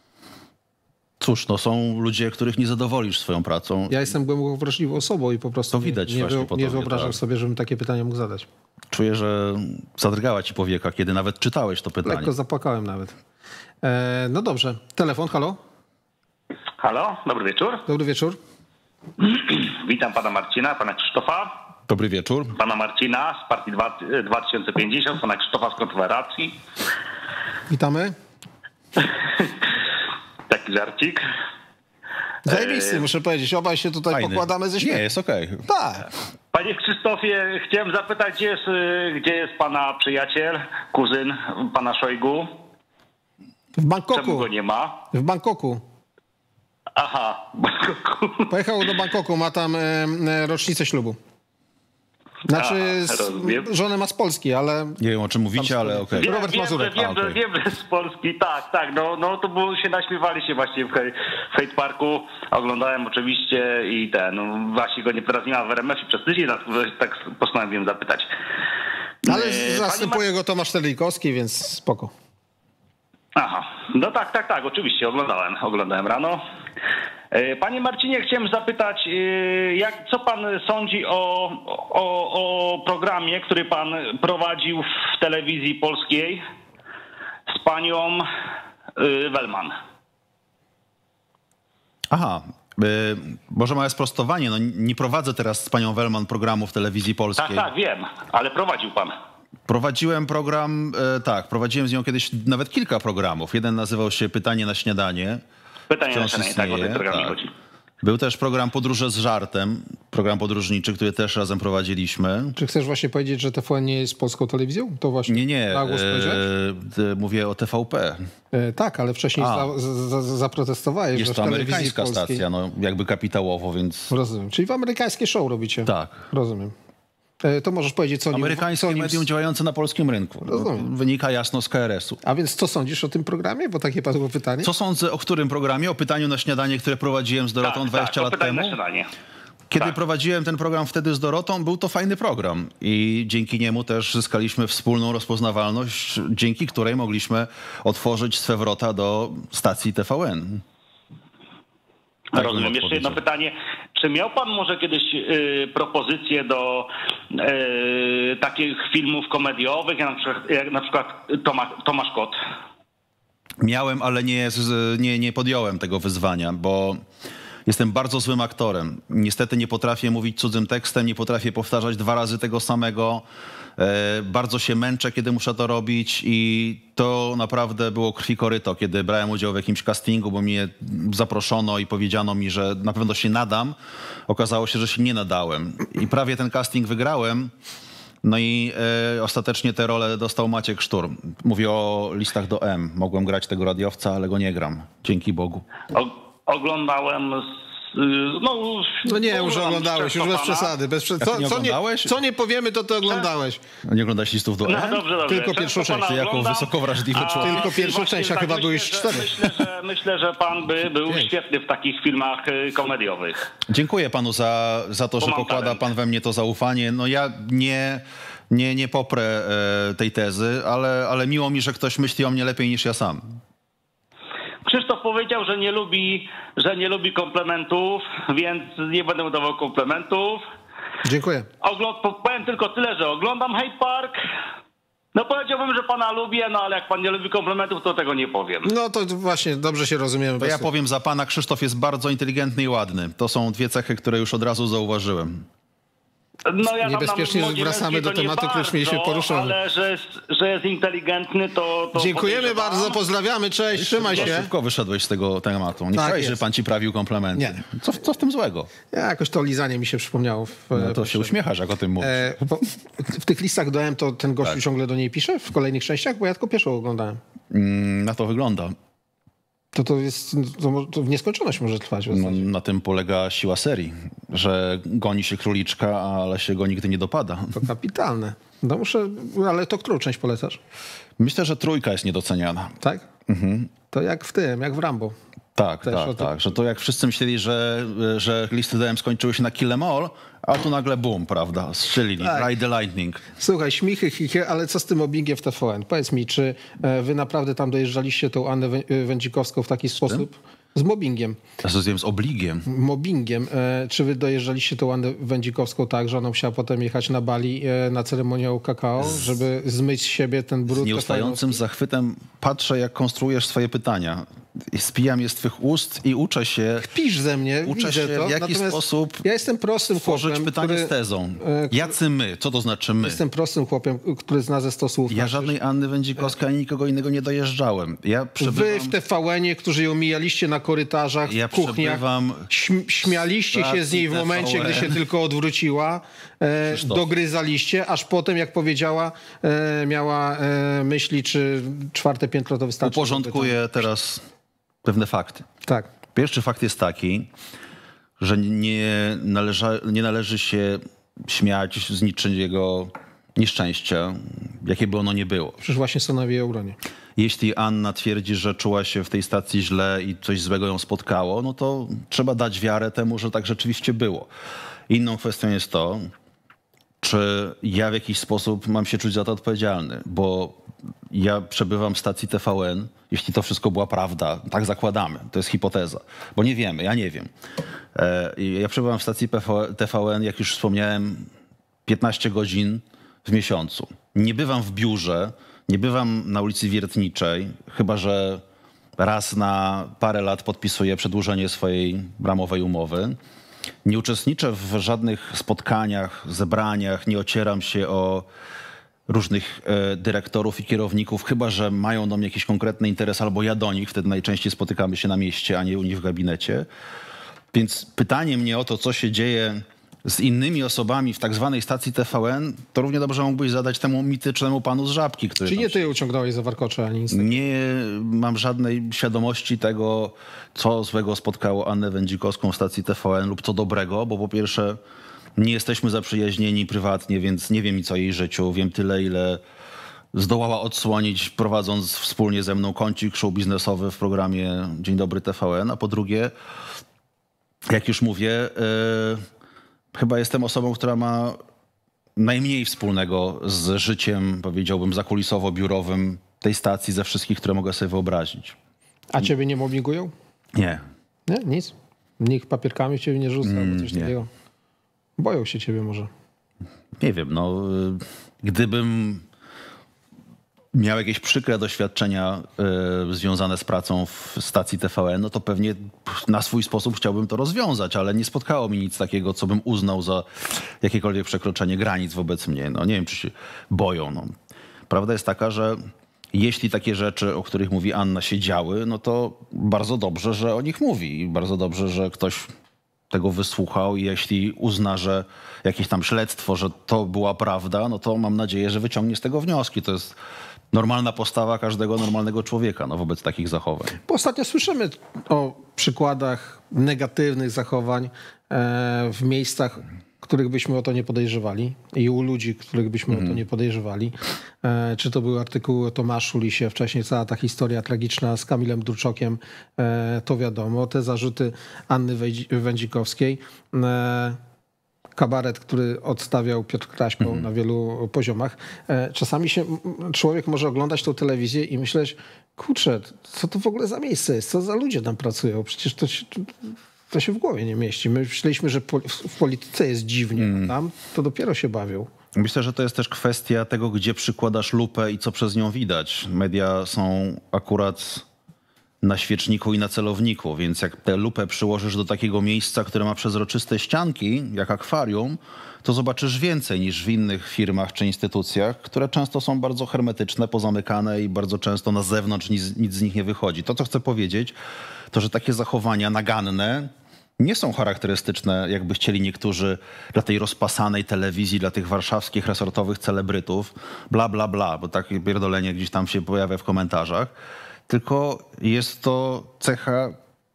Cóż, no są ludzie, których nie zadowolisz swoją pracą. Ja jestem głęboko wrażliwą osobą i po prostu to widać nie, nie, właśnie wy, po nie tobie, wyobrażam tak. sobie, żebym takie pytanie mógł zadać. Czuję, że zadrgała ci powieka, kiedy nawet czytałeś to pytanie. Lekko zapłakałem nawet. E, no dobrze. Telefon, halo? Halo, dobry wieczór. Dobry wieczór. Witam pana Marcina, pana Krzysztofa. Dobry wieczór. Pana Marcina z partii dwa tysiące pięćdziesiąt, pana Krzysztofa z Konfederacji. Witamy. Taki żarcik. Zajebisty, e... muszę powiedzieć. Obaj się tutaj Fajny. pokładamy ze śmiechu. Nie, jest okej. Okay. Tak. Panie Krzysztofie, chciałem zapytać, gdzie jest, gdzie jest pana przyjaciel, kuzyn pana Szojgu? W Bangkoku. Czemu go nie ma? W Bangkoku. Aha, w Bangkoku. Pojechał do Bangkoku, ma tam e, rocznicę ślubu. Znaczy, A, żonę ma z Polski, ale... Nie wiem, o czym mówicie, ale okej. Okay. Robert wiem, Mazurek. Wiem, A, okay. że, wiem, że z Polski, tak, tak. No, no to było, się naśmiewaliście właśnie w, w Hate Parku. Oglądałem oczywiście i ten, no, właśnie go nie, teraz nie ma w R M F i przez tydzień, tak postanowiłem zapytać. Ale e, zastępuje go Tomasz Terlikowski, więc spoko. Aha, no tak, tak, tak, oczywiście, oglądałem, oglądałem rano. Panie Marcinie, chciałem zapytać, jak, co pan sądzi o, o, o programie, który pan prowadził w telewizji polskiej z panią Wellman? Aha, Może małe sprostowanie, no nie prowadzę teraz z panią Wellman programu w telewizji polskiej. Tak, tak, wiem, ale prowadził pan. Prowadziłem program, tak, prowadziłem z nią kiedyś nawet kilka programów. Jeden nazywał się Pytanie na śniadanie. Pytanie na śniadanie, tak, o ten program mi chodzi. Był też program Podróże z żartem, program podróżniczy, który też razem prowadziliśmy. Czy chcesz właśnie powiedzieć, że T V N nie jest polską telewizją? To właśnie nie, nie, na głos e, mówię o T V P. E, tak, ale wcześniej za, za, zaprotestowałeś, jest że w to amerykańska polskiej... stacja, no jakby kapitałowo, więc... Rozumiem, czyli w amerykańskie show robicie. Tak. Rozumiem. E, to możesz powiedzieć, co Amerykańskie nim... medium działające na polskim rynku. Rozumiem. Wynika jasno z K R S u. A więc co sądzisz o tym programie? Bo takie padło pytanie. Co sądzę o którym programie? O Pytaniu na śniadanie, które prowadziłem z Dorotą tak, dwadzieścia tak, lat temu? Na śniadanie. Kiedy tak. prowadziłem ten program wtedy z Dorotą, był to fajny program i dzięki niemu też zyskaliśmy wspólną rozpoznawalność, dzięki której mogliśmy otworzyć swę wrota do stacji T V N. Tak, rozumiem. Jeszcze jedno pytanie. Czy miał pan może kiedyś y, propozycję do y, takich filmów komediowych, jak na przykład, jak na przykład Tomasz, Tomasz Kot? Miałem, ale nie, nie, nie podjąłem tego wyzwania, bo jestem bardzo złym aktorem. Niestety nie potrafię mówić cudzym tekstem, nie potrafię powtarzać dwa razy tego samego. E, bardzo się męczę, kiedy muszę to robić i to naprawdę było krwi koryto, kiedy brałem udział w jakimś castingu, bo mnie zaproszono i powiedziano mi, że na pewno się nadam. Okazało się, że się nie nadałem i prawie ten casting wygrałem. No i e, ostatecznie tę rolę dostał Maciek Szturm. Mówię o Listach do M. Mogłem grać tego radiowca, ale go nie gram. Dzięki Bogu. O, oglądałem... No, no nie, już oglądałeś, już bez przesady. Bez prze... co, nie co, nie, co nie powiemy, to ty oglądałeś. A nie oglądałeś Listów do M? No dobrze, dobrze. Tylko pierwszą część. Ty jako wysoko wrażliwy człowiek. Tylko pierwszą część, a tak, chyba myślę, byłeś że, cztery. Myślę że, myślę, że pan by był Pięć. świetny w takich filmach komediowych. Dziękuję panu za, za to, że pokłada talent. pan we mnie to zaufanie. No ja nie... Nie, nie poprę e, tej tezy, ale, ale miło mi, że ktoś myśli o mnie lepiej niż ja sam. Krzysztof powiedział, że nie lubi, że nie lubi komplementów, więc nie będę dawał komplementów. Dziękuję. Ogląd, powiem tylko tyle, że oglądam Hyde Park. No powiedziałbym, że pana lubię, no ale jak pan nie lubi komplementów, to tego nie powiem. No to właśnie dobrze się rozumiemy. To ja powiem za pana, Krzysztof jest bardzo inteligentny i ładny. To są dwie cechy, które już od razu zauważyłem. No ja niebezpiecznie wracamy do tematu, który już mieliśmy poruszony. Ale że jest, że jest inteligentny, to... to dziękujemy bardzo, pozdrawiamy, cześć, trzymaj się. Szybko wyszedłeś z tego tematu. Nie tak chciałeś, że pan ci prawił komplementy. Nie. Co, co w tym złego? Ja jakoś to lizanie mi się przypomniało. W, no to się uśmiechasz, jak o tym mówisz. E, bo w tych listach do M to ten gościu tak. ciągle do niej pisze w kolejnych częściach, bo ja tylko pierwszą oglądałem. Mm, na to wygląda. To to jest, to, to w nieskończoność może trwać. No, na tym polega siła serii, że goni się króliczka, ale się go nigdy nie dopada. To kapitalne. No muszę, ale to którą część polecasz? Myślę, że trójka jest niedoceniana. Tak? Mhm. To jak w tym, jak w Rambo. Tak, Też tak, tak. Że to jak wszyscy myśleli, że, że listy D M skończyły się na Kill 'em All, a tu nagle boom, prawda? Strzelili. Tak. Ride the Lightning. Słuchaj, śmichy, chichy, ale co z tym mobbingiem w T V N? Powiedz mi, czy wy naprawdę tam dojeżdżaliście tą Annę Wędzikowską w taki sposób? Z mobbingiem. Ja zrozumiałem z obligiem. Mobbingiem. E, czy wy dojeżdżaliście tą Annę Wędzikowską tak, że ona musiała potem jechać na Bali e, na ceremoniał kakao, żeby zmyć z siebie ten brud? Z nieustającym zachwytem patrzę, jak konstruujesz swoje pytania. Spijam je z twych ust i uczę się... Kpisz ze mnie, Uczę się, to. w jaki Natomiast sposób ja jestem prostym tworzyć chłopem, pytanie który, z tezą. Jacy my? Co to znaczy my? Jestem prostym chłopem, który zna ze sto słów. Ja żadnej Anny Wędzikowskiej ani nikogo innego nie dojeżdżałem. Ja przebywam... Wy w T V N-ie, którzy ją mijaliście na korytarzach, ja w kuchniach, śm śmialiście się z niej w momencie, gdy się tylko odwróciła, e, dogryzaliście, aż potem, jak powiedziała, e, miała e, myśli, czy czwarte piętro to wystarczy. Uporządkuję teraz pewne fakty. Tak. Pierwszy fakt jest taki, że nie, należa, nie należy się śmiać z niczyjego nieszczęścia, jakie by ono nie było. Przecież właśnie stanowi o obronie. Jeśli Anna twierdzi, że czuła się w tej stacji źle i coś złego ją spotkało, no to trzeba dać wiarę temu, że tak rzeczywiście było. Inną kwestią jest to, czy ja w jakiś sposób mam się czuć za to odpowiedzialny, bo ja przebywam w stacji T V N, jeśli to wszystko była prawda, tak zakładamy, to jest hipoteza, bo nie wiemy, ja nie wiem. Ja przebywam w stacji T V N, jak już wspomniałem, piętnaście godzin w miesiącu. Nie bywam w biurze, nie bywam na ulicy Wiertniczej, chyba że raz na parę lat podpisuję przedłużenie swojej ramowej umowy. Nie uczestniczę w żadnych spotkaniach, zebraniach, nie ocieram się o różnych e, dyrektorów i kierowników, chyba że mają do mnie jakiś konkretny interes, albo ja do nich, wtedy najczęściej spotykamy się na mieście, a nie u nich w gabinecie. Więc pytanie mnie o to, co się dzieje z innymi osobami w tak zwanej stacji T V N, to równie dobrze mógłbyś zadać temu mitycznemu panu z Żabki, który... Czyli nie ty je uciągnąłeś za warkocze, ani nic takiego? Nie mam żadnej świadomości tego, co złego spotkało Annę Wędzikowską w stacji T V N lub co dobrego, bo po pierwsze nie jesteśmy zaprzyjaźnieni prywatnie, więc nie wiem nic o jej życiu. Wiem tyle, ile zdołała odsłonić, prowadząc wspólnie ze mną kącik show biznesowy w programie Dzień Dobry T V N. A po drugie, jak już mówię, yy, chyba jestem osobą, która ma najmniej wspólnego z życiem, powiedziałbym, zakulisowo-biurowym tej stacji ze wszystkich, które mogę sobie wyobrazić. A ciebie nie mobbingują? Nie. Nie? Nic? Nikt papierkami ciebie nie rzuca albo coś nie. takiego? Boją się ciebie może. Nie wiem, no gdybym miał jakieś przykre doświadczenia y, związane z pracą w stacji T V N, no to pewnie na swój sposób chciałbym to rozwiązać, ale nie spotkało mi nic takiego, co bym uznał za jakiekolwiek przekroczenie granic wobec mnie. No nie wiem, czy się boją. No. Prawda jest taka, że jeśli takie rzeczy, o których mówi Anna, się działy, no to bardzo dobrze, że o nich mówi i bardzo dobrze, że ktoś tego wysłuchał i jeśli uzna, że jakieś tam śledztwo, że to była prawda, no to mam nadzieję, że wyciągnie z tego wnioski. To jest normalna postawa każdego normalnego człowieka no, wobec takich zachowań. Bo ostatnio słyszymy o przykładach negatywnych zachowań w miejscach, których byśmy o to nie podejrzewali i u ludzi, których byśmy mm. o to nie podejrzewali. Czy to były artykuły o Tomaszu Lisie, wcześniej cała ta historia tragiczna z Kamilem Durczokiem, to wiadomo. Te zarzuty Anny Wędzikowskiej. Kabaret, który odstawiał Piotr Kraśko mm. na wielu poziomach. Czasami się człowiek może oglądać tą telewizję i myśleć, kurczę, co to w ogóle za miejsce jest? Co za ludzie tam pracują? Przecież to się, to się w głowie nie mieści. My myśleliśmy, że w polityce jest dziwnie, mm. tam to dopiero się bawią. Myślę, że to jest też kwestia tego, gdzie przykładasz lupę i co przez nią widać. Media są akurat na świeczniku i na celowniku, więc jak tę lupę przyłożysz do takiego miejsca, które ma przezroczyste ścianki, jak akwarium, to zobaczysz więcej niż w innych firmach czy instytucjach, które często są bardzo hermetyczne, pozamykane i bardzo często na zewnątrz nic, nic z nich nie wychodzi. To, co chcę powiedzieć, to że takie zachowania naganne nie są charakterystyczne, jakby chcieli niektórzy, dla tej rozpasanej telewizji, dla tych warszawskich resortowych celebrytów, bla, bla, bla, bo takie pierdolenie gdzieś tam się pojawia w komentarzach, tylko jest to cecha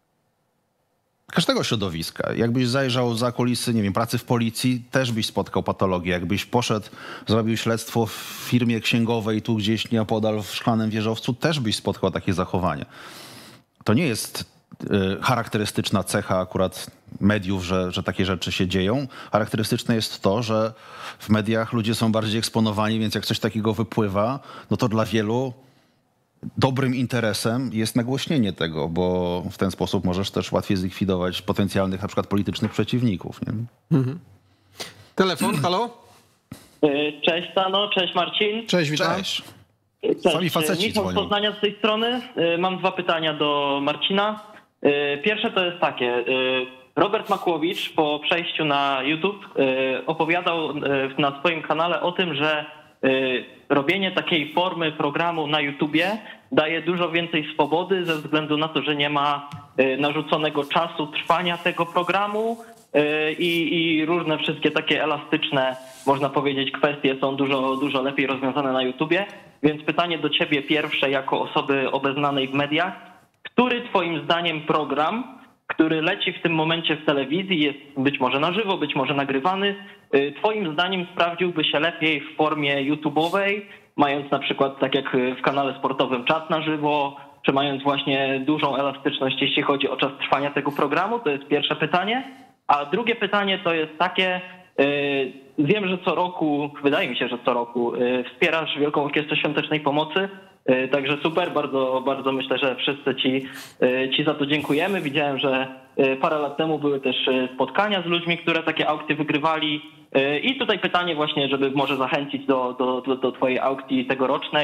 każdego środowiska. Jakbyś zajrzał za kulisy, nie wiem, pracy w policji, też byś spotkał patologię. Jakbyś poszedł, zrobił śledztwo w firmie księgowej tu gdzieś nieopodal w Szklanym Wieżowcu, też byś spotkał takie zachowanie. To nie jest y, charakterystyczna cecha akurat mediów, że, że takie rzeczy się dzieją. Charakterystyczne jest to, że w mediach ludzie są bardziej eksponowani, więc jak coś takiego wypływa, no to dla wielu dobrym interesem jest nagłośnienie tego, bo w ten sposób możesz też łatwiej zlikwidować potencjalnych na przykład politycznych przeciwników. Nie? Mhm. Telefon, halo? Cześć Stano, cześć Marcin. Cześć, witam. Cześć. Cześć. Sami faceci Michał z dzwonią. Poznania z tej strony. Mam dwa pytania do Marcina. Pierwsze to jest takie. Robert Makłowicz po przejściu na YouTube opowiadał na swoim kanale o tym, że robienie takiej formy programu na YouTubie daje dużo więcej swobody ze względu na to, że nie ma narzuconego czasu trwania tego programu i, i różne wszystkie takie elastyczne, można powiedzieć, kwestie są dużo, dużo lepiej rozwiązane na YouTubie. Więc pytanie do ciebie pierwsze jako osoby obeznanej w mediach. Który twoim zdaniem program, który leci w tym momencie w telewizji, jest być może na żywo, być może nagrywany, twoim zdaniem sprawdziłby się lepiej w formie YouTube'owej, mając na przykład tak jak w kanale sportowym czat na żywo, czy mając właśnie dużą elastyczność, jeśli chodzi o czas trwania tego programu? To jest pierwsze pytanie. A drugie pytanie to jest takie, wiem, że co roku, wydaje mi się, że co roku wspierasz Wielką Orkiestrę Świątecznej Pomocy. Także super, bardzo, bardzo myślę, że wszyscy ci, ci za to dziękujemy. Widziałem, że parę lat temu były też spotkania z ludźmi, które takie aukcje wygrywali. I tutaj pytanie właśnie, żeby może zachęcić do, do, do, do twojej aukcji tegorocznej.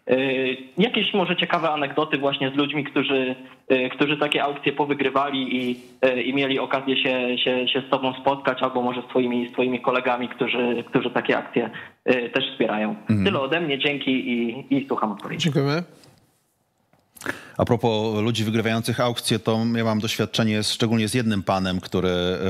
Jakieś może ciekawe anegdoty właśnie z ludźmi, którzy, którzy takie aukcje powygrywali i, i mieli okazję się, się, się z tobą spotkać, albo może z twoimi, z twoimi kolegami, którzy, którzy takie akcje też wspierają. Mhm. Tyle ode mnie, dzięki i, i słucham odpowiedzi. Dziękujemy. A propos ludzi wygrywających aukcje, to ja mam doświadczenie szczególnie z jednym panem, który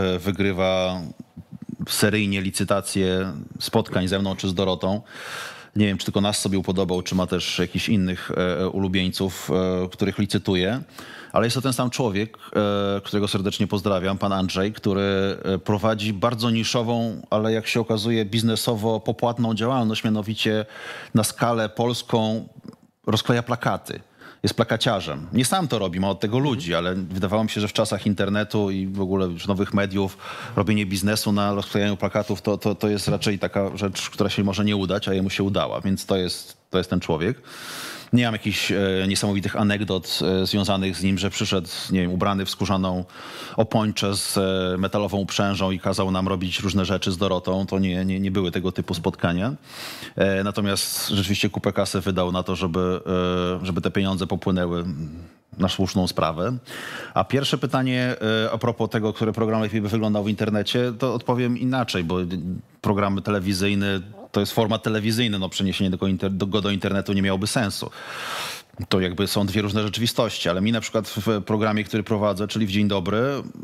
wygrywa seryjnie licytacje spotkań ze mną czy z Dorotą. Nie wiem, czy tylko nas sobie upodobał, czy ma też jakichś innych e, ulubieńców, e, których licytuje. Ale jest to ten sam człowiek, e, którego serdecznie pozdrawiam, pan Andrzej, który prowadzi bardzo niszową, ale jak się okazuje biznesowo popłatną działalność, mianowicie na skalę polską rozkleja plakaty. Jest plakaciarzem. Nie sam to robi, ma od tego ludzi, ale wydawało mi się, że w czasach internetu i w ogóle już nowych mediów robienie biznesu na rozklejaniu plakatów to, to, to jest raczej taka rzecz, która się może nie udać, a jemu się udała, więc to jest, to jest ten człowiek. Nie mam jakichś e, niesamowitych anegdot e, związanych z nim, że przyszedł, nie wiem, ubrany w skórzaną opończę z e, metalową uprzężą i kazał nam robić różne rzeczy z Dorotą. To nie, nie, nie były tego typu spotkania. E, natomiast rzeczywiście kupę kasy wydał na to, żeby, e, żeby te pieniądze popłynęły na słuszną sprawę. A pierwsze pytanie e, a propos tego, który program lepiej by wyglądał w internecie, to odpowiem inaczej, bo programy telewizyjne to jest format telewizyjny, no przeniesienie go do, do, do internetu nie miałoby sensu. To jakby są dwie różne rzeczywistości, ale mi na przykład w programie, który prowadzę, czyli w Dzień Dobry,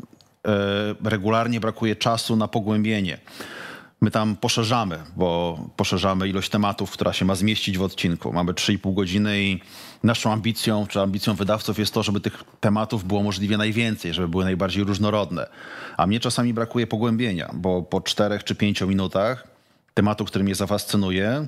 e, regularnie brakuje czasu na pogłębienie. My tam poszerzamy, bo poszerzamy ilość tematów, która się ma zmieścić w odcinku. Mamy trzy i pół godziny i naszą ambicją, czy ambicją wydawców jest to, żeby tych tematów było możliwie najwięcej, żeby były najbardziej różnorodne. A mnie czasami brakuje pogłębienia, bo po czterech czy pięciu minutach tematu, który mnie zafascynuje,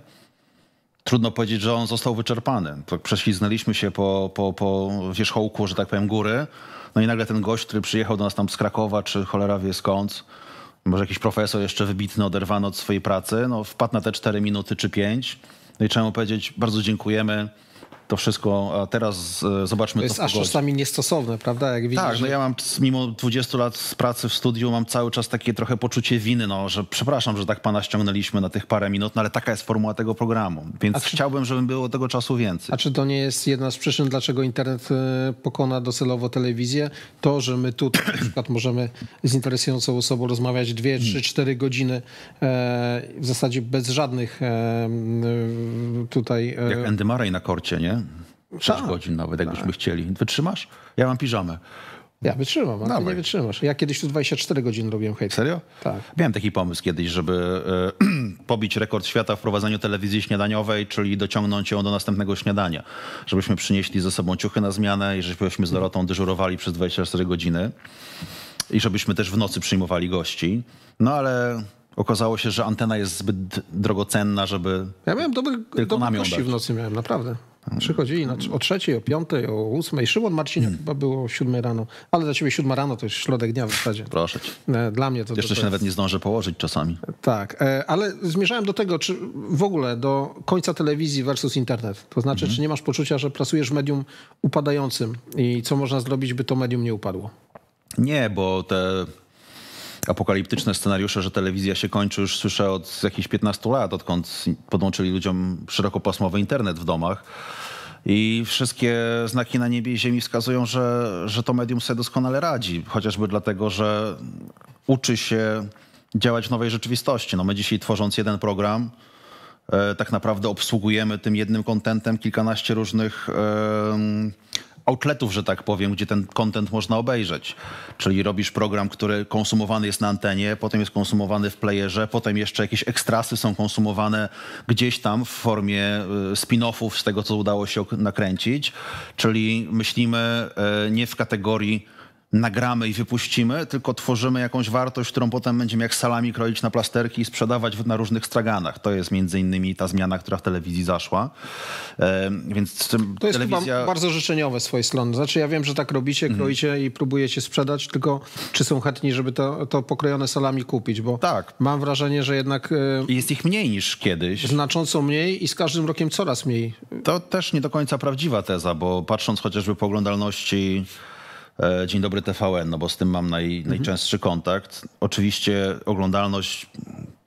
trudno powiedzieć, że on został wyczerpany. Tak prześliznęliśmy się po, po, po wierzchołku, że tak powiem, góry. No i nagle ten gość, który przyjechał do nas tam z Krakowa, czy cholera wie skąd, może jakiś profesor jeszcze wybitny, oderwany od swojej pracy, no wpadł na te cztery minuty czy pięć. No i trzeba mu powiedzieć, bardzo dziękujemy. To wszystko, a teraz e, zobaczmy to jest to w aż czasami niestosowne, prawda? Jak widzisz, tak, no ja mam mimo dwudziestu lat z pracy w studiu mam cały czas takie trochę poczucie winy, no, że przepraszam, że tak pana ściągnęliśmy na tych parę minut, no ale taka jest formuła tego programu, więc czy, chciałbym, żeby było tego czasu więcej. A czy to nie jest jedna z przyczyn, dlaczego internet pokona docelowo telewizję? To, że my tutaj na przykład możemy z interesującą osobą rozmawiać dwie, trzy, cztery godziny e, w zasadzie bez żadnych e, tutaj... E... Jak Andy Murray na korcie, nie? Sześć tak, godzin nawet, jakbyśmy tak. chcieli. Wytrzymasz? Ja mam piżamę. Ja wytrzymam, a ty Dawaj. nie wytrzymasz. Ja kiedyś tu dwadzieścia cztery godziny robiłem hejt. Serio? Tak. Miałem taki pomysł kiedyś, żeby e, pobić rekord świata w prowadzeniu telewizji śniadaniowej, czyli dociągnąć ją do następnego śniadania. Żebyśmy przynieśli ze sobą ciuchy na zmianę i żebyśmy z Dorotą dyżurowali przez dwadzieścia cztery godziny i żebyśmy też w nocy przyjmowali gości. No ale okazało się, że antena jest zbyt drogocenna, żeby Ja miałem dobry, tylko dobry nam ją gości dać. w nocy, miałem naprawdę. Przychodzili na, o trzeciej, o piątej, o ósmej. Szymon Marciniak Hmm. chyba było o siódmej rano. Ale dla ciebie siódma rano to jest środek dnia w zasadzie. Proszę cię. Dla mnie to... Jeszcze to się jest... nawet nie zdążę położyć czasami. Tak, ale zmierzałem do tego, czy w ogóle do końca telewizji versus internet. To znaczy, Mhm. czy nie masz poczucia, że pracujesz w medium upadającym i co można zrobić, by to medium nie upadło? Nie, bo te apokaliptyczne scenariusze, że telewizja się kończy, już słyszę od jakichś piętnastu lat, odkąd podłączyli ludziom szerokopasmowy internet w domach. I wszystkie znaki na niebie i ziemi wskazują, że, że to medium sobie doskonale radzi. Chociażby dlatego, że uczy się działać w nowej rzeczywistości. No my dzisiaj tworząc jeden program, e, tak naprawdę obsługujemy tym jednym kontentem kilkanaście różnych e, outletów, że tak powiem, gdzie ten content można obejrzeć. Czyli robisz program, który konsumowany jest na antenie, potem jest konsumowany w playerze, potem jeszcze jakieś ekstrasy są konsumowane gdzieś tam w formie spin-offów z tego, co udało się nakręcić. Czyli myślimy nie w kategorii nagramy i wypuścimy, tylko tworzymy jakąś wartość, którą potem będziemy jak salami kroić na plasterki i sprzedawać na różnych straganach. To jest między innymi ta zmiana, która w telewizji zaszła. E, więc to jest telewizja... chyba bardzo życzeniowe z swojej strony. Znaczy ja wiem, że tak robicie, kroicie mm. i próbujecie sprzedać, tylko czy są chętni, żeby to, to pokrojone salami kupić? Bo tak. Mam wrażenie, że jednak... E, jest ich mniej niż kiedyś. Znacząco mniej i z każdym rokiem coraz mniej. To też nie do końca prawdziwa teza, bo patrząc chociażby po oglądalności Dzień Dobry T V N, no bo z tym mam naj, najczęstszy kontakt. Oczywiście oglądalność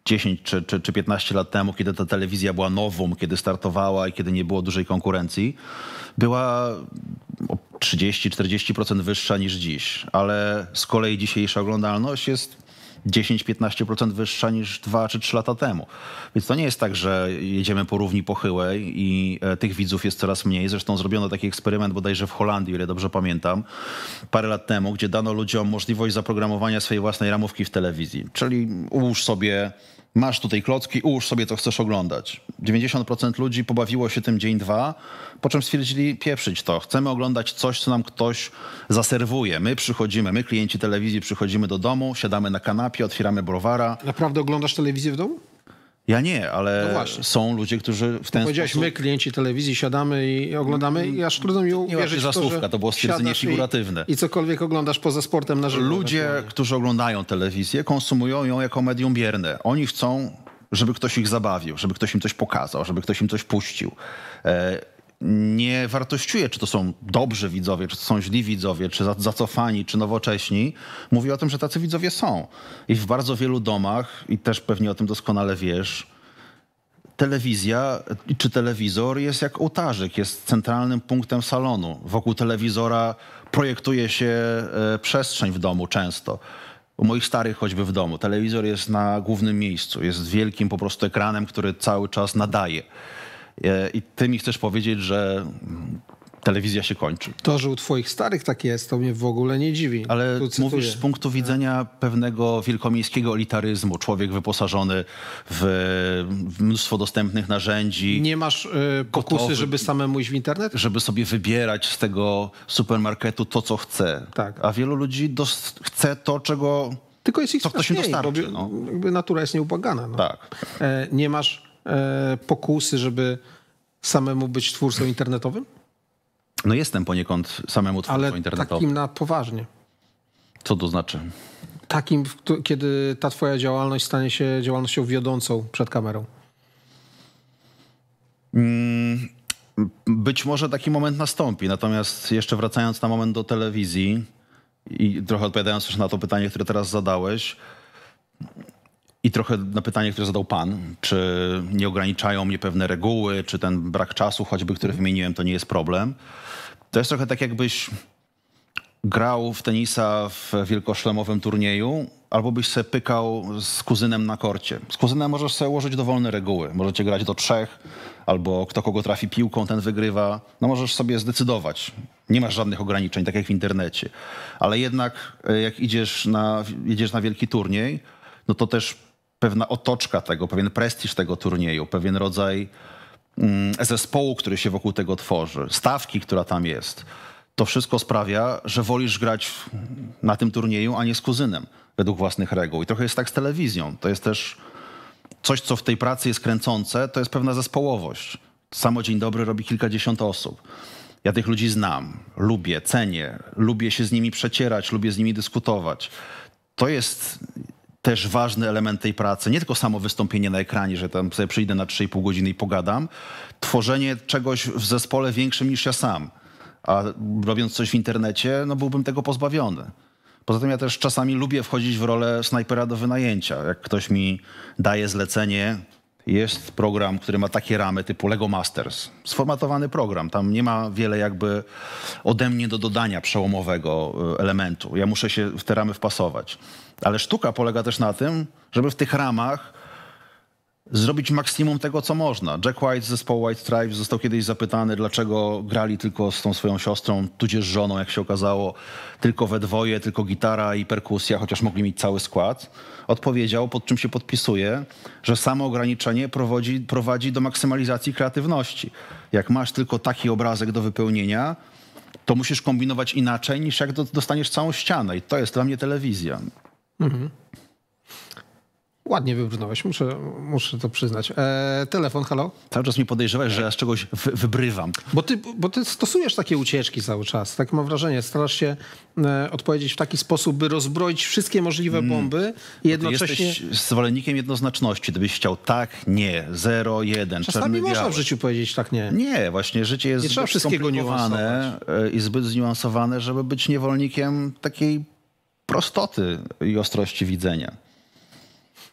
dziesięć czy, czy, czy piętnaście lat temu, kiedy ta telewizja była nową, kiedy startowała i kiedy nie było dużej konkurencji, była o trzydzieści czterdzieści procent wyższa niż dziś. Ale z kolei dzisiejsza oglądalność jest dziesięć do piętnastu procent wyższa niż dwa czy trzy lata temu. Więc to nie jest tak, że jedziemy po równi pochyłej i e, tych widzów jest coraz mniej. Zresztą zrobiono taki eksperyment bodajże w Holandii, o ile dobrze pamiętam, parę lat temu, gdzie dano ludziom możliwość zaprogramowania swojej własnej ramówki w telewizji. Czyli ułóż sobie, masz tutaj klocki, ułóż sobie, co chcesz oglądać. dziewięćdziesiąt procent ludzi pobawiło się tym dzień, dwa, po czym stwierdzili, pieprzyć to. Chcemy oglądać coś, co nam ktoś zaserwuje. My przychodzimy, my klienci telewizji przychodzimy do domu, siadamy na kanapie, otwieramy browara. Naprawdę oglądasz telewizję w domu? Ja nie, ale no są ludzie, którzy w ten Powiedziałeś, sposób... my, klienci telewizji, siadamy i oglądamy i aż trudno mi uwierzyć Nie w to, słówka, że to było stwierdzenie figuratywne. I, I cokolwiek oglądasz poza sportem na żywo. Ludzie, którzy oglądają telewizję, konsumują ją jako medium bierne. Oni chcą, żeby ktoś ich zabawił, żeby ktoś im coś pokazał, żeby ktoś im coś puścił. E, nie wartościuję, czy to są dobrzy widzowie, czy to są źli widzowie, czy zacofani, czy nowocześni. Mówię o tym, że tacy widzowie są. I w bardzo wielu domach, i też pewnie o tym doskonale wiesz, telewizja czy telewizor jest jak ołtarzyk, jest centralnym punktem salonu. Wokół telewizora projektuje się e, przestrzeń w domu często. U moich starych choćby w domu. Telewizor jest na głównym miejscu. Jest wielkim po prostu ekranem, który cały czas nadaje. E, I ty mi chcesz powiedzieć, że telewizja się kończy. To, że u twoich starych tak jest, to mnie w ogóle nie dziwi. Ale mówisz z punktu widzenia pewnego wielkomiejskiego elitaryzmu. Człowiek wyposażony w, w mnóstwo dostępnych narzędzi. Nie masz y, pokusy, gotowy, żeby samemu iść w internet? Żeby sobie wybierać z tego supermarketu to, co chce. Tak. A wielu ludzi dos- chce to, czego Tylko jest ich co ktoś im dostarczy. Bo, no. Jakby natura jest nieubłagana. No. Tak. E, nie masz e, pokusy, żeby samemu być twórcą internetowym? No jestem poniekąd samemu twórcą Ale internetowym. takim na poważnie. Co to znaczy? Takim, kiedy ta twoja działalność stanie się działalnością wiodącą przed kamerą. Mm, być może taki moment nastąpi. Natomiast jeszcze wracając na moment do telewizji i trochę odpowiadając też na to pytanie, które teraz zadałeś i trochę na pytanie, które zadał pan, czy nie ograniczają mnie pewne reguły, czy ten brak czasu choćby, który wymieniłem, to nie jest problem. To jest trochę tak, jakbyś grał w tenisa w wielkoszlemowym turnieju, albo byś se pykał z kuzynem na korcie. Z kuzynem możesz sobie ułożyć dowolne reguły. Możecie grać do trzech, albo kto kogo trafi piłką, ten wygrywa. No możesz sobie zdecydować. Nie masz żadnych ograniczeń, tak jak w internecie. Ale jednak jak idziesz na, jedziesz na wielki turniej, no to też pewna otoczka tego, pewien prestiż tego turnieju, pewien rodzaj mm, zespołu, który się wokół tego tworzy, stawki, która tam jest. To wszystko sprawia, że wolisz grać na tym turnieju, a nie z kuzynem, według własnych reguł. I trochę jest tak z telewizją. To jest też coś, co w tej pracy jest kręcące, to jest pewna zespołowość. Samo Dzień Dobry robi kilkadziesiąt osób. Ja tych ludzi znam, lubię, cenię, lubię się z nimi przecierać, lubię z nimi dyskutować. To jest też ważny element tej pracy. Nie tylko samo wystąpienie na ekranie, że tam sobie przyjdę na trzy i pół godziny i pogadam. Tworzenie czegoś w zespole większym niż ja sam. A robiąc coś w internecie, no byłbym tego pozbawiony. Poza tym ja też czasami lubię wchodzić w rolę snajpera do wynajęcia. Jak ktoś mi daje zlecenie, jest program, który ma takie ramy typu Lego Masters. Sformatowany program. Tam nie ma wiele jakby ode mnie do dodania przełomowego elementu. Ja muszę się w te ramy wpasować. Ale sztuka polega też na tym, żeby w tych ramach zrobić maksimum tego, co można. Jack White z zespołu White Stripes został kiedyś zapytany, dlaczego grali tylko z tą swoją siostrą, tudzież żoną, jak się okazało, tylko we dwoje, tylko gitara i perkusja, chociaż mogli mieć cały skład. Odpowiedział, pod czym się podpisuje, że samo ograniczenie prowadzi, prowadzi do maksymalizacji kreatywności. Jak masz tylko taki obrazek do wypełnienia, to musisz kombinować inaczej, niż jak dostaniesz całą ścianę. I to jest dla mnie telewizja. Mhm. Ładnie wybrnąłeś, muszę, muszę to przyznać. E, telefon, halo? Cały czas mi podejrzewałeś, że ja z czegoś wy, wybrywam. Bo ty, bo ty stosujesz takie ucieczki cały czas, tak mam wrażenie. Starasz się e, odpowiedzieć w taki sposób, by rozbroić wszystkie możliwe bomby mm. i jednocześnie... Ty jesteś zwolennikiem jednoznaczności. Ty byś chciał tak, nie, zero, jeden, czasami czarny, można biały. w życiu powiedzieć tak, nie. Nie, właśnie życie jest nie zbyt skomplikowane i zbyt zniuansowane, żeby być niewolnikiem takiej prostoty i ostrości widzenia.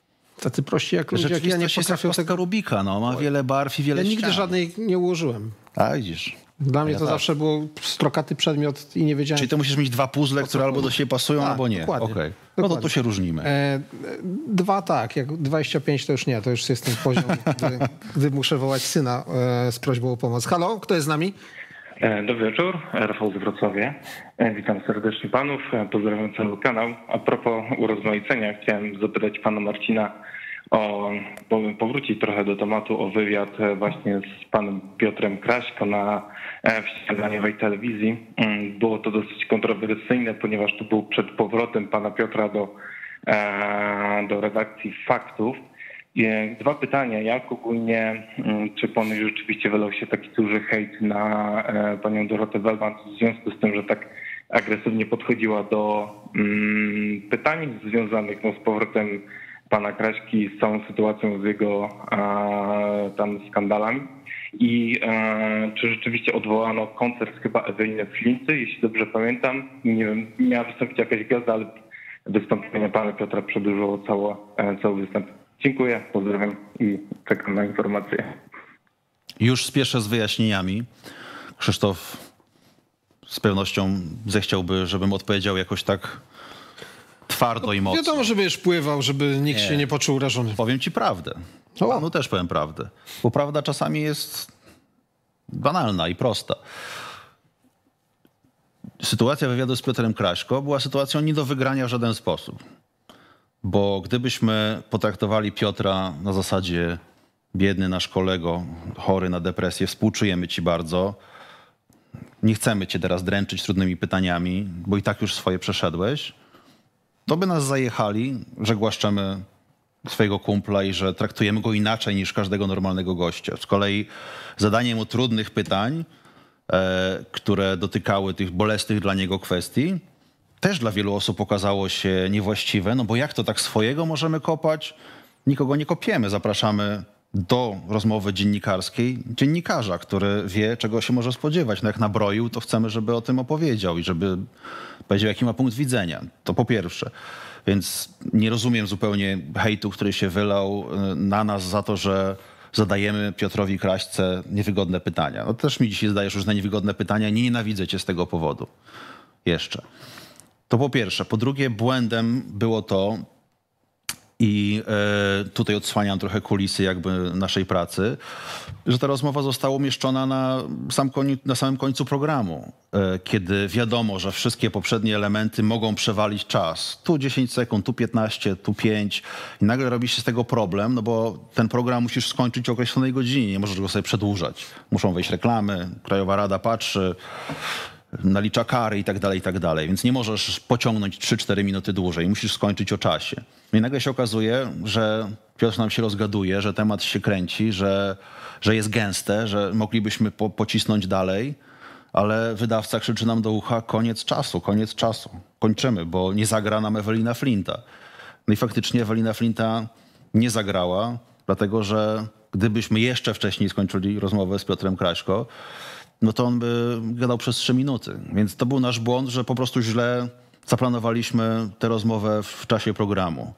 tacy prości jak ludzie, jak ja nie potrafią tego Rubika, no, ma wiele barw i wiele Ja nigdy ścian. żadnej nie ułożyłem. A widzisz. Dla mnie ja to tak. zawsze był strokaty przedmiot i nie wiedziałem... Czyli ty musisz mieć dwa puzzle, które albo do siebie pasują, tak, albo nie. Dokładnie. Okay. No to tu się różnimy. E, dwa tak, jak dwadzieścia pięć to już nie, to już jest ten poziom, gdy, gdy muszę wołać syna e, z prośbą o pomoc. Halo, kto jest z nami? Dobry wieczór, Rafał z Wrocławia. Witam serdecznie panów, pozdrawiam cały kanał. A propos urozmaicenia, chciałem zapytać pana Marcina o, powrócić trochę do tematu, o wywiad właśnie z panem Piotrem Kraśko na w śniadaniowej telewizji. Było to dosyć kontrowersyjne, ponieważ to był przed powrotem pana Piotra do, do redakcji Faktów. Dwa pytania. Jak ogólnie, czy ponoć rzeczywiście wylał się taki duży hejt na panią Dorotę Wellman w związku z tym, że tak agresywnie podchodziła do um, pytań związanych no, z powrotem pana Kraśki, z całą sytuacją z jego e, tam skandalami. I e, czy rzeczywiście odwołano koncert chyba Eweliny Flinty, jeśli dobrze pamiętam. Nie wiem, miała wystąpić jakaś gwiazda, ale wystąpienie pana Piotra przedłużyło cały, e, cały występ. Dziękuję, pozdrawiam i czekam na informacje. Już spieszę z wyjaśnieniami. Krzysztof z pewnością zechciałby, żebym odpowiedział jakoś tak twardo i mocno. Wiadomo, żeby już pływał, żeby nikt Nie. się nie poczuł urażony. Powiem ci prawdę. Panu też powiem prawdę. Bo prawda czasami jest banalna i prosta. Sytuacja wywiadu z Piotrem Kraśko była sytuacją nie do wygrania w żaden sposób. Bo gdybyśmy potraktowali Piotra na zasadzie biedny nasz kolego, chory na depresję, współczujemy ci bardzo, nie chcemy cię teraz dręczyć trudnymi pytaniami, bo i tak już swoje przeszedłeś, to by nas zajechali, że głaszczemy swojego kumpla i że traktujemy go inaczej niż każdego normalnego gościa. Z kolei zadanie mu trudnych pytań, e, które dotykały tych bolesnych dla niego kwestii, też dla wielu osób okazało się niewłaściwe, no bo jak to tak swojego możemy kopać? Nikogo nie kopiemy. Zapraszamy do rozmowy dziennikarskiej dziennikarza, który wie, czego się może spodziewać. No jak nabroił, to chcemy, żeby o tym opowiedział i żeby powiedział, jaki ma punkt widzenia. To po pierwsze. Więc nie rozumiem zupełnie hejtu, który się wylał na nas za to, że zadajemy Piotrowi Kraśce niewygodne pytania. No też mi dzisiaj zadajesz różne niewygodne pytania. Nie nienawidzę cię z tego powodu. Jeszcze. To po pierwsze. Po drugie, błędem było to, i e, tutaj odsłaniam trochę kulisy jakby naszej pracy, że ta rozmowa została umieszczona na, sam koni, na samym końcu programu, e, kiedy wiadomo, że wszystkie poprzednie elementy mogą przewalić czas. Tu dziesięć sekund, tu piętnaście, tu pięć i nagle robi się z tego problem, no bo ten program musisz skończyć o określonej godzinie, nie możesz go sobie przedłużać. Muszą wejść reklamy, Krajowa Rada patrzy, nalicza kary i tak dalej, i tak dalej. Więc nie możesz pociągnąć trzy cztery minuty dłużej. Musisz skończyć o czasie. I nagle się okazuje, że Piotr nam się rozgaduje, że temat się kręci, że, że jest gęste, że moglibyśmy po, pocisnąć dalej, ale wydawca krzyczy nam do ucha: koniec czasu, koniec czasu. Kończymy, bo nie zagra nam Ewelina Flinta. No i faktycznie Ewelina Flinta nie zagrała, dlatego że gdybyśmy jeszcze wcześniej skończyli rozmowę z Piotrem Kraśko, no to on by gadał przez trzy minuty. Więc to był nasz błąd, że po prostu źle zaplanowaliśmy tę rozmowę w czasie programu.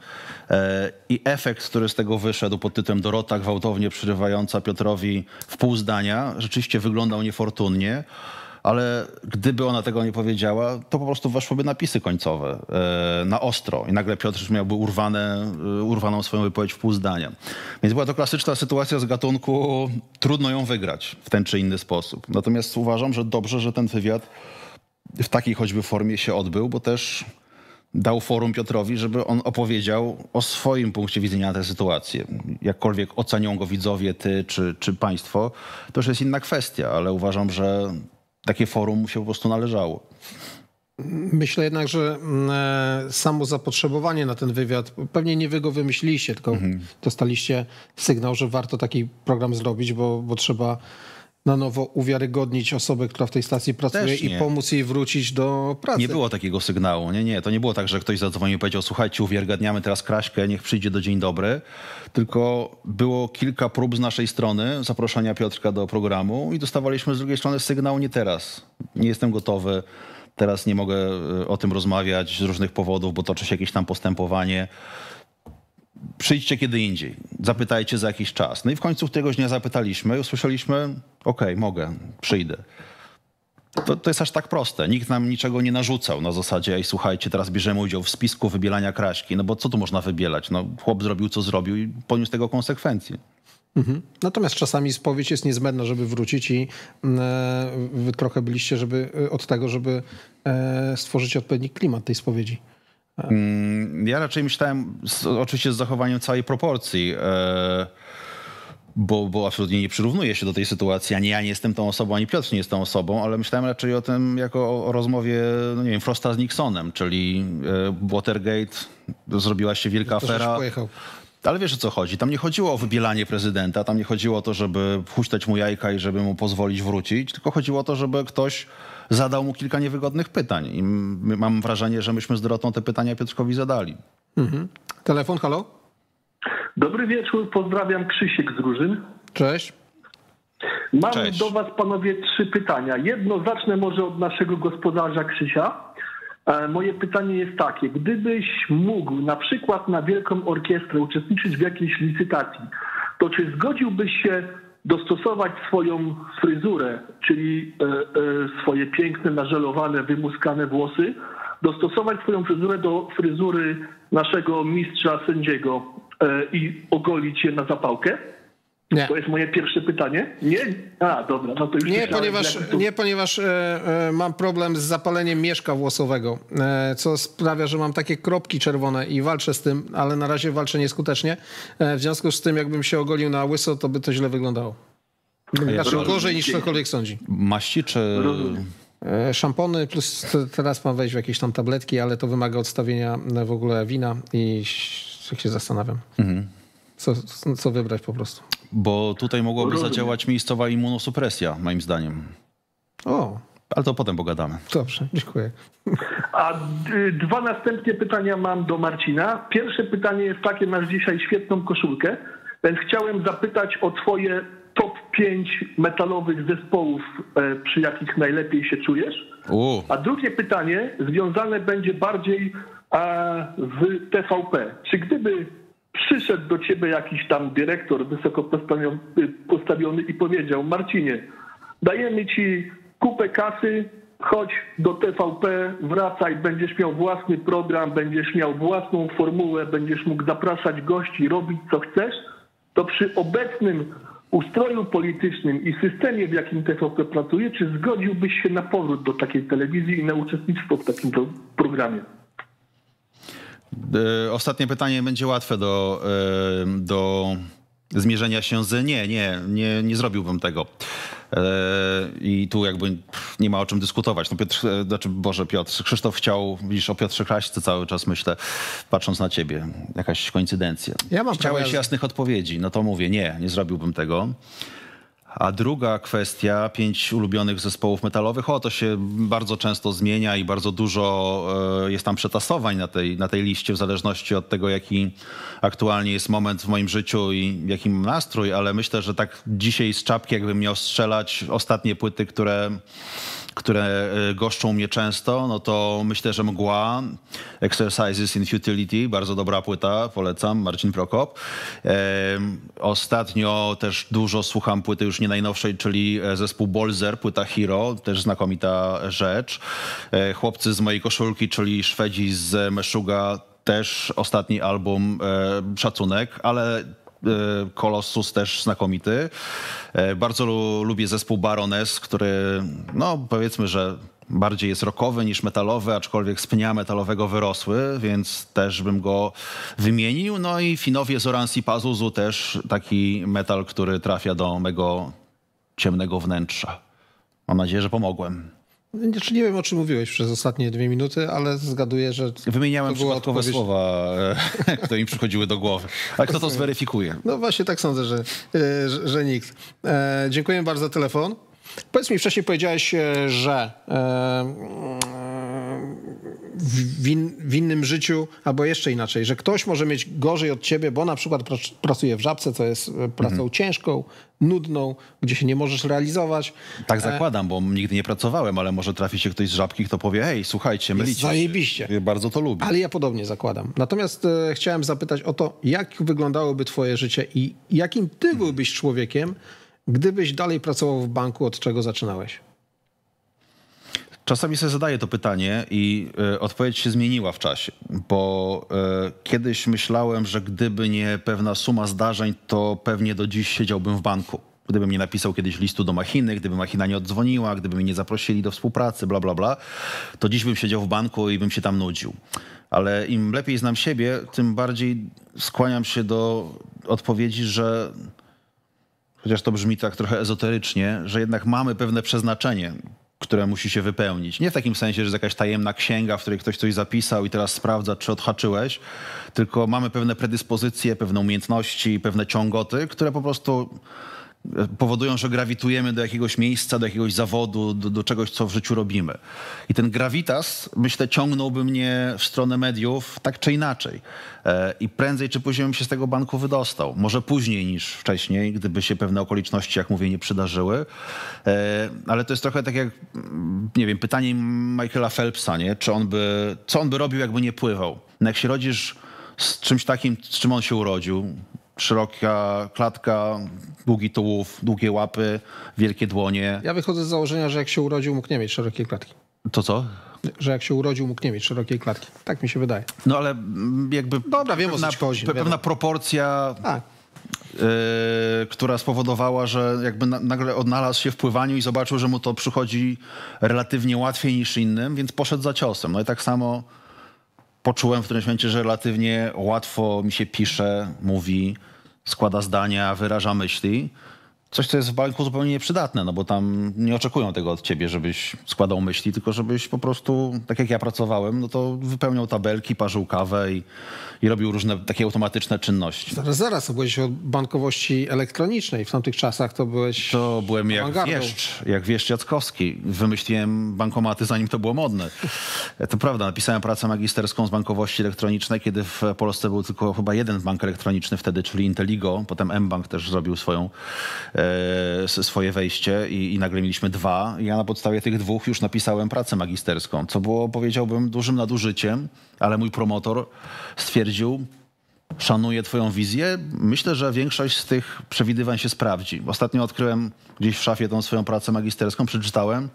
I efekt, który z tego wyszedł pod tytułem Dorota gwałtownie przerywająca Piotrowi w pół zdania, rzeczywiście wyglądał niefortunnie, ale gdyby ona tego nie powiedziała, to po prostu weszłyby napisy końcowe na ostro i nagle Piotr miałby urwane, urwaną swoją wypowiedź w pół zdania. Więc była to klasyczna sytuacja z gatunku trudno ją wygrać w ten czy inny sposób. Natomiast uważam, że dobrze, że ten wywiad w takiej choćby formie się odbył, bo też dał forum Piotrowi, żeby on opowiedział o swoim punkcie widzenia na tę sytuację. Jakkolwiek ocenią go widzowie, ty czy, czy państwo, to już jest inna kwestia, ale uważam, że takie forum mu się po prostu należało. Myślę jednak, że samo zapotrzebowanie na ten wywiad, pewnie nie wy go wymyśliliście, tylko mhm. dostaliście sygnał, że warto taki program zrobić, bo, bo trzeba na nowo uwiarygodnić osobę, która w tej stacji pracuje i pomóc jej wrócić do pracy. Nie było takiego sygnału. Nie, nie. To nie było tak, że ktoś zadzwonił i powiedział: słuchajcie, uwiarygadniamy teraz Kraśkę, niech przyjdzie do Dzień Dobry. Tylko było kilka prób z naszej strony zaproszenia Piotrka do programu i dostawaliśmy z drugiej strony sygnał: nie teraz. Nie jestem gotowy. Teraz nie mogę o tym rozmawiać z różnych powodów, bo toczy się jakieś tam postępowanie. przyjdźcie kiedy indziej, zapytajcie za jakiś czas. No i w końcu któregoś dnia zapytaliśmy i usłyszeliśmy, okej, okay, mogę, przyjdę. To, to jest aż tak proste. Nikt nam niczego nie narzucał na zasadzie, ej, słuchajcie, teraz bierzemy udział w spisku wybielania Kraśki. No bo co tu można wybielać? No, chłop zrobił, co zrobił i poniósł tego konsekwencje. Mhm. Natomiast czasami spowiedź jest niezbędna, żeby wrócić i e, wy trochę byliście żeby, od tego, żeby e, stworzyć odpowiedni klimat tej spowiedzi. Ja raczej myślałem, z, oczywiście z zachowaniem całej proporcji, e, bo, bo absolutnie nie przyrównuję się do tej sytuacji. Ani ja nie jestem tą osobą, ani Piotr nie jest tą osobą, ale myślałem raczej o tym jako o, o rozmowie, no nie wiem, Frosta z Nixonem, czyli e, Watergate, zrobiła się wielka To, afera. Pojechał. Ale wiesz, o co chodzi? Tam nie chodziło o wybielanie prezydenta, tam nie chodziło o to, żeby huśtać mu jajka i żeby mu pozwolić wrócić, tylko chodziło o to, żeby ktoś zadał mu kilka niewygodnych pytań. I mam wrażenie, że myśmy z Dorotą te pytania Piotrkowi zadali. Mhm. Telefon, halo? Dobry wieczór, pozdrawiam, Krzysiek z Różyn. Cześć. Mam Cześć. do was, panowie, trzy pytania. Jedno zacznę może od naszego gospodarza Krzysia. Moje pytanie jest takie. Gdybyś mógł na przykład na Wielką Orkiestrę uczestniczyć w jakiejś licytacji, to czy zgodziłbyś się dostosować swoją fryzurę, czyli e, e, swoje piękne, nażelowane, wymuskane włosy, dostosować swoją fryzurę do fryzury naszego mistrza sędziego e, i ogolić je na zapałkę? Nie. To jest moje pierwsze pytanie. Nie? A, dobra, no to już Nie, myślałem, ponieważ, jak to... nie, ponieważ e, e, mam problem z zapaleniem mieszka włosowego, e, co sprawia, że mam takie kropki czerwone i walczę z tym, ale na razie walczę nieskutecznie. E, w związku z tym, jakbym się ogolił na łyso, to by to źle wyglądało. Znaczy gorzej niż ktokolwiek sądzi. Maści czy... E, szampony plus t- teraz mam wejść w jakieś tam tabletki, ale to wymaga odstawienia w ogóle wina i tak się zastanawiam. Mhm. Co, co wybrać po prostu. Bo tutaj mogłaby zadziałać miejscowa immunosupresja, moim zdaniem. O, ale to potem pogadamy. Dobrze, dziękuję. A d- dwa następne pytania mam do Marcina. Pierwsze pytanie jest takie, masz dzisiaj świetną koszulkę, więc chciałem zapytać o twoje top pięć metalowych zespołów, e, przy jakich najlepiej się czujesz. U. A drugie pytanie związane będzie bardziej e, z T V P. Czy gdyby przyszedł do ciebie jakiś tam dyrektor wysoko postawiony, postawiony i powiedział: Marcinie, dajemy ci kupę kasy, chodź do T V P, wracaj, będziesz miał własny program, będziesz miał własną formułę, będziesz mógł zapraszać gości, robić co chcesz, to przy obecnym ustroju politycznym i systemie, w jakim T V P pracuje, czy zgodziłbyś się na powrót do takiej telewizji i na uczestnictwo w takim pro- programie? Ostatnie pytanie będzie łatwe do, do zmierzenia się z nie, nie, nie, nie zrobiłbym tego. I tu jakby nie ma o czym dyskutować. No Piotr, znaczy Boże Piotr, Krzysztof chciał, widzisz, o Piotrze Kraśce cały czas myślę, patrząc na ciebie, jakaś koincydencja. Ja mam Chciałeś prawo... jasnych odpowiedzi, no to mówię, nie, nie zrobiłbym tego. A druga kwestia, pięć ulubionych zespołów metalowych, o to się bardzo często zmienia i bardzo dużo jest tam przetasowań na tej, na tej liście, w zależności od tego, jaki aktualnie jest moment w moim życiu i jaki mam nastrój, ale myślę, że tak dzisiaj z czapki, jakbym miał strzelać ostatnie płyty, które, które goszczą mnie często, no to myślę, że Mgła, Exercises in Futility, bardzo dobra płyta, polecam, Marcin Prokop. Ostatnio też dużo słucham płyty już nie najnowszej, czyli zespół Bolzer, płyta Hero, też znakomita rzecz. Chłopcy z mojej koszulki, czyli Szwedzi z Meshuga, też ostatni album, szacunek, ale Colossus też znakomity. Bardzo lubię zespół Baroness, który no powiedzmy, że bardziej jest rockowy niż metalowy, aczkolwiek z pnia metalowego wyrosły, więc też bym go wymienił. No i Finowie z Oransi Pazuzu też taki metal, który trafia do mego ciemnego wnętrza. Mam nadzieję, że pomogłem. Nie, nie wiem, o czym mówiłeś przez ostatnie dwie minuty, ale zgaduję, że... Wymieniałem przypadkowe odpowiedź... słowa, które mi przychodziły do głowy. A kto to zweryfikuje? No właśnie tak sądzę, że, że, że nikt. E, dziękuję bardzo za telefon. Powiedz mi, wcześniej powiedziałeś, że e, w, in, w innym życiu, albo jeszcze inaczej, że ktoś może mieć gorzej od ciebie, bo na przykład pr pracuje w Żabce, co jest pracą mhm. ciężką, nudną, gdzie się nie możesz realizować. Tak zakładam, bo nigdy nie pracowałem, ale może trafi się ktoś z Żabki, kto powie, hej, słuchajcie, mylicie się. Zajebiście. Ja bardzo to lubię. Ale ja podobnie zakładam. Natomiast e, chciałem zapytać o to, jak wyglądałoby twoje życie i jakim ty byłbyś człowiekiem, gdybyś dalej pracował w banku, od czego zaczynałeś? Czasami sobie zadaję to pytanie i y, odpowiedź się zmieniła w czasie, bo y, kiedyś myślałem, że gdyby nie pewna suma zdarzeń, to pewnie do dziś siedziałbym w banku. Gdybym nie napisał kiedyś listu do machiny, gdyby machina nie oddzwoniła, gdyby mnie nie zaprosili do współpracy, bla, bla, bla, to dziś bym siedział w banku i bym się tam nudził. Ale im lepiej znam siebie, tym bardziej skłaniam się do odpowiedzi, że chociaż to brzmi tak trochę ezoterycznie, że jednak mamy pewne przeznaczenie, które musi się wypełnić. Nie w takim sensie, że jest jakaś tajemna księga, w której ktoś coś zapisał i teraz sprawdza, czy odhaczyłeś, tylko mamy pewne predyspozycje, pewne umiejętności, pewne ciągoty, które po prostu powodują, że grawitujemy do jakiegoś miejsca, do jakiegoś zawodu, do, do czegoś, co w życiu robimy. I ten gravitas, myślę, ciągnąłby mnie w stronę mediów tak czy inaczej. I prędzej czy później bym się z tego banku wydostał. Może później niż wcześniej, gdyby się pewne okoliczności, jak mówię, nie przydarzyły. Ale to jest trochę tak jak, nie wiem, pytanie Michaela Phelpsa, nie? Czy on by, co on by robił, jakby nie pływał? No jak się rodzisz z czymś takim, z czym on się urodził, szeroka klatka, długi tułów, długie łapy, wielkie dłonie. Ja wychodzę z założenia, że jak się urodził, mógł nie mieć szerokiej klatki. To co? Że jak się urodził, mógł nie mieć szerokiej klatki. Tak mi się wydaje. No ale jakby... Dobra, wiem, pewna, o co ci chodzi. Pewna wiadomo. proporcja, tak. yy, która spowodowała, że jakby na, nagle odnalazł się w pływaniu i zobaczył, że mu to przychodzi relatywnie łatwiej niż innym, więc poszedł za ciosem. No i tak samo poczułem w którymś momencie, że relatywnie łatwo mi się pisze, mówi, składa zdania, wyraża myśli. Coś, co jest w banku zupełnie nieprzydatne, no bo tam nie oczekują tego od ciebie, żebyś składał myśli, tylko żebyś po prostu, tak jak ja pracowałem, no to wypełniał tabelki, parzył kawę i, i robił różne takie automatyczne czynności. Zaraz, zaraz, to byłeś od bankowości elektronicznej. W tamtych czasach to byłeś... To byłem jak wieszcz, jak wieszcz Jackowski. Wymyśliłem bankomaty, zanim to było modne. To prawda, napisałem pracę magisterską z bankowości elektronicznej, kiedy w Polsce był tylko chyba jeden bank elektroniczny wtedy, czyli Inteligo. Potem mBank też zrobił swoją swoje wejście i, i nagle mieliśmy dwa. Ja na podstawie tych dwóch już napisałem pracę magisterską, co było, powiedziałbym, dużym nadużyciem, ale mój promotor stwierdził, szanuję twoją wizję. Myślę, że większość z tych przewidywań się sprawdzi. Ostatnio odkryłem gdzieś w szafie tą swoją pracę magisterską, przeczytałem.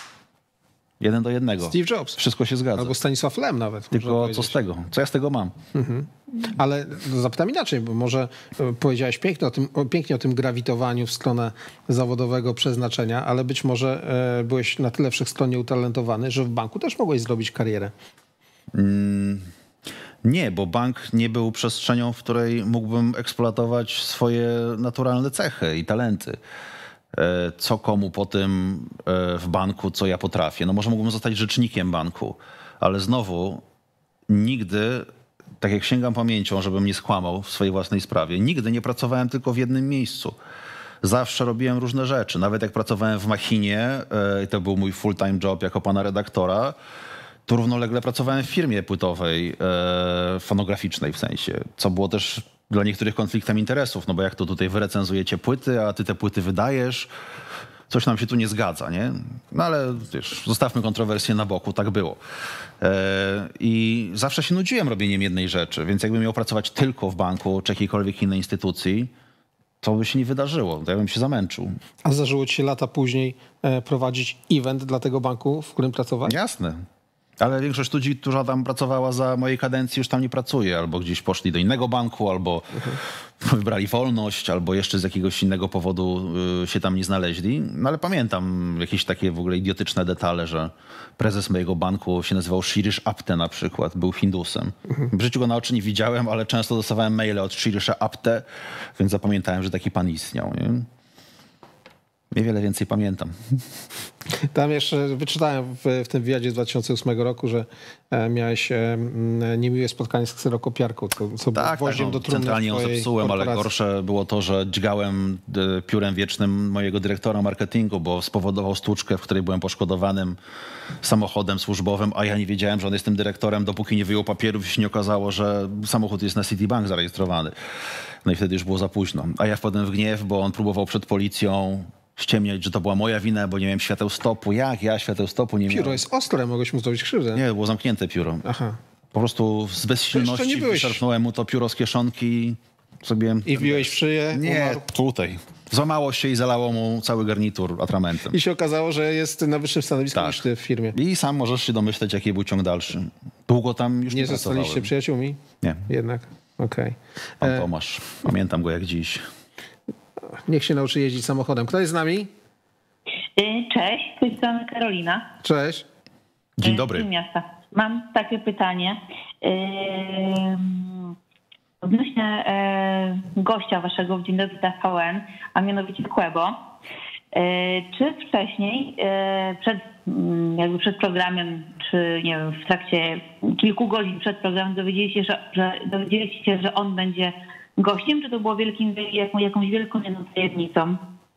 Jeden do jednego. Steve Jobs. Wszystko się zgadza. Albo Stanisław Lem nawet. Tylko co z tego? Co ja z tego mam? Mhm. Ale zapytam inaczej, bo może powiedziałeś pięknie o tym, pięknie o tym grawitowaniu w stronę zawodowego przeznaczenia, ale być może e, byłeś na tyle wszechstronnie utalentowany, że w banku też mogłeś zrobić karierę. Mm, nie, bo bank nie był przestrzenią, w której mógłbym eksploatować swoje naturalne cechy i talenty. Co komu po tym w banku, co ja potrafię. No może mógłbym zostać rzecznikiem banku, ale znowu nigdy, tak jak sięgam pamięcią, żebym nie skłamał w swojej własnej sprawie, nigdy nie pracowałem tylko w jednym miejscu. Zawsze robiłem różne rzeczy. Nawet jak pracowałem w Machinie, i to był mój full-time job jako pana redaktora, to równolegle pracowałem w firmie płytowej, fonograficznej w sensie, co było też dla niektórych konfliktem interesów, no bo jak to tutaj wy recenzujecie płyty, a ty te płyty wydajesz, coś nam się tu nie zgadza, nie? No ale wiesz, zostawmy kontrowersje na boku, tak było. E, I zawsze się nudziłem robieniem jednej rzeczy, więc jakbym miał pracować tylko w banku czy jakiejkolwiek innej instytucji, to by się nie wydarzyło, to ja bym się zamęczył. A zdarzyło ci się lata później e, prowadzić event dla tego banku, w którym pracowałeś? Jasne. Ale większość ludzi, która tam pracowała za mojej kadencji, już tam nie pracuje. Albo gdzieś poszli do innego banku, albo mhm. wybrali wolność, albo jeszcze z jakiegoś innego powodu y, się tam nie znaleźli. No ale pamiętam jakieś takie w ogóle idiotyczne detale, że prezes mojego banku się nazywał Shirish Apte na przykład, był Hindusem. Mhm. W życiu go na oczy nie widziałem, ale często dostawałem maile od Shirisha Apte, więc zapamiętałem, że taki pan istniał. Nie? Niewiele więcej pamiętam. Tam jeszcze wyczytałem w, w tym wywiadzie z dwa tysiące ósmego roku, że e, miałeś e, niemiłe spotkanie z kserokopiarką, co, co było Tak, gwoździem tak, do no, trumny centralnie ją twojej zepsułem, ale korporacji. gorsze było to, że dźgałem e, piórem wiecznym mojego dyrektora marketingu, bo spowodował stłuczkę, w której byłem poszkodowanym samochodem służbowym, a ja nie wiedziałem, że on jest tym dyrektorem, dopóki nie wyjął papierów i się nie okazało, że samochód jest na Citibank zarejestrowany. No i wtedy już było za późno. A ja wpadłem w gniew, bo on próbował przed policją ściemniać, że to była moja wina, bo nie miałem świateł stopu. Jak ja świateł stopu nie miałem? Pióro jest ostre, mogłeś mu zrobić krzywdę. Nie, było zamknięte pióro. Aha. Po prostu z bezsilności nie byłeś- wyszarpnąłem mu to pióro z kieszonki i sobie... I wbiłeś w szyję, Nie, umarł. tutaj. Złamało się i zalało mu cały garnitur atramentem. I się okazało, że jest na wyższym stanowisku Tak. niż ty w firmie. I sam możesz się domyśleć, jaki był ciąg dalszy. Długo tam już nie, Nie zostaliście pracowałem. przyjaciółmi? Nie. Jednak, okej. Pan E, Tomasz. Pamiętam go jak dziś. Niech się nauczy jeździć samochodem. Kto jest z nami? Cześć, z tej strony Karolina. Cześć. Dzień z dobry. miasta. Mam takie pytanie. Ym, Odnośnie e, gościa waszego w Dzień Dobry T V N, a mianowicie Kłebo. E, Czy wcześniej, e, przed, mm, jakby przed programem, czy nie wiem, w trakcie kilku godzin przed programem dowiedzieliście się, że, że, dowiedzieliście się, że on będzie gościem, czy to było wielkim, jaką, jakąś wielką jedną tajemnicą?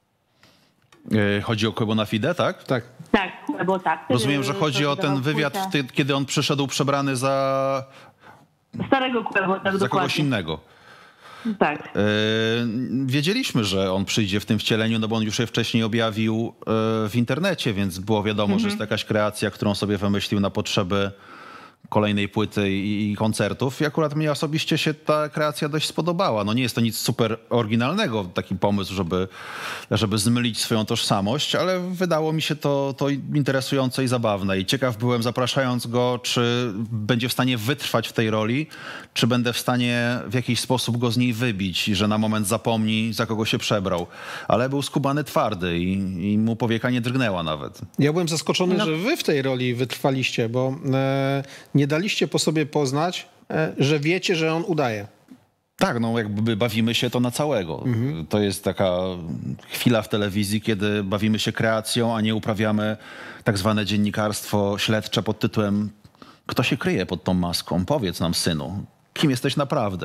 E, Chodzi o Kłebo na Fide, tak? Tak. Tak, Kłebo, tak. Rozumiem, że chodzi o ten wywiad, ty, kiedy on przyszedł przebrany za, Starego Kłebo, tak za dokładnie. kogoś innego. Tak. E, Wiedzieliśmy, że on przyjdzie w tym wcieleniu, no bo on już je wcześniej objawił e, w internecie, więc było wiadomo, że jest to jakaś kreacja, którą sobie wymyślił na potrzeby kolejnej płyty i, i koncertów. I akurat mnie osobiście się ta kreacja dość spodobała. No nie jest to nic super oryginalnego, taki pomysł, żeby, żeby zmylić swoją tożsamość, ale wydało mi się to, to interesujące i zabawne. I ciekaw byłem, zapraszając go, czy będzie w stanie wytrwać w tej roli, czy będę w stanie w jakiś sposób go z niej wybić i że na moment zapomni, za kogo się przebrał. Ale był skubany twardy i, i mu powieka nie drgnęła nawet. Ja byłem zaskoczony, że wy w tej roli wytrwaliście, bo e, nie daliście po sobie poznać, e, że wiecie, że on udaje. Tak, no jakby bawimy się to na całego. Mhm. To jest taka chwila w telewizji, kiedy bawimy się kreacją, a nie uprawiamy tak zwane dziennikarstwo śledcze pod tytułem kto się kryje pod tą maską? Powiedz nam, synu, kim jesteś naprawdę?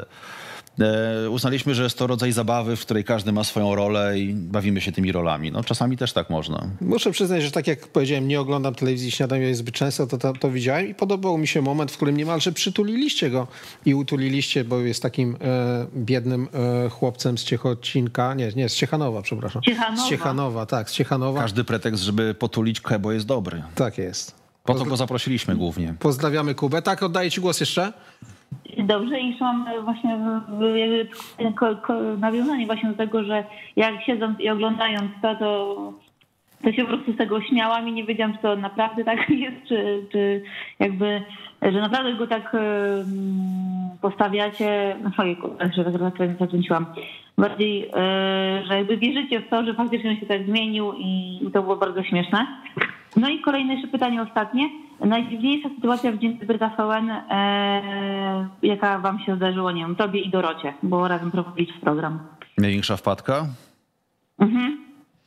E, uznaliśmy, że jest to rodzaj zabawy, w której każdy ma swoją rolę i bawimy się tymi rolami. No czasami też tak można. Muszę przyznać, że tak jak powiedziałem, nie oglądam telewizji śniadania zbyt często, to, to to widziałem i podobał mi się moment, w którym niemalże przytuliliście go i utuliliście, bo jest takim e, biednym e, chłopcem z Ciechocinka, nie, nie, z Ciechanowa, przepraszam. Ciechanowa. Z Ciechanowa, tak, z Ciechanowa. Każdy pretekst, żeby potulić Kłebo jest dobry. Tak jest. Po to go zaprosiliśmy głównie. Pozdrawiamy Kubę. Tak, oddaję ci głos jeszcze. Dobrze, i jeszcze mam właśnie jakby ko, ko, nawiązanie właśnie do tego, że jak siedząc i oglądając to, to, to się po prostu z tego śmiałam i nie wiedziałam, czy to naprawdę tak jest, czy, czy jakby, że naprawdę go tak um, postawiacie, no ojejku, że tak zakręciłam, bardziej, y, że jakby wierzycie w to, że faktycznie on się tak zmienił i, i to było bardzo śmieszne. No i kolejne jeszcze pytanie ostatnie. Najdziwniejsza sytuacja w Dzień Dobry T V N, e, jaka wam się zdarzyło, nie wiem, tobie i Dorocie, bo razem prowadziliście program. Największa wpadka? Mhm.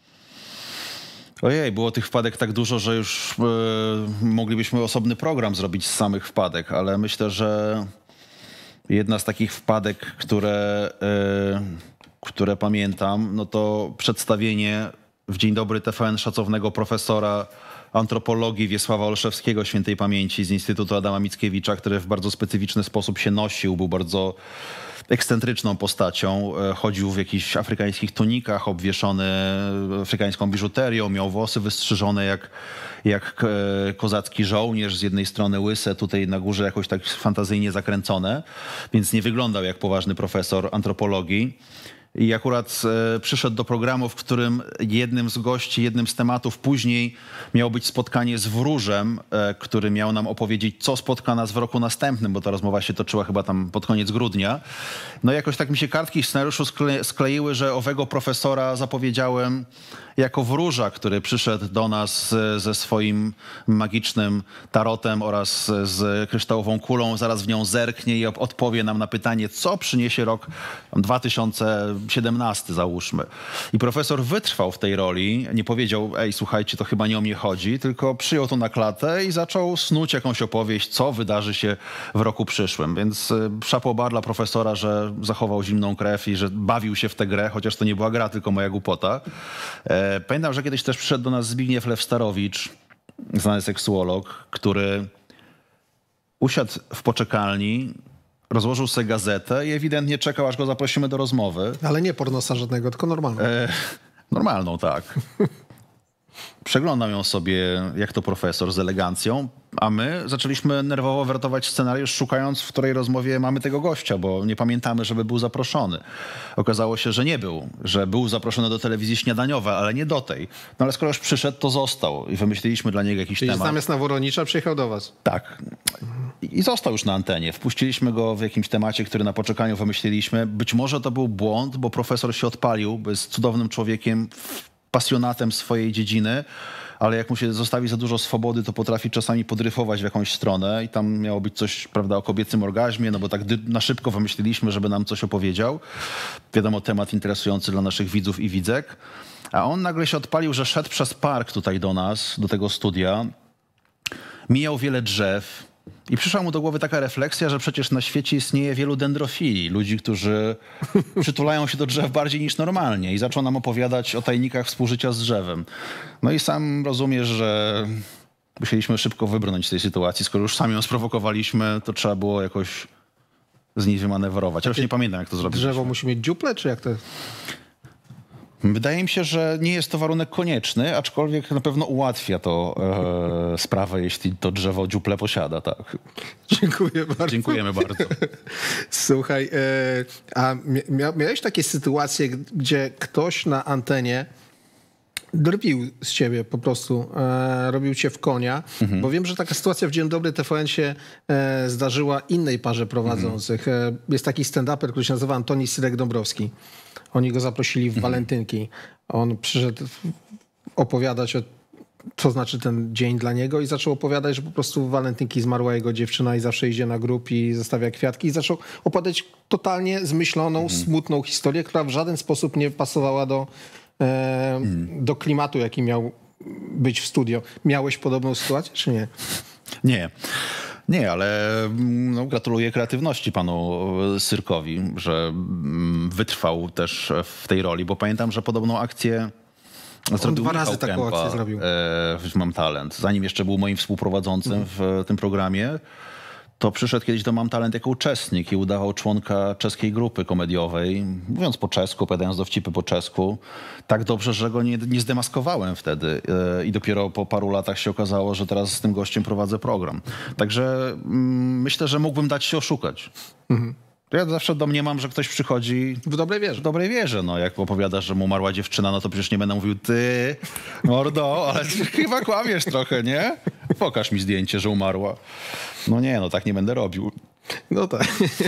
Ojej, było tych wpadek tak dużo, że już e, moglibyśmy osobny program zrobić z samych wpadek, ale myślę, że jedna z takich wpadek, które, e, które pamiętam, no to przedstawienie w Dzień Dobry T V N szacownego profesora antropologii Wiesława Olszewskiego, świętej pamięci, z Instytutu Adama Mickiewicza, który w bardzo specyficzny sposób się nosił, był bardzo ekscentryczną postacią. Chodził w jakichś afrykańskich tunikach, obwieszony afrykańską biżuterią, miał włosy wystrzyżone jak, jak kozacki żołnierz, z jednej strony łyse, tutaj na górze jakoś tak fantazyjnie zakręcone, więc nie wyglądał jak poważny profesor antropologii. I akurat e, przyszedł do programu, w którym jednym z gości, jednym z tematów później miało być spotkanie z wróżem, e, który miał nam opowiedzieć, co spotka nas w roku następnym, bo ta rozmowa się toczyła chyba tam pod koniec grudnia. No i jakoś tak mi się kartki w scenariuszu skle, skleiły, że owego profesora zapowiedziałem jako wróża, który przyszedł do nas z, ze swoim magicznym tarotem oraz z kryształową kulą, zaraz w nią zerknie i odpowie nam na pytanie, co przyniesie rok dwa tysiące siedemnasty załóżmy. I profesor wytrwał w tej roli, nie powiedział, ej, słuchajcie, to chyba nie o mnie chodzi, tylko przyjął to na klatę i zaczął snuć jakąś opowieść, co wydarzy się w roku przyszłym. Więc szapoba dla profesora, że zachował zimną krew i że bawił się w tę grę, chociaż to nie była gra, tylko moja głupota. Pamiętam, że kiedyś też przyszedł do nas Zbigniew Lewstarowicz, znany seksuolog, który usiadł w poczekalni, rozłożył sobie gazetę i ewidentnie czekał, aż go zaprosimy do rozmowy. Ale nie pornosa żadnego, tylko normalną. E, normalną, tak. Przeglądał ją sobie, jak to profesor, z elegancją, a my zaczęliśmy nerwowo wertować scenariusz, szukając, w której rozmowie mamy tego gościa, bo nie pamiętamy, żeby był zaproszony. Okazało się, że nie był, że był zaproszony do telewizji śniadaniowej, ale nie do tej. No ale skoro już przyszedł, to został i wymyśliliśmy dla niego jakiś Czyli temat. zamiast na Woronicza przyjechał do was. Tak. I został już na antenie. Wpuściliśmy go w jakimś temacie, który na poczekaniu wymyśliliśmy. Być może to był błąd, bo profesor się odpalił, bo jest cudownym człowiekiem, pasjonatem swojej dziedziny, ale jak mu się zostawi za dużo swobody, to potrafi czasami podryfować w jakąś stronę i tam miało być coś, prawda, o kobiecym orgazmie, no bo tak na szybko wymyśliliśmy, żeby nam coś opowiedział. Wiadomo, temat interesujący dla naszych widzów i widzek. A on nagle się odpalił, że szedł przez park tutaj do nas, do tego studia. Mijał wiele drzew. I przyszła mu do głowy taka refleksja, że przecież na świecie istnieje wielu dendrofili, ludzi, którzy przytulają się do drzew bardziej niż normalnie i zaczął nam opowiadać o tajnikach współżycia z drzewem. No i sam rozumiesz, że musieliśmy szybko wybrnąć z tej sytuacji. Skoro już sami ją sprowokowaliśmy, to trzeba było jakoś z niej wymanewrować. Ja już nie pamiętam, jak to zrobić. Drzewo musi mieć dziuple, czy jak to? Wydaje mi się, że nie jest to warunek konieczny, aczkolwiek na pewno ułatwia to e, sprawę, jeśli to drzewo dziuple posiada, tak. Dziękuję bardzo. Dziękujemy bardzo. Słuchaj, e, a mia, miałeś takie sytuacje, gdzie ktoś na antenie drwił z ciebie po prostu, e, robił cię w konia, mhm. bo wiem, że taka sytuacja w Dzień Dobry T V N się e, zdarzyła innej parze prowadzących. Mhm. E, jest taki stand-uper, który się nazywa Antoni Syrek-Dąbrowski. Oni go zaprosili w mhm. walentynki. On przyszedł opowiadać o co znaczy ten dzień dla niego i zaczął opowiadać, że po prostu w walentynki zmarła jego dziewczyna i zawsze idzie na grób i zostawia kwiatki i zaczął opowiadać totalnie zmyśloną, mhm. smutną historię, która w żaden sposób nie pasowała do, e, mhm. do klimatu, jaki miał być w studio. Miałeś podobną sytuację, czy nie? Nie. Nie, ale no, gratuluję kreatywności panu Syrkowi, że wytrwał też w tej roli, bo pamiętam, że podobną akcję On dwa razy taką Kępa, akcję zrobił. w Mam Talent. Zanim jeszcze był moim współprowadzącym mm. w tym programie, to przyszedł kiedyś do Mam Talent jako uczestnik i udawał członka czeskiej grupy komediowej, mówiąc po czesku, opowiadając dowcipy po czesku. Tak dobrze, że go nie, nie zdemaskowałem wtedy i dopiero po paru latach się okazało, że teraz z tym gościem prowadzę program. Także mm, myślę, że mógłbym dać się oszukać. Mhm. Ja zawsze domniemam, że ktoś przychodzi w dobrej wierze. W dobrej wierze. No, jak opowiadasz, że mu umarła dziewczyna, no to przecież nie będę mówił ty, mordo, ale chyba kłamiesz trochę, nie? Pokaż mi zdjęcie, że umarła. No nie, no tak nie będę robił. No tak.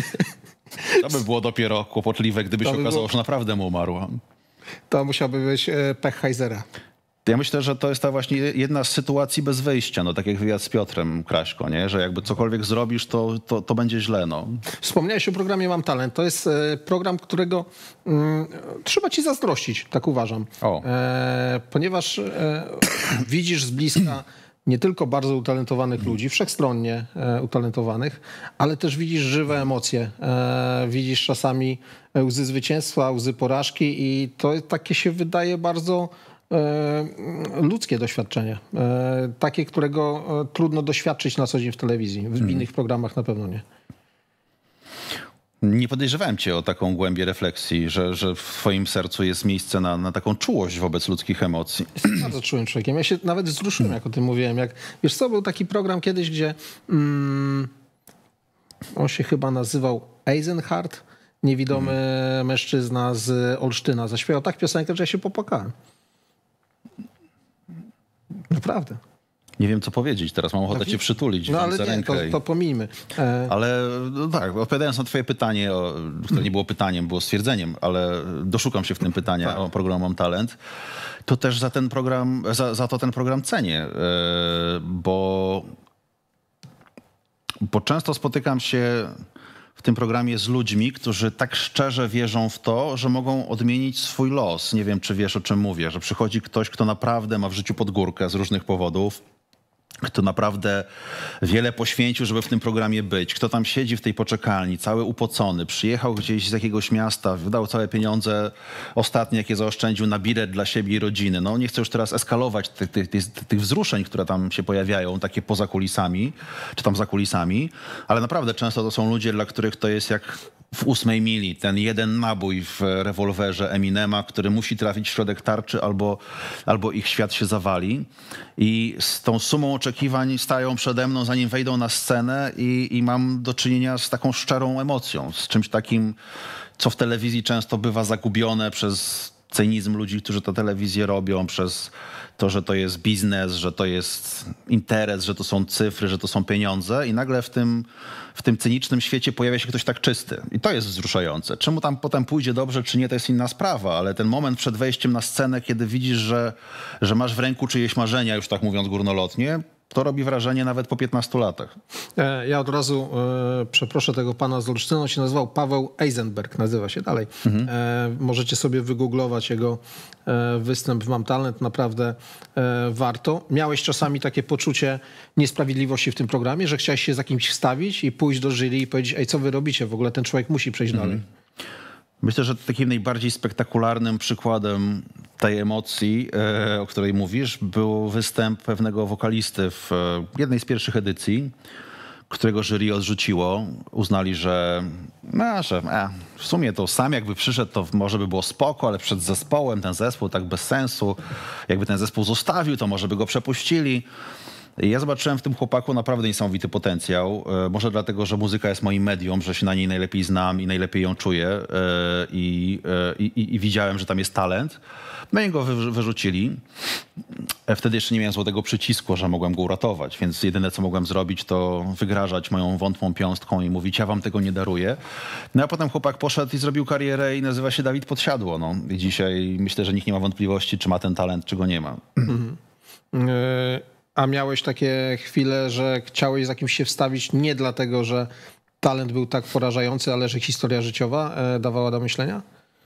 To by było dopiero kłopotliwe, gdyby to się by okazało, było... że naprawdę mu umarła. To musiałby być pech Heisera. Ja myślę, że to jest ta właśnie jedna z sytuacji bez wyjścia, no tak jak wywiad z Piotrem Kraśko, nie? Że jakby cokolwiek zrobisz, to, to, to będzie źle. No. Wspomniałeś o programie Mam Talent. To jest program, którego mm, trzeba ci zazdrościć, tak uważam. O. E, ponieważ e, widzisz z bliska nie tylko bardzo utalentowanych ludzi, wszechstronnie e, utalentowanych, ale też widzisz żywe emocje. E, widzisz czasami łzy zwycięstwa, łzy porażki i to takie się wydaje bardzo ludzkie doświadczenie. Takie, którego trudno doświadczyć na co dzień w telewizji. W innych hmm. programach na pewno nie. Nie podejrzewałem cię o taką głębię refleksji, że, że w twoim sercu jest miejsce na, na taką czułość wobec ludzkich emocji. Jestem bardzo czułym człowiekiem. Ja się nawet wzruszyłem, jak o tym mówiłem. Jak, wiesz co, był taki program kiedyś, gdzie mm, on się chyba nazywał Eisenhardt, niewidomy hmm. mężczyzna z Olsztyna. Zaśpiewał tak piosenkę, że ja się popłakałem. Naprawdę. Nie wiem, co powiedzieć. Teraz mam ochotę no, cię przytulić. No ale nie, rękę to, to pomijmy. E... Ale no tak, odpowiadając na twoje pytanie, o, które nie było pytaniem, było stwierdzeniem, ale doszukam się w tym pytania tak. o program Mam Talent, to też za ten program, za, za to ten program cenię, bo, bo często spotykam się w tym programie z ludźmi, którzy tak szczerze wierzą w to, że mogą odmienić swój los. Nie wiem, czy wiesz, o czym mówię, że przychodzi ktoś, kto naprawdę ma w życiu pod górkę z różnych powodów, kto naprawdę wiele poświęcił, żeby w tym programie być, kto tam siedzi w tej poczekalni, cały upocony, przyjechał gdzieś z jakiegoś miasta, wydał całe pieniądze ostatnie, jakie zaoszczędził na bilet dla siebie i rodziny. No nie chcę już teraz eskalować tych, tych, tych, tych wzruszeń, które tam się pojawiają, takie poza kulisami, czy tam za kulisami, ale naprawdę często to są ludzie, dla których to jest jak w ósmej mili, ten jeden nabój w rewolwerze Eminema, który musi trafić w środek tarczy albo, albo ich świat się zawali. I z tą sumą oczekiwań stają przede mną, zanim wejdą na scenę i, i mam do czynienia z taką szczerą emocją, z czymś takim, co w telewizji często bywa zagubione przez cynizm ludzi, którzy tę telewizję robią, przez to, że to jest biznes, że to jest interes, że to są cyfry, że to są pieniądze i nagle w tym, w tym cynicznym świecie pojawia się ktoś tak czysty. I to jest wzruszające. Czemu tam potem pójdzie dobrze, czy nie, to jest inna sprawa, ale ten moment przed wejściem na scenę, kiedy widzisz, że, że masz w ręku czyjeś marzenia, już tak mówiąc górnolotnie, to robi wrażenie nawet po piętnastu latach. Ja od razu e, przeproszę tego pana z Olsztyna, on się nazywał Paweł Eisenberg, nazywa się dalej. Mhm. E, możecie sobie wygooglować jego e, występ w Mam Talent, naprawdę e, warto. Miałeś czasami takie poczucie niesprawiedliwości w tym programie, że chciałeś się za kimś wstawić i pójść do jury i powiedzieć, ej, co wy robicie w ogóle, ten człowiek musi przejść mhm. dalej. Myślę, że takim najbardziej spektakularnym przykładem tej emocji, e, o której mówisz, był występ pewnego wokalisty w e, jednej z pierwszych edycji, którego jury odrzuciło. Uznali, że, no, że e, w sumie to sam jakby przyszedł, to może by było spoko, ale przed zespołem ten zespół tak bez sensu. Jakby ten zespół zostawił, to może by go przepuścili. I ja zobaczyłem w tym chłopaku naprawdę niesamowity potencjał. E, może dlatego, że muzyka jest moim medium, że się na niej najlepiej znam i najlepiej ją czuję. E, i, e, i, I widziałem, że tam jest talent. No i go wy, wyrzucili. E, wtedy jeszcze nie miałem złotego przycisku, że mogłem go uratować. Więc jedyne, co mogłem zrobić, to wygrażać moją wątłą piąstką i mówić, ja wam tego nie daruję. No a potem chłopak poszedł i zrobił karierę i nazywa się Dawid Podsiadło. No. I dzisiaj myślę, że nikt nie ma wątpliwości, czy ma ten talent, czy go nie ma. Mhm. Y A miałeś takie chwile, że chciałeś za kimś się wstawić nie dlatego, że talent był tak porażający, ale że historia życiowa dawała do myślenia?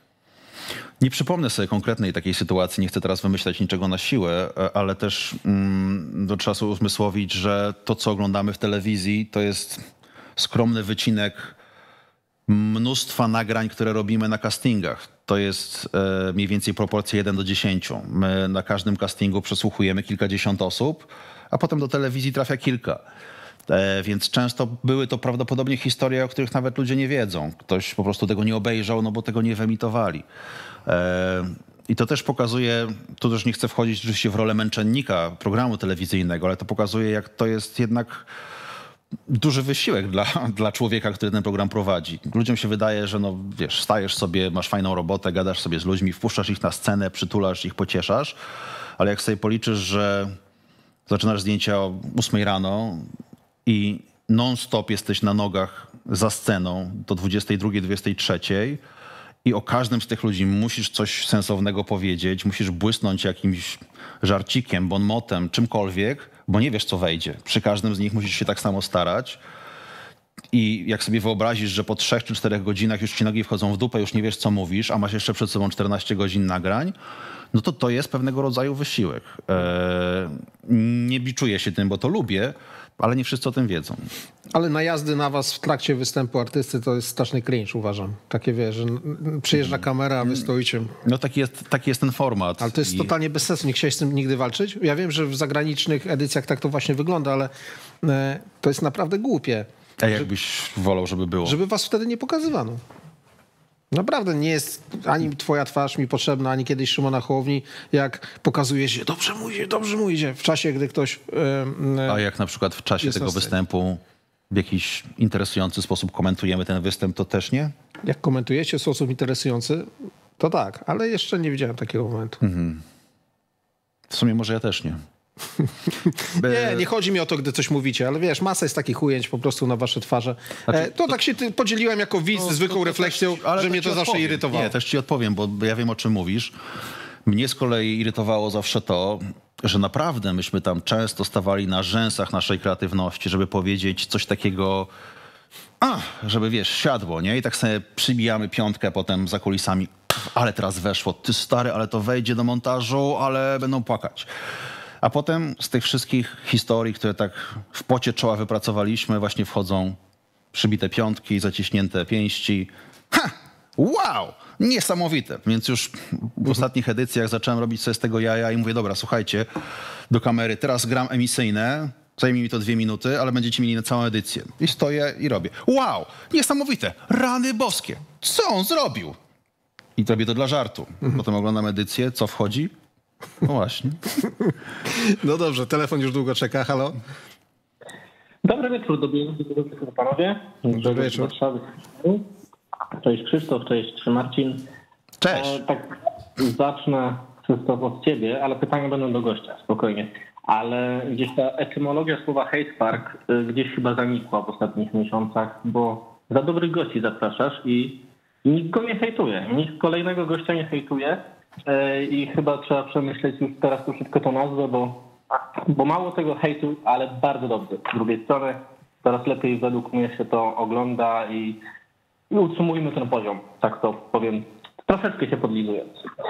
Nie przypomnę sobie konkretnej takiej sytuacji, nie chcę teraz wymyślać niczego na siłę, ale też mm, do czasu uzmysłowić, że to, co oglądamy w telewizji, to jest skromny wycinek mnóstwa nagrań, które robimy na castingach. To jest e, mniej więcej proporcja jeden do dziesięciu. My na każdym castingu przesłuchujemy kilkadziesiąt osób, a potem do telewizji trafia kilka. E, więc często były to prawdopodobnie historie, o których nawet ludzie nie wiedzą. Ktoś po prostu tego nie obejrzał, no bo tego nie wyemitowali. E, I to też pokazuje, tu też nie chcę wchodzić oczywiście w rolę męczennika programu telewizyjnego, ale to pokazuje, jak to jest jednak duży wysiłek dla, dla człowieka, który ten program prowadzi. Ludziom się wydaje, że no wiesz, stajesz sobie, masz fajną robotę, gadasz sobie z ludźmi, wpuszczasz ich na scenę, przytulasz ich, pocieszasz, ale jak sobie policzysz, że zaczynasz zdjęcia o ósmej rano i non-stop jesteś na nogach za sceną do dwudziestej drugiej, dwudziestej trzeciej i o każdym z tych ludzi musisz coś sensownego powiedzieć, musisz błysnąć jakimś żarcikiem, bonmotem, czymkolwiek, bo nie wiesz, co wejdzie. Przy każdym z nich musisz się tak samo starać. I jak sobie wyobrazisz, że po trzech czy czterech godzinach już ci nogi wchodzą w dupę, już nie wiesz, co mówisz, a masz jeszcze przed sobą czternaście godzin nagrań, no to to jest pewnego rodzaju wysiłek. Eee, nie biczuję się tym, bo to lubię, ale nie wszyscy o tym wiedzą. Ale najazdy na was w trakcie występu artysty to jest straszny cringe, uważam. Takie wiesz, że przyjeżdża kamera, a wy stoicie. No taki jest, taki jest ten format. Ale to jest I... totalnie bez sensu. Nie chciałeś z tym nigdy walczyć? Ja wiem, że w zagranicznych edycjach tak to właśnie wygląda, ale e, to jest naprawdę głupie. A jakbyś wolał, żeby było? Żeby was wtedy nie pokazywano. Naprawdę nie jest ani twoja twarz mi potrzebna, ani kiedyś Szymona Hołowni, jak pokazuje się, dobrze mu idzie, dobrze mu idzie, w czasie, gdy ktoś... Yy, A jak na przykład w czasie tego występu w jakiś interesujący sposób komentujemy ten występ, to też nie? Jak komentujecie w sposób interesujący, to tak, ale jeszcze nie widziałem takiego momentu. Mhm. W sumie może ja też nie. Nie, nie chodzi mi o to, gdy coś mówicie, ale wiesz, masa jest takich ujęć po prostu na wasze twarze. Znaczy, e, to, to tak się podzieliłem jako widz no, zwykłą to, to refleksją, też, że mnie to zawsze odpowiem. irytowało. Nie, też ci odpowiem, bo ja wiem, o czym mówisz. Mnie z kolei irytowało zawsze to, że naprawdę myśmy tam często stawali na rzęsach naszej kreatywności, żeby powiedzieć coś takiego a, żeby wiesz, siadło, nie? I tak sobie przybijamy piątkę potem za kulisami. Ale teraz weszło, ty stary, ale to wejdzie do montażu, ale będą płakać. A potem z tych wszystkich historii, które tak w pocie czoła wypracowaliśmy, właśnie wchodzą przybite piątki, zaciśnięte pięści. Ha! Wow! Niesamowite. Więc już w ostatnich edycjach zacząłem robić sobie z tego jaja i mówię, dobra, słuchajcie, do kamery, teraz gram emisyjne, zajmie mi to dwie minuty, ale będziecie mieli na całą edycję. I stoję i robię. Wow! Niesamowite! Rany boskie! Co on zrobił? I robię to dla żartu. Potem oglądam edycję, co wchodzi? No właśnie. No dobrze, telefon już długo czeka. Halo? Dobry wieczór, dobry wieczór panowie. Dobry wieczór. Cześć Krzysztof, cześć Marcin. Cześć. E, tak zacznę, Krzysztof, od ciebie, ale pytania będą do gościa, spokojnie. Ale gdzieś ta etymologia słowa hate park y, gdzieś chyba zanikła w ostatnich miesiącach, bo za dobrych gości zapraszasz i nikt go nie hejtuje. Nikt kolejnego gościa nie hejtuje y, i chyba trzeba przemyśleć już teraz troszeczkę tą nazwę, bo, bo mało tego hejtu, ale bardzo dobrze. Z drugiej strony coraz lepiej według mnie się to ogląda i I utrzymujmy ten poziom, tak to powiem, troszeczkę się podlizując.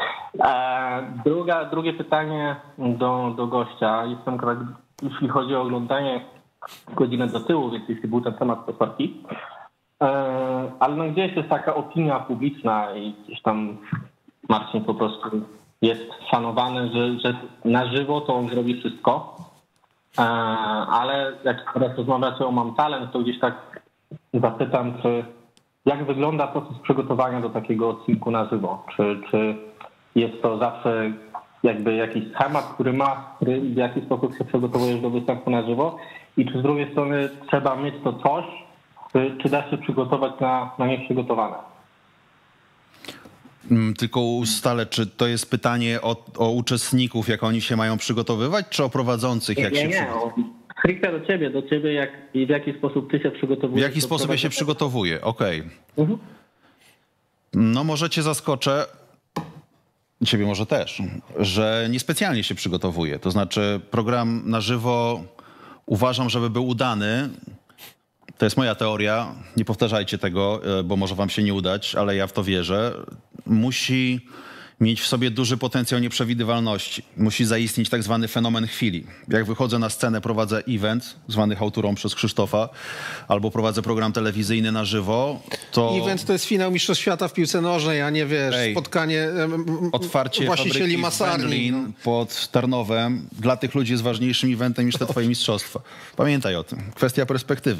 E, druga, drugie pytanie do, do gościa. Jestem, jeśli chodzi o oglądanie, godzinę do tyłu, więc jeśli był ten temat, to sorki. E, ale no gdzieś jest taka opinia publiczna i gdzieś tam Marcin po prostu jest szanowany, że, że na żywo to on zrobi wszystko. E, ale jak teraz rozmawiacie o Mam Talent, to gdzieś tak zapytam, czy jak wygląda proces przygotowania do takiego odcinku na żywo? Czy, czy jest to zawsze jakby jakiś schemat, który ma, który w jaki sposób się przygotowujesz do występu na żywo? I czy z drugiej strony trzeba mieć to coś, czy, czy da się przygotować na, na nieprzygotowane? Tylko ustalę, czy to jest pytanie o, o uczestników, jak oni się mają przygotowywać, czy o prowadzących, jak nie, się nie, przygotowują? Stricte do ciebie, do ciebie jak, i w jaki sposób ty się przygotowujesz. W jaki sposób ja się przygotowuję, okej. Okay. Mhm. No może cię zaskoczę, ciebie może też, że niespecjalnie się przygotowuję. To znaczy program na żywo uważam, żeby był udany. To jest moja teoria, nie powtarzajcie tego, bo może wam się nie udać, ale ja w to wierzę. Musi mieć w sobie duży potencjał nieprzewidywalności. Musi zaistnieć tak zwany fenomen chwili. Jak wychodzę na scenę, prowadzę event, zwany Hałturą przez Krzysztofa, albo prowadzę program telewizyjny na żywo, to... Event to jest finał Mistrzostw Świata w piłce nożnej, a nie wiesz, Ej, spotkanie otwarcie właścicieli masarni. No. Pod Tarnowem dla tych ludzi jest ważniejszym eventem niż te twoje mistrzostwa. Pamiętaj o tym. Kwestia perspektywy.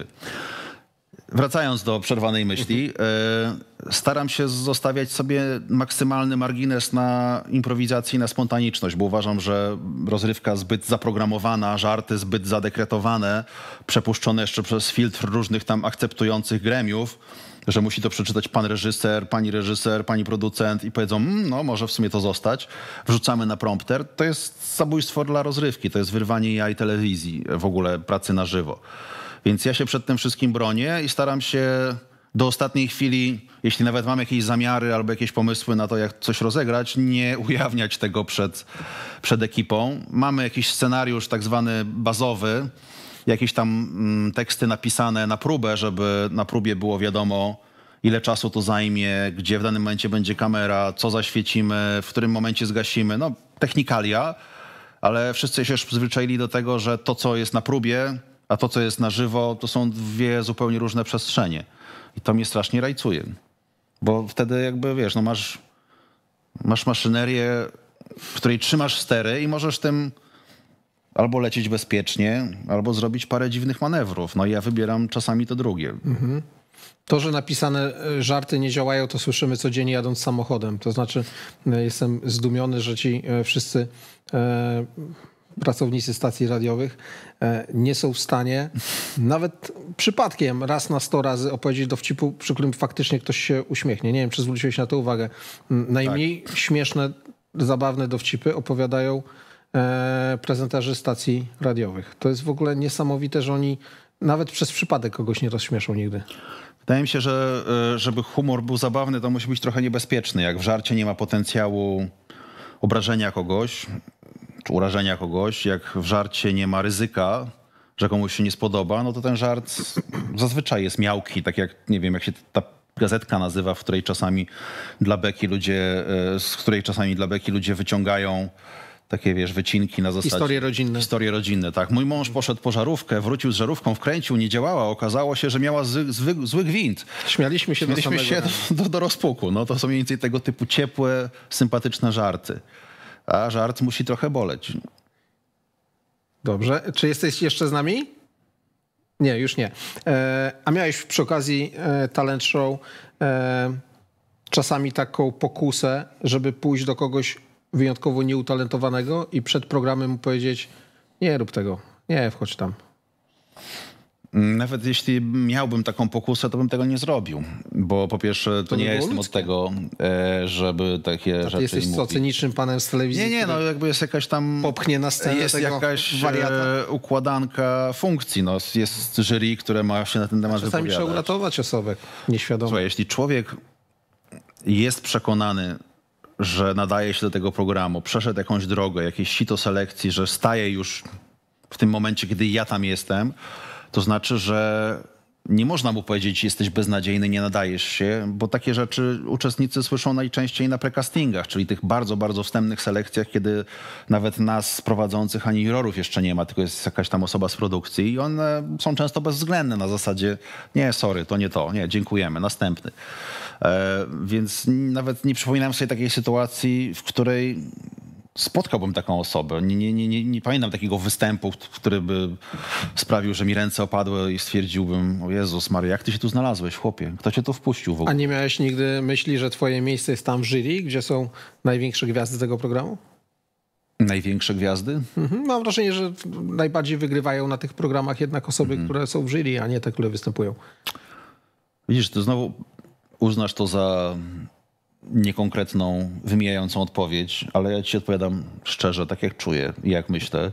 Wracając do przerwanej myśli, staram się zostawiać sobie maksymalny margines na improwizację i na spontaniczność, bo uważam, że rozrywka zbyt zaprogramowana, żarty zbyt zadekretowane, przepuszczone jeszcze przez filtr różnych tam akceptujących gremiów, że musi to przeczytać pan reżyser, pani reżyser, pani producent i powiedzą, mmm, no może w sumie to zostać, wrzucamy na prompter. To jest zabójstwo dla rozrywki, to jest wyrwanie jaj telewizji, w ogóle pracy na żywo. Więc ja się przed tym wszystkim bronię i staram się do ostatniej chwili, jeśli nawet mam jakieś zamiary albo jakieś pomysły na to, jak coś rozegrać, nie ujawniać tego przed, przed ekipą. Mamy jakiś scenariusz tak zwany bazowy, jakieś tam mm, teksty napisane na próbę, żeby na próbie było wiadomo, ile czasu to zajmie, gdzie w danym momencie będzie kamera, co zaświecimy, w którym momencie zgasimy. No, technikalia, ale wszyscy się już przyzwyczaili do tego, że to, co jest na próbie, a to, co jest na żywo, to są dwie zupełnie różne przestrzenie. I to mnie strasznie rajcuje. Bo wtedy jakby, wiesz, no masz, masz maszynerię, w której trzymasz stery i możesz tym albo lecieć bezpiecznie, albo zrobić parę dziwnych manewrów. No i ja wybieram czasami to drugie. Mhm. To, że napisane żarty nie działają, to słyszymy codziennie jadąc samochodem. To znaczy jestem zdumiony, że ci wszyscy e, pracownicy stacji radiowych nie są w stanie nawet przypadkiem raz na sto razy opowiedzieć dowcipu, przy którym faktycznie ktoś się uśmiechnie. Nie wiem, czy zwróciłeś na to uwagę. Najmniej tak. śmieszne, zabawne dowcipy opowiadają prezenterzy stacji radiowych. To jest w ogóle niesamowite, że oni nawet przez przypadek kogoś nie rozśmieszą nigdy. Wydaje mi się, że żeby humor był zabawny, to musi być trochę niebezpieczny. Jak w żarcie nie ma potencjału obrażenia kogoś, czy urażenia kogoś, jak w żarcie nie ma ryzyka, że komuś się nie spodoba, no to ten żart zazwyczaj jest miałki, tak jak, nie wiem, jak się ta gazetka nazywa, w której czasami dla beki ludzie, z której czasami dla beki ludzie wyciągają takie, wiesz, wycinki na zasadzie... Historie rodzinne. Historie rodzinne, tak. Mój mąż poszedł po żarówkę, wrócił z żarówką, wkręcił, nie działała. Okazało się, że miała zły, zły, zły gwint. Śmialiśmy się, Śmialiśmy do, się do, do, do rozpuku. No to są mniej więcej tego typu ciepłe, sympatyczne żarty. A żart musi trochę boleć. Dobrze. Czy jesteś jeszcze z nami? Nie, już nie. E, a miałeś przy okazji e, talent show e, czasami taką pokusę, żeby pójść do kogoś wyjątkowo nieutalentowanego i przed programem mu powiedzieć: nie rób tego, nie wchodź tam. Nawet jeśli miałbym taką pokusę, to bym tego nie zrobił. Bo po pierwsze, to, to nie ja jestem ludzkie. Od tego, żeby takie to rzeczy jesteś mówić. co, cynicznym panem z telewizji? Nie, nie, no jakby jest jakaś tam... Popchnie na scenę jest tego jakaś wariata. układanka funkcji. No, jest jury, które ma się na ten temat Czasami wypowiadać. trzeba uratować osobę nieświadomą. Słuchaj, jeśli człowiek jest przekonany, że nadaje się do tego programu, przeszedł jakąś drogę, jakieś sito selekcji, że staje już w tym momencie, kiedy ja tam jestem, to znaczy, że nie można mu powiedzieć: jesteś beznadziejny, nie nadajesz się, bo takie rzeczy uczestnicy słyszą najczęściej na precastingach, czyli tych bardzo, bardzo wstępnych selekcjach, kiedy nawet nas prowadzących ani jurorów jeszcze nie ma, tylko jest jakaś tam osoba z produkcji i one są często bezwzględne na zasadzie: nie, sorry, to nie to, nie, dziękujemy, następny. E, więc nawet nie przypominam sobie takiej sytuacji, w której spotkałbym taką osobę. Nie, nie, nie, nie, nie pamiętam takiego występu, który by sprawił, że mi ręce opadły i stwierdziłbym: o Jezus Maria, jak ty się tu znalazłeś, chłopie? Kto cię tu wpuścił w ogóle? A nie miałeś nigdy myśli, że twoje miejsce jest tam w jury, gdzie są największe gwiazdy tego programu? Największe gwiazdy? Mhm. Mam wrażenie, że najbardziej wygrywają na tych programach jednak osoby, mhm. które są w jury, a nie te, które występują. Widzisz, ty znowu uznasz to za niekonkretną, wymijającą odpowiedź, ale ja ci odpowiadam szczerze, tak jak czuję i jak myślę.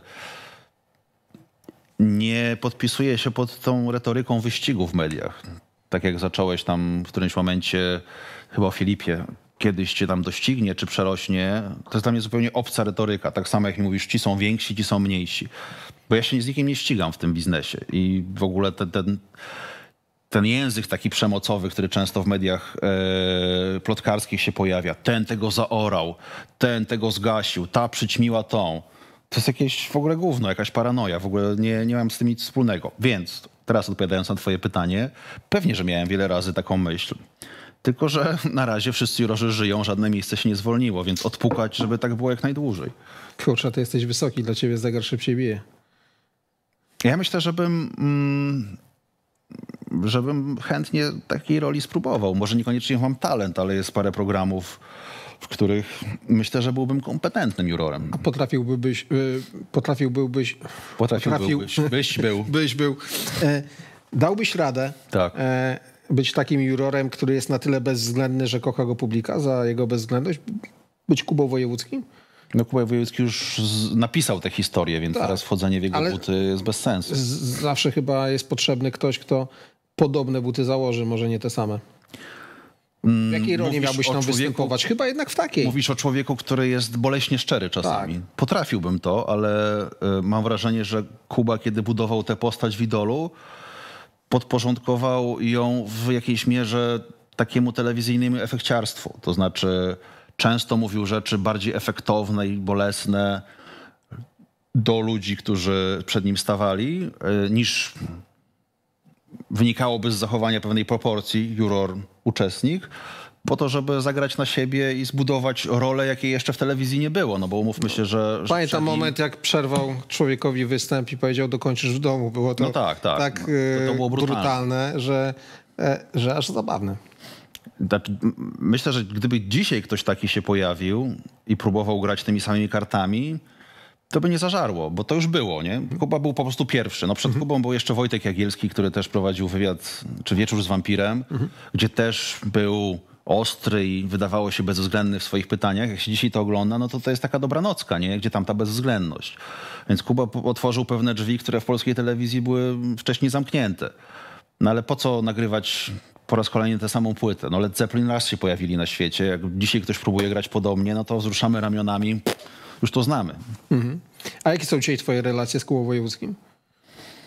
Nie podpisuję się pod tą retoryką wyścigu w mediach. Tak jak zacząłeś tam w którymś momencie, chyba o Filipie, kiedyś cię tam doścignie czy przerośnie, to jest dla mnie zupełnie obca retoryka. Tak samo jak mi mówisz, ci są więksi, ci są mniejsi. Bo ja się z nikim nie ścigam w tym biznesie i w ogóle ten... ten Ten język taki przemocowy, który często w mediach e, plotkarskich się pojawia. Ten tego zaorał, ten tego zgasił, ta przyćmiła tą. To jest jakieś w ogóle gówno, jakaś paranoja. W ogóle nie, nie mam z tym nic wspólnego. Więc teraz odpowiadając na twoje pytanie, pewnie, że miałem wiele razy taką myśl. Tylko że na razie wszyscy jurorzy żyją, żadne miejsce się nie zwolniło, więc odpukać, żeby tak było jak najdłużej. Kurczę, ty jesteś wysoki, dla ciebie zegar szybciej bije. Ja myślę, żebym... Mm, żebym chętnie takiej roli spróbował. Może niekoniecznie mam talent, ale jest parę programów, w których myślę, że byłbym kompetentnym jurorem. A potrafiłby być, y, potrafiłbyś... Potrafił, potrafił byłbyś, byś był. Byś był. E, dałbyś radę tak. e, być takim jurorem, który jest na tyle bezwzględny, że kocha go publika za jego bezwzględność? Być Kubą Wojewódzkim? No Kuba Wojewódzki już z, napisał tę historię, więc tak, teraz wchodzenie w jego buty jest bez sensu. Z, zawsze chyba jest potrzebny ktoś, kto podobne buty założy, może nie te same. W jakiej roli Mówisz miałbyś tam człowieku, występować? Chyba jednak w takiej. Mówisz o człowieku, który jest boleśnie szczery czasami. Tak. Potrafiłbym to, ale y, mam wrażenie, że Kuba, kiedy budował tę postać w Idolu, podporządkował ją w jakiejś mierze takiemu telewizyjnemu efekciarstwu. To znaczy często mówił rzeczy bardziej efektowne i bolesne do ludzi, którzy przed nim stawali, y, niż wynikałoby z zachowania pewnej proporcji juror-uczestnik, po to, żeby zagrać na siebie i zbudować rolę, jakiej jeszcze w telewizji nie było. No bo umówmy się, że... że Pamiętam nim... moment, jak przerwał człowiekowi występ i powiedział: dokończysz w domu. Było to no tak, tak. tak no, to było brutalne, brutalne że, że aż zabawne. Myślę, że gdyby dzisiaj ktoś taki się pojawił i próbował grać tymi samymi kartami, to by nie zażarło, bo to już było, nie? Kuba był po prostu pierwszy. No przed mhm. Kubą był jeszcze Wojtek Jagielski, który też prowadził wywiad, czy Wieczór z wampirem, mhm. gdzie też był ostry i wydawało się bezwzględny w swoich pytaniach. Jak się dzisiaj to ogląda, no to to jest taka dobranocka, nie? Gdzie tam ta bezwzględność. Więc Kuba otworzył pewne drzwi, które w polskiej telewizji były wcześniej zamknięte. No ale po co nagrywać po raz kolejny tę samą płytę? No Led Zeppelin raz się pojawili na świecie. Jak dzisiaj ktoś próbuje grać podobnie, no to wzruszamy ramionami. Już to znamy. Mhm. A jakie są dzisiaj twoje relacje z Kubą Wojewódzkim?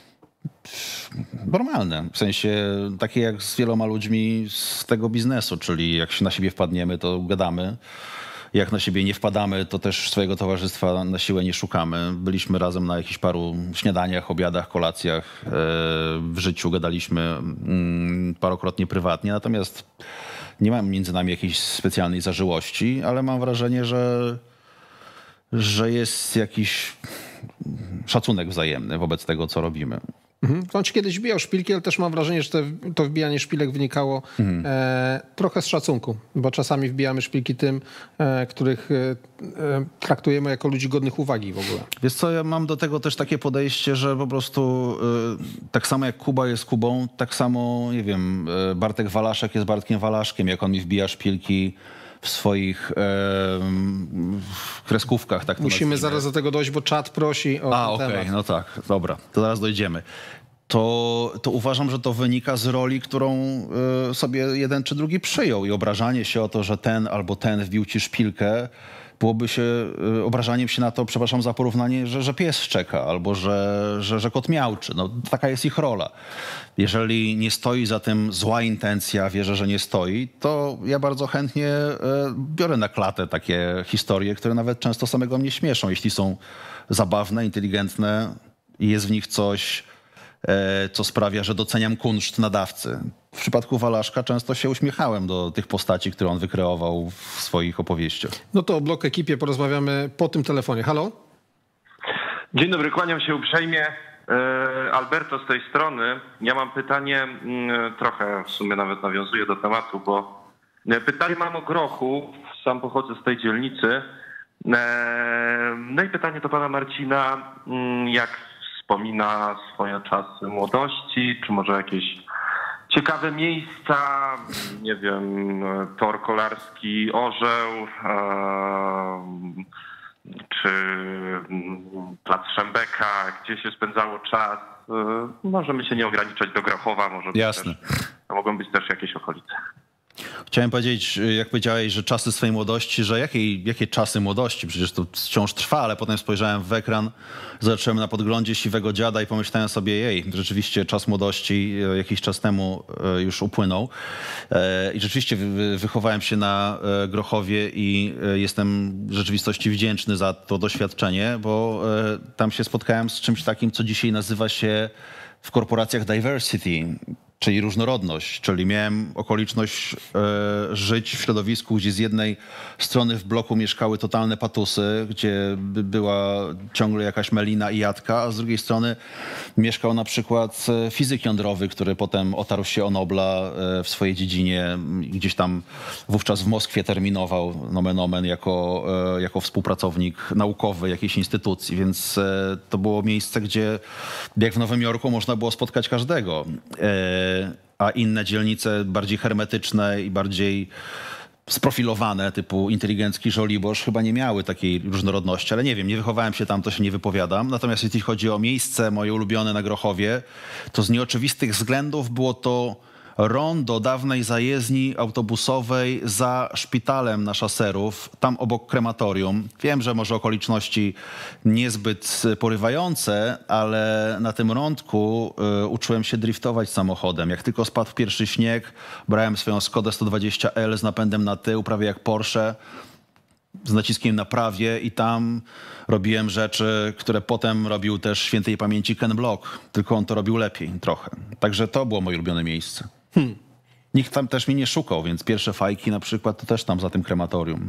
Normalne, w sensie takie jak z wieloma ludźmi z tego biznesu, czyli jak się na siebie wpadniemy, to gadamy. Jak na siebie nie wpadamy, to też swojego towarzystwa na siłę nie szukamy. Byliśmy razem na jakichś paru śniadaniach, obiadach, kolacjach. W życiu gadaliśmy parokrotnie prywatnie, natomiast nie mam między nami jakiejś specjalnej zażyłości, ale mam wrażenie, że, że jest jakiś szacunek wzajemny wobec tego, co robimy. Mhm. On ci kiedyś wbijał szpilki, ale też mam wrażenie, że te, to wbijanie szpilek wynikało mhm. e, trochę z szacunku, bo czasami wbijamy szpilki tym, e, których e, traktujemy jako ludzi godnych uwagi w ogóle. Wiesz co, ja mam do tego też takie podejście, że po prostu e, tak samo jak Kuba jest Kubą, tak samo, nie wiem, e, Bartek Walaszek jest Bartkiem Walaszkiem, jak on mi wbija szpilki w swoich e, kreskówkach. Tak to Musimy nazwijmy. zaraz do tego dojść, bo czat prosi o A, okej, okay, no tak, dobra, to zaraz dojdziemy. To, to uważam, że to wynika z roli, którą y, sobie jeden czy drugi przyjął i obrażanie się o to, że ten albo ten wbił ci szpilkę, byłoby się y, obrażaniem się na to, przepraszam za porównanie, że, że pies szczeka albo że, że, że kot miauczy. No, taka jest ich rola. Jeżeli nie stoi za tym zła intencja, wierzę, że nie stoi, to ja bardzo chętnie y, biorę na klatę takie historie, które nawet często samego mnie śmieszą, jeśli są zabawne, inteligentne i jest w nich coś, co sprawia, że doceniam kunszt nadawcy. W przypadku Walaszka często się uśmiechałem do tych postaci, które on wykreował w swoich opowieściach. No to o Blok Ekipie porozmawiamy po tym telefonie. Halo? Dzień dobry, kłaniam się uprzejmie. Alberto z tej strony. Ja mam pytanie, trochę w sumie nawet nawiązuję do tematu, bo pytanie mam o grochu. Sam pochodzę z tej dzielnicy. No i pytanie do pana Marcina, jak wspomina swoje czasy młodości, czy może jakieś ciekawe miejsca, nie wiem, tor kolarski Orzeł, czy plac Szembeka, gdzie się spędzało czas. Możemy się nie ograniczać do Grochowa, może Jasne. Też, to mogą być też jakieś okolice. Chciałem powiedzieć, jak powiedziałeś, że czasy swojej młodości, że jakie, jakie czasy młodości? Przecież to wciąż trwa, ale potem spojrzałem w ekran, zobaczyłem na podglądzie siwego dziada i pomyślałem sobie, jej, rzeczywiście czas młodości jakiś czas temu już upłynął. I rzeczywiście wychowałem się na Grochowie i jestem w rzeczywistości wdzięczny za to doświadczenie, bo tam się spotkałem z czymś takim, co dzisiaj nazywa się w korporacjach diversity, czyli różnorodność, czyli miałem okoliczność e, żyć w środowisku, gdzie z jednej strony w bloku mieszkały totalne patusy, gdzie była ciągle jakaś Melina i Jadka, a z drugiej strony mieszkał na przykład fizyk jądrowy, który potem otarł się o Nobla e, w swojej dziedzinie, gdzieś tam wówczas w Moskwie terminował nomen omen jako, e, jako współpracownik naukowy jakiejś instytucji, więc e, to było miejsce, gdzie jak w Nowym Jorku można było spotkać każdego. E, a inne dzielnice bardziej hermetyczne i bardziej sprofilowane, typu inteligencki Żoliborz, chyba nie miały takiej różnorodności, ale nie wiem, nie wychowałem się tam, to się nie wypowiadam. Natomiast jeśli chodzi o miejsce moje ulubione na Grochowie, to z nieoczywistych względów było to rondo dawnej zajezdni autobusowej za szpitalem na Szaserów, tam obok krematorium. Wiem, że może okoliczności niezbyt porywające, ale na tym rondku y, uczyłem się driftować samochodem. Jak tylko spadł pierwszy śnieg, brałem swoją Skodę sto dwadzieścia L z napędem na tył, prawie jak Porsche, z naciskiem na prawie i tam robiłem rzeczy, które potem robił też świętej pamięci Ken Block, tylko on to robił lepiej trochę. Także to było moje ulubione miejsce. Hmm. Nikt tam też mnie nie szukał, więc pierwsze fajki na przykład to też tam za tym krematorium.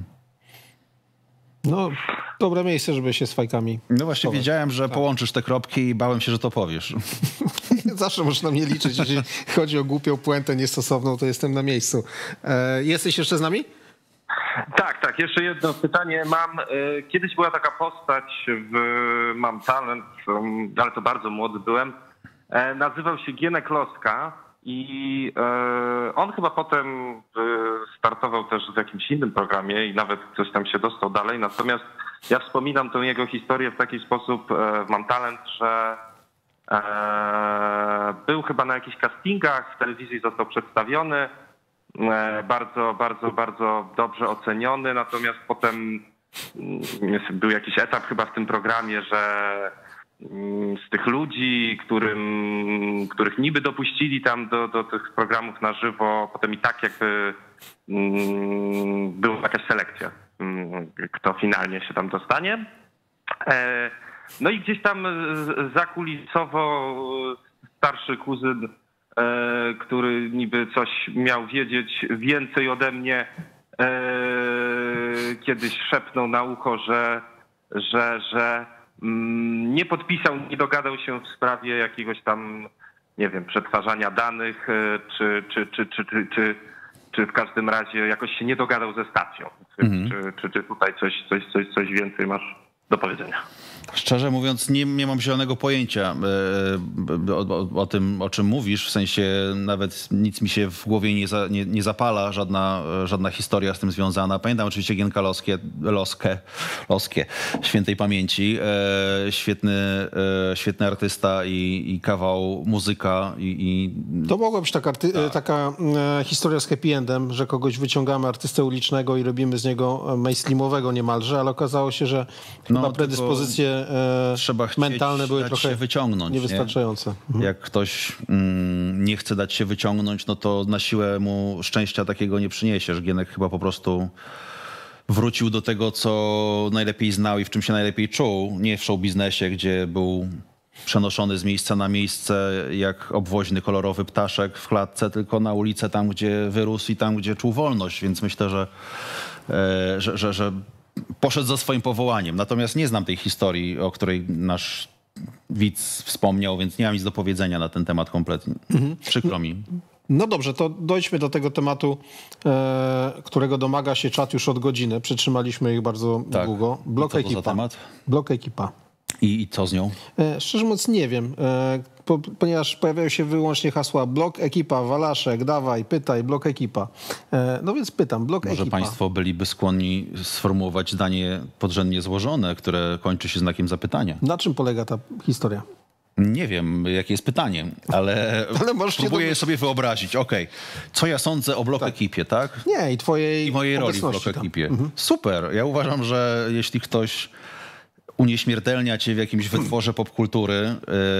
No, dobre miejsce, żeby się z fajkami... No właśnie schować. Wiedziałem, że tak. Połączysz te kropki i bałem się, że to powiesz. Zawsze można mnie liczyć, jeśli chodzi o głupią puentę niestosowną, to jestem na miejscu. E, jesteś jeszcze z nami? Tak, tak. Jeszcze jedno pytanie mam. Kiedyś była taka postać w Mam Talent, ale to bardzo młody byłem. Nazywał się Gienek Kloska i on chyba potem startował też w jakimś innym programie i nawet coś tam się dostał dalej. Natomiast ja wspominam tę jego historię w taki sposób w Mam Talent, że był chyba na jakichś castingach, w telewizji został przedstawiony. Bardzo, bardzo, bardzo dobrze oceniony, natomiast potem był jakiś etap chyba w tym programie, że z tych ludzi, którym, których niby dopuścili tam do, do tych programów na żywo, potem i tak jakby była jakaś selekcja, kto finalnie się tam dostanie. No i gdzieś tam zakulisowo starszy kuzyn, który niby coś miał wiedzieć więcej ode mnie, kiedyś szepnął na ucho, że, że, że nie podpisał, nie dogadał się w sprawie jakiegoś tam, nie wiem, przetwarzania danych, czy, czy, czy, czy, czy, czy, czy w każdym razie jakoś się nie dogadał ze stacją. Mhm. Czy, czy, czy tutaj coś, coś, coś, coś więcej masz do powiedzenia? Szczerze mówiąc, nie, nie mam zielonego pojęcia o, o, o tym, o czym mówisz. W sensie nawet nic mi się w głowie nie, za, nie, nie zapala, żadna, żadna historia z tym związana. Pamiętam oczywiście Gienka Loskie, Loskę, Loskie świętej pamięci. E, świetny, e, świetny artysta i, i kawał muzyka. I, i... To mogła być taka, arty- taka e, historia z happy endem, że kogoś wyciągamy, artystę ulicznego i robimy z niego mainstreamowego niemalże, ale okazało się, że chyba no, predyspozycje trzeba mentalne były dać trochę się wyciągnąć, niewystarczające. Nie? Mhm. Jak ktoś mm, nie chce dać się wyciągnąć, no to na siłę mu szczęścia takiego nie przyniesiesz. Gienek chyba po prostu wrócił do tego, co najlepiej znał i w czym się najlepiej czuł. Nie w show biznesie, gdzie był przenoszony z miejsca na miejsce jak obwoźny kolorowy ptaszek w klatce, tylko na ulicę, tam gdzie wyrósł i tam gdzie czuł wolność. Więc myślę, że, e, że, że, że poszedł za swoim powołaniem. Natomiast nie znam tej historii, o której nasz widz wspomniał, więc nie mam nic do powiedzenia na ten temat kompletnie. Mhm. Przykro mi. No dobrze, to dojdźmy do tego tematu, e, którego domaga się czat już od godziny. Przytrzymaliśmy ich bardzo tak. długo. Blok I co ekipa. to za temat? Blok ekipa. I, I co z nią? E, szczerze mówiąc nie wiem, e, po, ponieważ pojawiają się wyłącznie hasła blok ekipa, Walaszek, dawaj, pytaj, blok ekipa. E, no więc pytam, blok Może ekipa. Może państwo byliby skłonni sformułować zdanie podrzędnie złożone, które kończy się znakiem zapytania. Na czym polega ta historia? Nie wiem, jakie jest pytanie, ale, ale próbuję sobie wyobrazić. Okej, okay. Co ja sądzę o blok tak. ekipie, tak? Nie, i twojej I mojej roli w blok tam. ekipie. Mhm. Super. Ja uważam, że jeśli ktoś unieśmiertelnia cię w jakimś wytworze popkultury,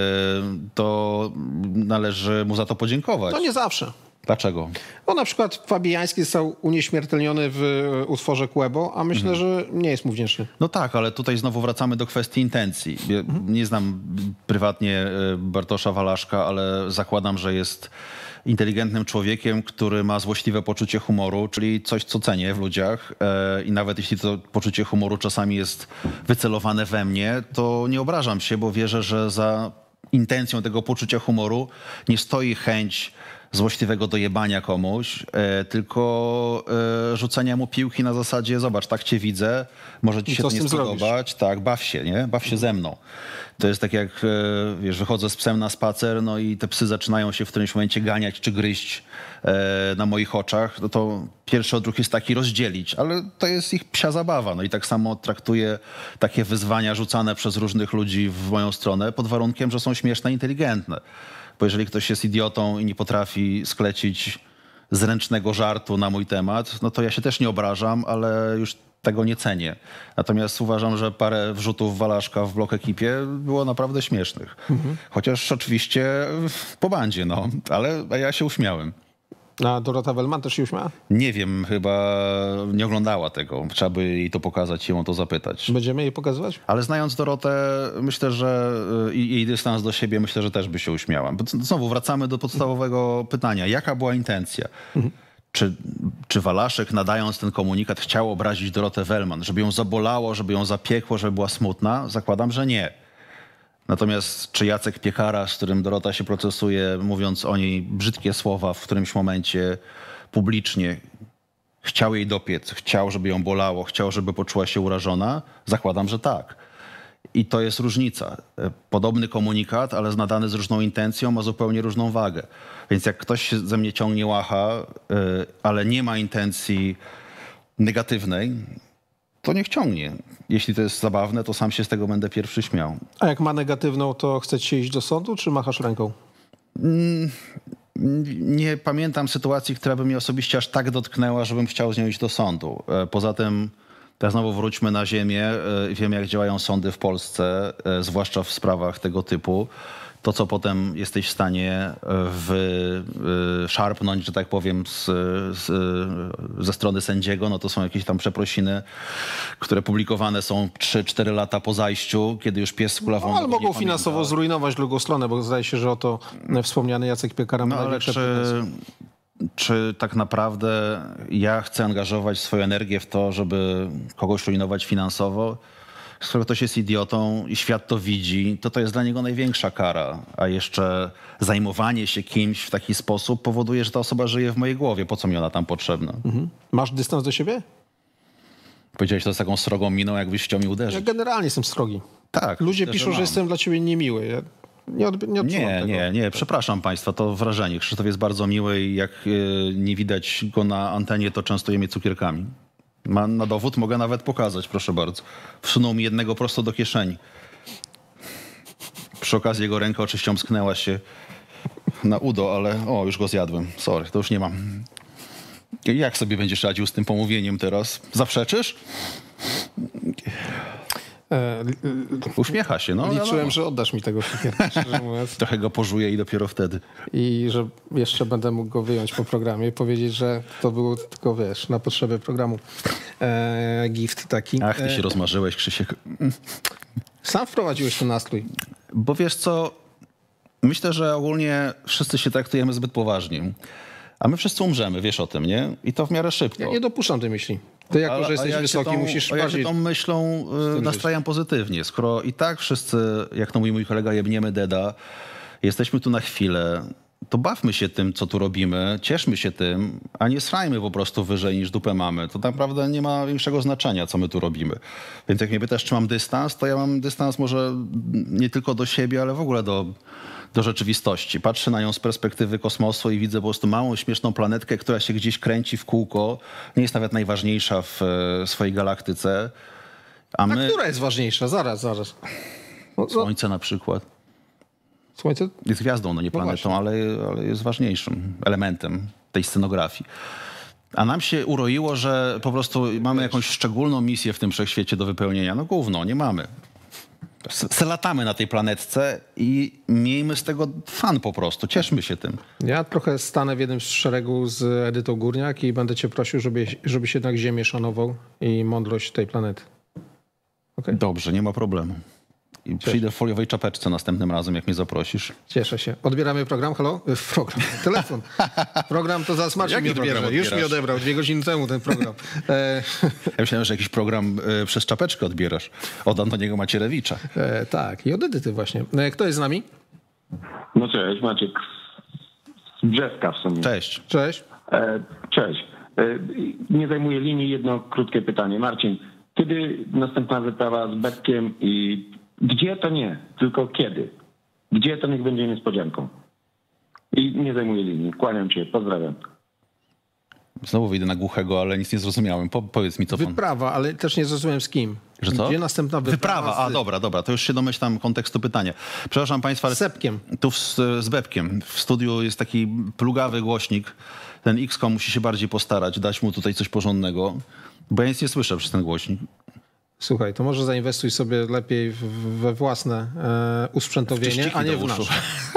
to należy mu za to podziękować. To nie zawsze. Dlaczego? No na przykład Fabiański został unieśmiertelniony w utworze Kłębo, a myślę, mhm. że nie jest mu wdzięczny. No tak, ale tutaj znowu wracamy do kwestii intencji. Ja mhm. nie znam prywatnie Bartosza Walaszka, ale zakładam, że jest inteligentnym człowiekiem, który ma złośliwe poczucie humoru, czyli coś, co cenię w ludziach. I nawet jeśli to poczucie humoru czasami jest wycelowane we mnie, to nie obrażam się, bo wierzę, że za intencją tego poczucia humoru nie stoi chęć złośliwego dojebania komuś, e, tylko e, rzucenia mu piłki na zasadzie zobacz, tak cię widzę, może ci się to nie spodobać, tak, baw się, nie? Baw się ze mną. To jest tak jak, e, wiesz, wychodzę z psem na spacer, no i te psy zaczynają się w którymś momencie ganiać czy gryźć e, na moich oczach, no to pierwszy odruch jest taki rozdzielić, ale to jest ich psia zabawa. No i tak samo traktuję takie wyzwania rzucane przez różnych ludzi w moją stronę pod warunkiem, że są śmieszne, inteligentne. Bo jeżeli ktoś jest idiotą i nie potrafi sklecić zręcznego żartu na mój temat, no to ja się też nie obrażam, ale już tego nie cenię. Natomiast uważam, że parę wrzutów Walaszka w blok ekipie było naprawdę śmiesznych. Mhm. Chociaż oczywiście po bandzie, no, ale ja się uśmiałem. A Dorota Wellman też się uśmiała? Nie wiem, chyba nie oglądała tego. Trzeba by jej to pokazać i ją to zapytać. Będziemy jej pokazywać? Ale znając Dorotę, myślę, że i jej dystans do siebie, myślę, że też by się uśmiała. Bo znowu wracamy do podstawowego pytania. Jaka była intencja? Mhm. Czy, czy Walaszek, nadając ten komunikat, chciał obrazić Dorotę Wellman? Żeby ją zabolało, żeby ją zapiekło, żeby była smutna? Zakładam, że nie. Natomiast czy Jacek Piekara, z którym Dorota się procesuje, mówiąc o niej brzydkie słowa w którymś momencie publicznie, chciał jej dopiec, chciał, żeby ją bolało, chciał, żeby poczuła się urażona? Zakładam, że tak. I to jest różnica. Podobny komunikat, ale nadany z różną intencją, ma zupełnie różną wagę. Więc jak ktoś się ze mnie ciągnie łacha, ale nie ma intencji negatywnej, to niech ciągnie. Jeśli to jest zabawne, to sam się z tego będę pierwszy śmiał. A jak ma negatywną, to chcecie iść do sądu, czy machasz ręką? Mm, nie pamiętam sytuacji, która by mnie osobiście aż tak dotknęła, żebym chciał z nią iść do sądu. Poza tym Teraz znowu wróćmy na ziemię. Wiemy, jak działają sądy w Polsce, zwłaszcza w sprawach tego typu. To, co potem jesteś w stanie szarpnąć, że tak powiem, z, z, ze strony sędziego, no to są jakieś tam przeprosiny, które publikowane są trzy cztery lata po zajściu, kiedy już pies kulawą... No, ale mogą finansowo zrujnować drugą stronę, bo zdaje się, że oto wspomniany Jacek Piekara ma no, ale czy, czy tak naprawdę ja chcę angażować swoją energię w to, żeby kogoś rujnować finansowo? Skoro ktoś jest idiotą i świat to widzi, to to jest dla niego największa kara. A jeszcze zajmowanie się kimś w taki sposób powoduje, że ta osoba żyje w mojej głowie. Po co mi ona tam potrzebna? Mhm. Masz dystans do siebie? Powiedziałeś to z taką srogą miną, jakbyś chciał mi uderzyć. Ja generalnie jestem srogi. Tak. Ludzie myślę, piszą, że, że jestem dla ciebie niemiły. Ja nie, od, nie odczuwam Nie, tego. nie, nie. Przepraszam państwa, to wrażenie. Krzysztof jest bardzo miły i jak y, nie widać go na antenie, to częstuje mnie cukierkami. Ma na dowód, mogę nawet pokazać, proszę bardzo. Wsunął mi jednego prosto do kieszeni. Przy okazji jego ręka oczywiście omsknęła się na udo, ale o, już go zjadłem. Sorry, to już nie mam. Jak sobie będziesz radził z tym pomówieniem teraz? Zaprzeczysz? E, Uśmiecha się, no. Liczyłem, no. że oddasz mi tego cukierka, szczerze mówiąc. Trochę go pożuję i dopiero wtedy. I że jeszcze będę mógł go wyjąć po programie i powiedzieć, że to było tylko, wiesz, na potrzeby programu. E, gift taki. Ach, ty się e, rozmarzyłeś, Krzysiek. Sam wprowadziłeś ten nastrój. Bo wiesz co, myślę, że ogólnie wszyscy się traktujemy zbyt poważnie. A my wszyscy umrzemy, wiesz o tym, nie? I to w miarę szybko. Ja nie dopuszczam tej myśli. Ty jako, Ale, że jesteś ja wysoki, tą, musisz ja bardziej... się tą myślą y, nastrajam pozytywnie. Skoro i tak wszyscy, jak to mówi mój kolega, jebniemy deda, jesteśmy tu na chwilę, to bawmy się tym, co tu robimy, cieszmy się tym, a nie srajmy po prostu wyżej niż dupę mamy. To naprawdę nie ma większego znaczenia, co my tu robimy. Więc jak mnie pytasz, czy mam dystans, to ja mam dystans może nie tylko do siebie, ale w ogóle do... do rzeczywistości. Patrzę na nią z perspektywy kosmosu i widzę po prostu małą, śmieszną planetkę, która się gdzieś kręci w kółko. Nie jest nawet najważniejsza w swojej galaktyce. A my... A która jest ważniejsza? Zaraz, zaraz. No, Słońce na przykład. Słońce? Jest gwiazdą, no nie planetą, no ale, ale jest ważniejszym elementem tej scenografii. A nam się uroiło, że po prostu mamy jakąś szczególną misję w tym wszechświecie do wypełnienia. No gówno, nie mamy. Se latamy na tej planetce i miejmy z tego fan po prostu. Cieszmy się tym. Ja trochę stanę w jednym z szeregu z Edytą Górniak i będę cię prosił, żeby, żebyś jednak Ziemię szanował i mądrość tej planety. Okay? Dobrze, nie ma problemu. I Cześć. przyjdę w foliowej czapeczce następnym razem, jak mnie zaprosisz. Cieszę się. Odbieramy program? Halo? Program. Telefon. Program to zaraz Marcin mi odbierze. Już mi odebrał. Dwie godziny temu ten program. E... Ja myślałem, że jakiś program e, przez czapeczkę odbierasz. Od Antoniego Macierewicza. E, tak. I od Edyty właśnie. E, kto jest z nami? No cześć, Maciek. Z Brzeska w sumie. Cześć. Cześć. E, cześć. E, nie zajmuję linii. Jedno krótkie pytanie. Marcin, kiedy następna wyprawa z Betkiem i gdzie to nie, tylko kiedy? Gdzie to niech będzie niespodzianką? I nie zajmuję linii. Kłaniam cię. Pozdrawiam. Znowu wyjdę na głuchego, ale nic nie zrozumiałem. Po, powiedz mi, co pan... Wyprawa, ale też nie zrozumiałem z kim. Że co? Gdzie następna wyprawa? Wyprawa, a dobra, dobra, to już się domyślam kontekstu pytania. Przepraszam państwa, ale... Z Sepkiem. Tu w, z Bebkiem. W studiu jest taki plugawy głośnik. Ten X COM musi się bardziej postarać, dać mu tutaj coś porządnego, bo ja nic nie słyszę przez ten głośnik. Słuchaj, to może zainwestuj sobie lepiej w, we własne e, usprzętowienie, a nie w nasze.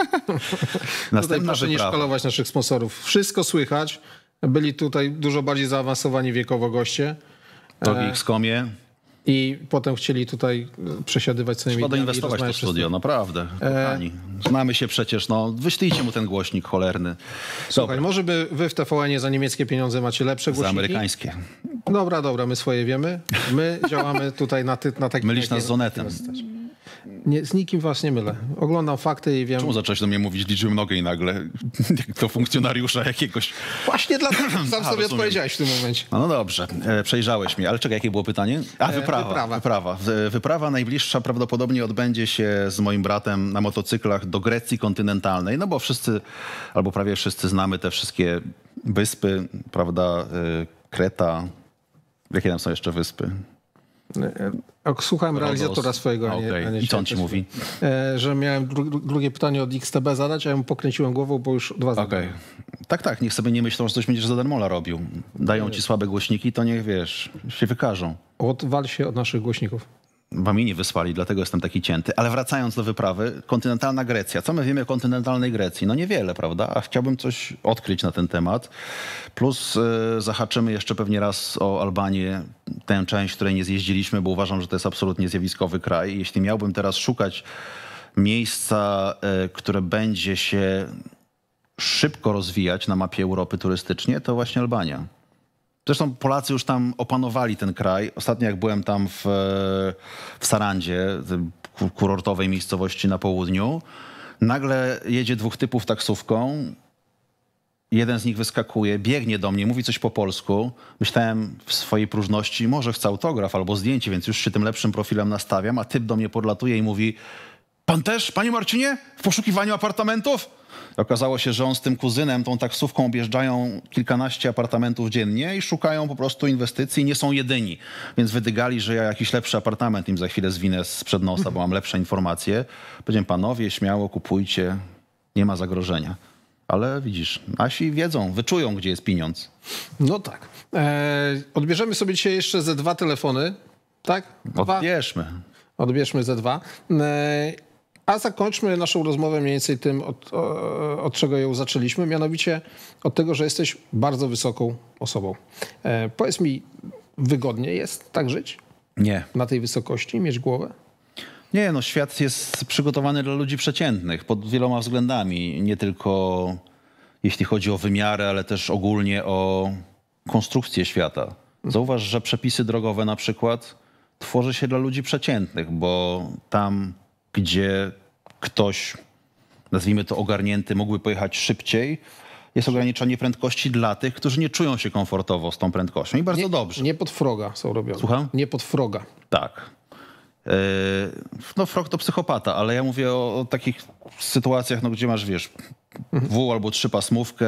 Tutaj proszę nie szkalować naszych sponsorów. Wszystko słychać. Byli tutaj dużo bardziej zaawansowani wiekowo goście. To w X COMie. I potem chcieli tutaj przesiadywać co najmniej. Trzeba doinwestować w to studio, naprawdę. Kochani. Znamy się przecież, no wyślijcie mu ten głośnik cholerny. Słuchaj, dobra. Może by wy w T V N-ie za niemieckie pieniądze macie lepsze głośniki? Za amerykańskie. Dobra, dobra, my swoje wiemy. My działamy tutaj na, ty, na takim... Mylisz nas z Onetem. Nie, z nikim was nie mylę. Oglądam fakty i wiem... Czemu zacząłeś do mnie mówić liczyłem nogę i nagle jak to funkcjonariusza jakiegoś... Właśnie dlatego sam sobie rozumiem. Odpowiedziałeś w tym momencie. No, no dobrze, e, przejrzałeś mnie. Ale czekaj, jakie było pytanie? A, wyprawa. Wyprawa. Wyprawa. Wyprawa najbliższa prawdopodobnie odbędzie się z moim bratem na motocyklach do Grecji kontynentalnej, no bo wszyscy, albo prawie wszyscy znamy te wszystkie wyspy, prawda, Kreta. Jakie tam są jeszcze wyspy? Słuchałem Rodos. Realizatora swojego, a nie, okay. a nie I co on ci mówi? Że miałem dru drugie pytanie od X T B zadać, a ja mu pokręciłem głową, bo już dwa zadałem. Okay. Tak, tak, niech sobie nie myślą, że coś będziesz za darmola robił. Dają ci słabe głośniki, to niech, wiesz, się wykażą. Odwal się od naszych głośników. Wam nie wysłali, dlatego jestem taki cięty. Ale wracając do wyprawy, kontynentalna Grecja. Co my wiemy o kontynentalnej Grecji? No niewiele, prawda? A chciałbym coś odkryć na ten temat. Plus y, zahaczymy jeszcze pewnie raz o Albanię, tę część, której nie zjeździliśmy, bo uważam, że to jest absolutnie zjawiskowy kraj. Jeśli miałbym teraz szukać miejsca, y, które będzie się szybko rozwijać na mapie Europy turystycznie, to właśnie Albania. Zresztą Polacy już tam opanowali ten kraj. Ostatnio jak byłem tam w, w Sarandzie, kurortowej miejscowości na południu, nagle jedzie dwóch typów taksówką. Jeden z nich wyskakuje, biegnie do mnie, mówi coś po polsku. Myślałem w swojej próżności, może chce autograf albo zdjęcie, więc już się tym lepszym profilem nastawiam, a typ do mnie podlatuje i mówi: pan też, panie Marcinie, w poszukiwaniu apartamentów? Okazało się, że on z tym kuzynem, tą taksówką objeżdżają kilkanaście apartamentów dziennie i szukają po prostu inwestycji. Nie są jedyni, więc wydygali, że ja jakiś lepszy apartament im za chwilę zwinę sprzed nosa, bo mam lepsze informacje. Powiedziałem: panowie, śmiało kupujcie, nie ma zagrożenia. Ale widzisz, nasi wiedzą, wyczują, gdzie jest pieniądz. No tak. E, odbierzemy sobie dzisiaj jeszcze ze dwa telefony, tak? Dwa. Odbierzmy. Odbierzmy ze dwa. E, A zakończmy naszą rozmowę mniej więcej tym, od, od czego ją zaczęliśmy, mianowicie od tego, że jesteś bardzo wysoką osobą. E, powiedz mi, wygodnie jest tak żyć? Nie. Na tej wysokości, mieć głowę? Nie, no świat jest przygotowany dla ludzi przeciętnych pod wieloma względami. Nie tylko jeśli chodzi o wymiary, ale też ogólnie o konstrukcję świata. Zauważ, że przepisy drogowe na przykład tworzy się dla ludzi przeciętnych, bo tam, gdzie ktoś, nazwijmy to ogarnięty, mógłby pojechać szybciej, jest ograniczenie prędkości dla tych, którzy nie czują się komfortowo z tą prędkością i bardzo nie, dobrze. Nie pod froga są robione. Słucham? Nie pod froga. Tak. Yy, no frog to psychopata, ale ja mówię o, o takich sytuacjach, no, gdzie masz, wiesz, dwu albo trzypasmówkę,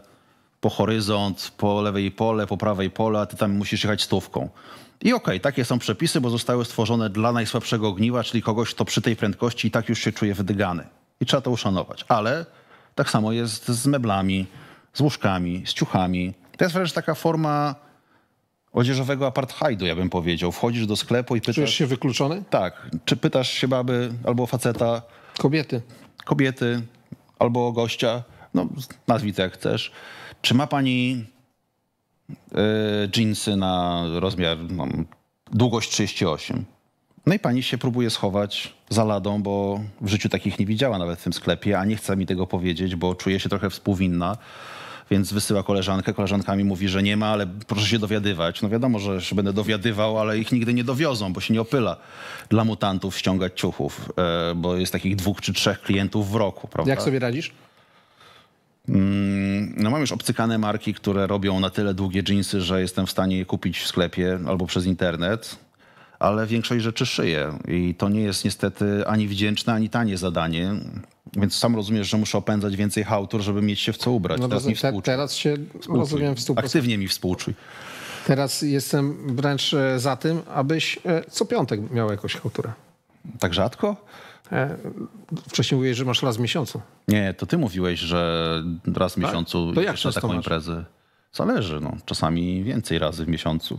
po horyzont, po lewej pole, po prawej pole, a ty tam musisz jechać stówką. I okej, okay, takie są przepisy, bo zostały stworzone dla najsłabszego ogniwa, czyli kogoś, kto przy tej prędkości i tak już się czuje wydygany. I trzeba to uszanować. Ale tak samo jest z meblami, z łóżkami, z ciuchami. To jest wręcz taka forma odzieżowego apartheidu, ja bym powiedział. Wchodzisz do sklepu i pytasz... Czujesz się wykluczony? Tak. Czy pytasz się baby albo faceta... Kobiety. Kobiety albo gościa, no nazwij to jak chcesz. Czy ma pani y, dżinsy na rozmiar, no, długość trzydzieści osiem? No i pani się próbuje schować za ladą, bo w życiu takich nie widziała nawet w tym sklepie, a nie chce mi tego powiedzieć, bo czuje się trochę współwinna. Więc wysyła koleżankę, koleżanka mi mówi, że nie ma, ale proszę się dowiadywać. No wiadomo, że się będę dowiadywał, ale ich nigdy nie dowiozą, bo się nie opyla dla mutantów ściągać ciuchów, bo jest takich dwóch czy trzech klientów w roku, prawda? Jak sobie radzisz? No mam już obcykane marki, które robią na tyle długie dżinsy, że jestem w stanie je kupić w sklepie albo przez internet, ale większość rzeczy szyję i to nie jest niestety ani wdzięczne, ani tanie zadanie. Więc sam rozumiesz, że muszę opędzać więcej hałtur, żeby mieć się w co ubrać. No teraz to, mi współczuj. Teraz się Współczuj. rozumiem w stu procentach. Aktywnie mi współczuj. Teraz jestem wręcz za tym, abyś co piątek miał jakąś hałturę. Tak rzadko? Wcześniej mówiłeś, że masz raz w miesiącu. Nie, to ty mówiłeś, że raz w tak? miesiącu to jak jeszcze taką masz? imprezę. Zależy, no. Czasami więcej razy w miesiącu.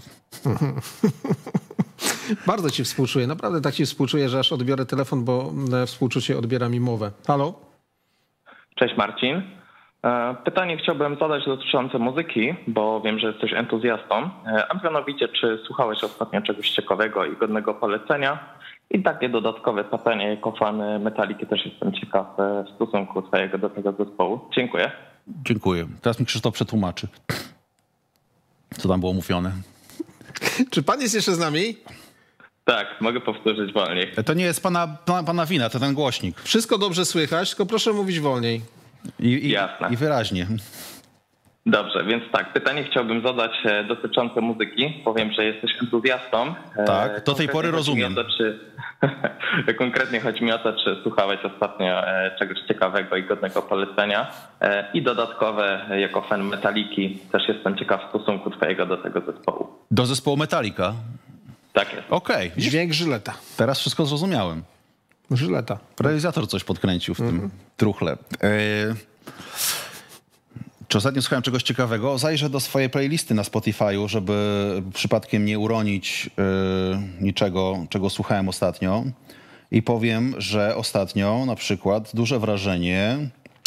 Bardzo ci współczuję. Naprawdę tak ci współczuję, że aż odbiorę telefon, bo współczucie odbiera mi mowę. Halo? Cześć Marcin. Pytanie chciałbym zadać dotyczące muzyki, bo wiem, że jesteś entuzjastą. A mianowicie, czy słuchałeś ostatnio czegoś ciekawego i godnego polecenia? I takie dodatkowe pytanie, jako fan Metaliki też jestem ciekaw w stosunku twojego do tego zespołu. Dziękuję. Dziękuję. Teraz mi Krzysztof przetłumaczy, co tam było mówione. Czy pan jest jeszcze z nami? Tak, mogę powtórzyć wolniej. To nie jest pana, pana, pana wina, to ten głośnik. Wszystko dobrze słychać, tylko proszę mówić wolniej. I, i, Jasne. I wyraźnie. Dobrze, więc tak, pytanie chciałbym zadać dotyczące muzyki. Powiem, że jesteś entuzjastą. Tak, do tej pory rozumiem. To, czy, konkretnie chodzi mi o to, czy słuchałeś ostatnio czegoś ciekawego i godnego polecenia. I dodatkowe, jako fan Metaliki, też jestem ciekaw w stosunku twojego do tego zespołu. Do zespołu Metallica? Tak jest. Okej. Okay. Dźwięk żyleta. Teraz wszystko zrozumiałem. Żyleta. Realizator coś podkręcił w tym mm-hmm. truchle. E... czy ostatnio słuchałem czegoś ciekawego? Zajrzę do swojej playlisty na Spotify'u, żeby przypadkiem nie uronić y, niczego, czego słuchałem ostatnio. I powiem, że ostatnio na przykład duże wrażenie...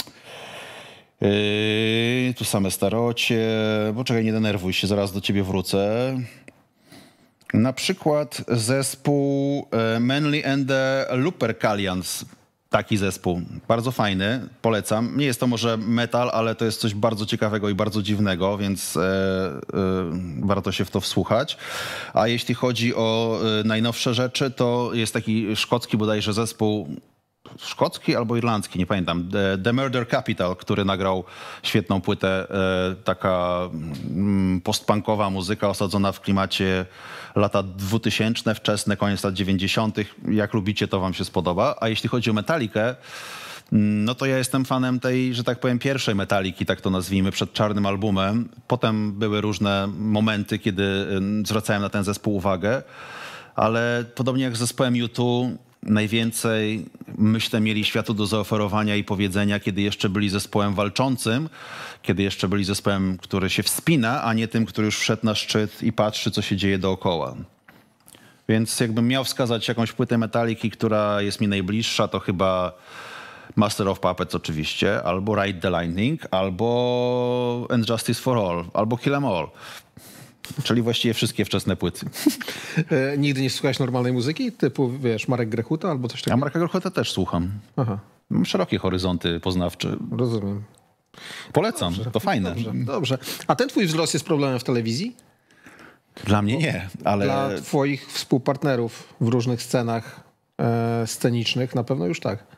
Yy, tu same starocie. Poczekaj, nie denerwuj się, zaraz do ciebie wrócę. Na przykład zespół Manly and the Lupercalians. Taki zespół. Bardzo fajny, polecam. Nie jest to może metal, ale to jest coś bardzo ciekawego i bardzo dziwnego, więc e, e, warto się w to wsłuchać. A jeśli chodzi o e, najnowsze rzeczy, to jest taki szkocki bodajże zespół, szkocki albo irlandzki, nie pamiętam, The, The Murder Capital, który nagrał świetną płytę, e, taka mm, postpunkowa muzyka osadzona w klimacie lata dwutysięczne, wczesne, koniec lat dziewięćdziesiątych. Jak lubicie, to wam się spodoba. A jeśli chodzi o Metallicę, no to ja jestem fanem tej, że tak powiem, pierwszej Metalliki, tak to nazwijmy, przed czarnym albumem. Potem były różne momenty, kiedy zwracałem na ten zespół uwagę, ale podobnie jak z zespołem U dwa, najwięcej, myślę, mieli światu do zaoferowania i powiedzenia, kiedy jeszcze byli zespołem walczącym, kiedy jeszcze byli zespołem, który się wspina, a nie tym, który już wszedł na szczyt i patrzy, co się dzieje dookoła. Więc jakbym miał wskazać jakąś płytę Metalliki, która jest mi najbliższa, to chyba Master of Puppets oczywiście, albo Ride the Lightning, albo And Justice for All, albo Kill 'Em All. Czyli właściwie wszystkie wczesne płyty. E, nigdy nie słuchałeś normalnej muzyki? Typu, wiesz, Marek Grechuta albo coś takiego? Ja Marka Grechuta też słucham. Aha. Mam szerokie horyzonty poznawcze. Rozumiem. Polecam, dobrze, to fajne. Dobrze, dobrze. A ten twój wzrost jest problemem w telewizji? Dla mnie nie, ale... Dla twoich współpartnerów w różnych scenach e, scenicznych na pewno już tak.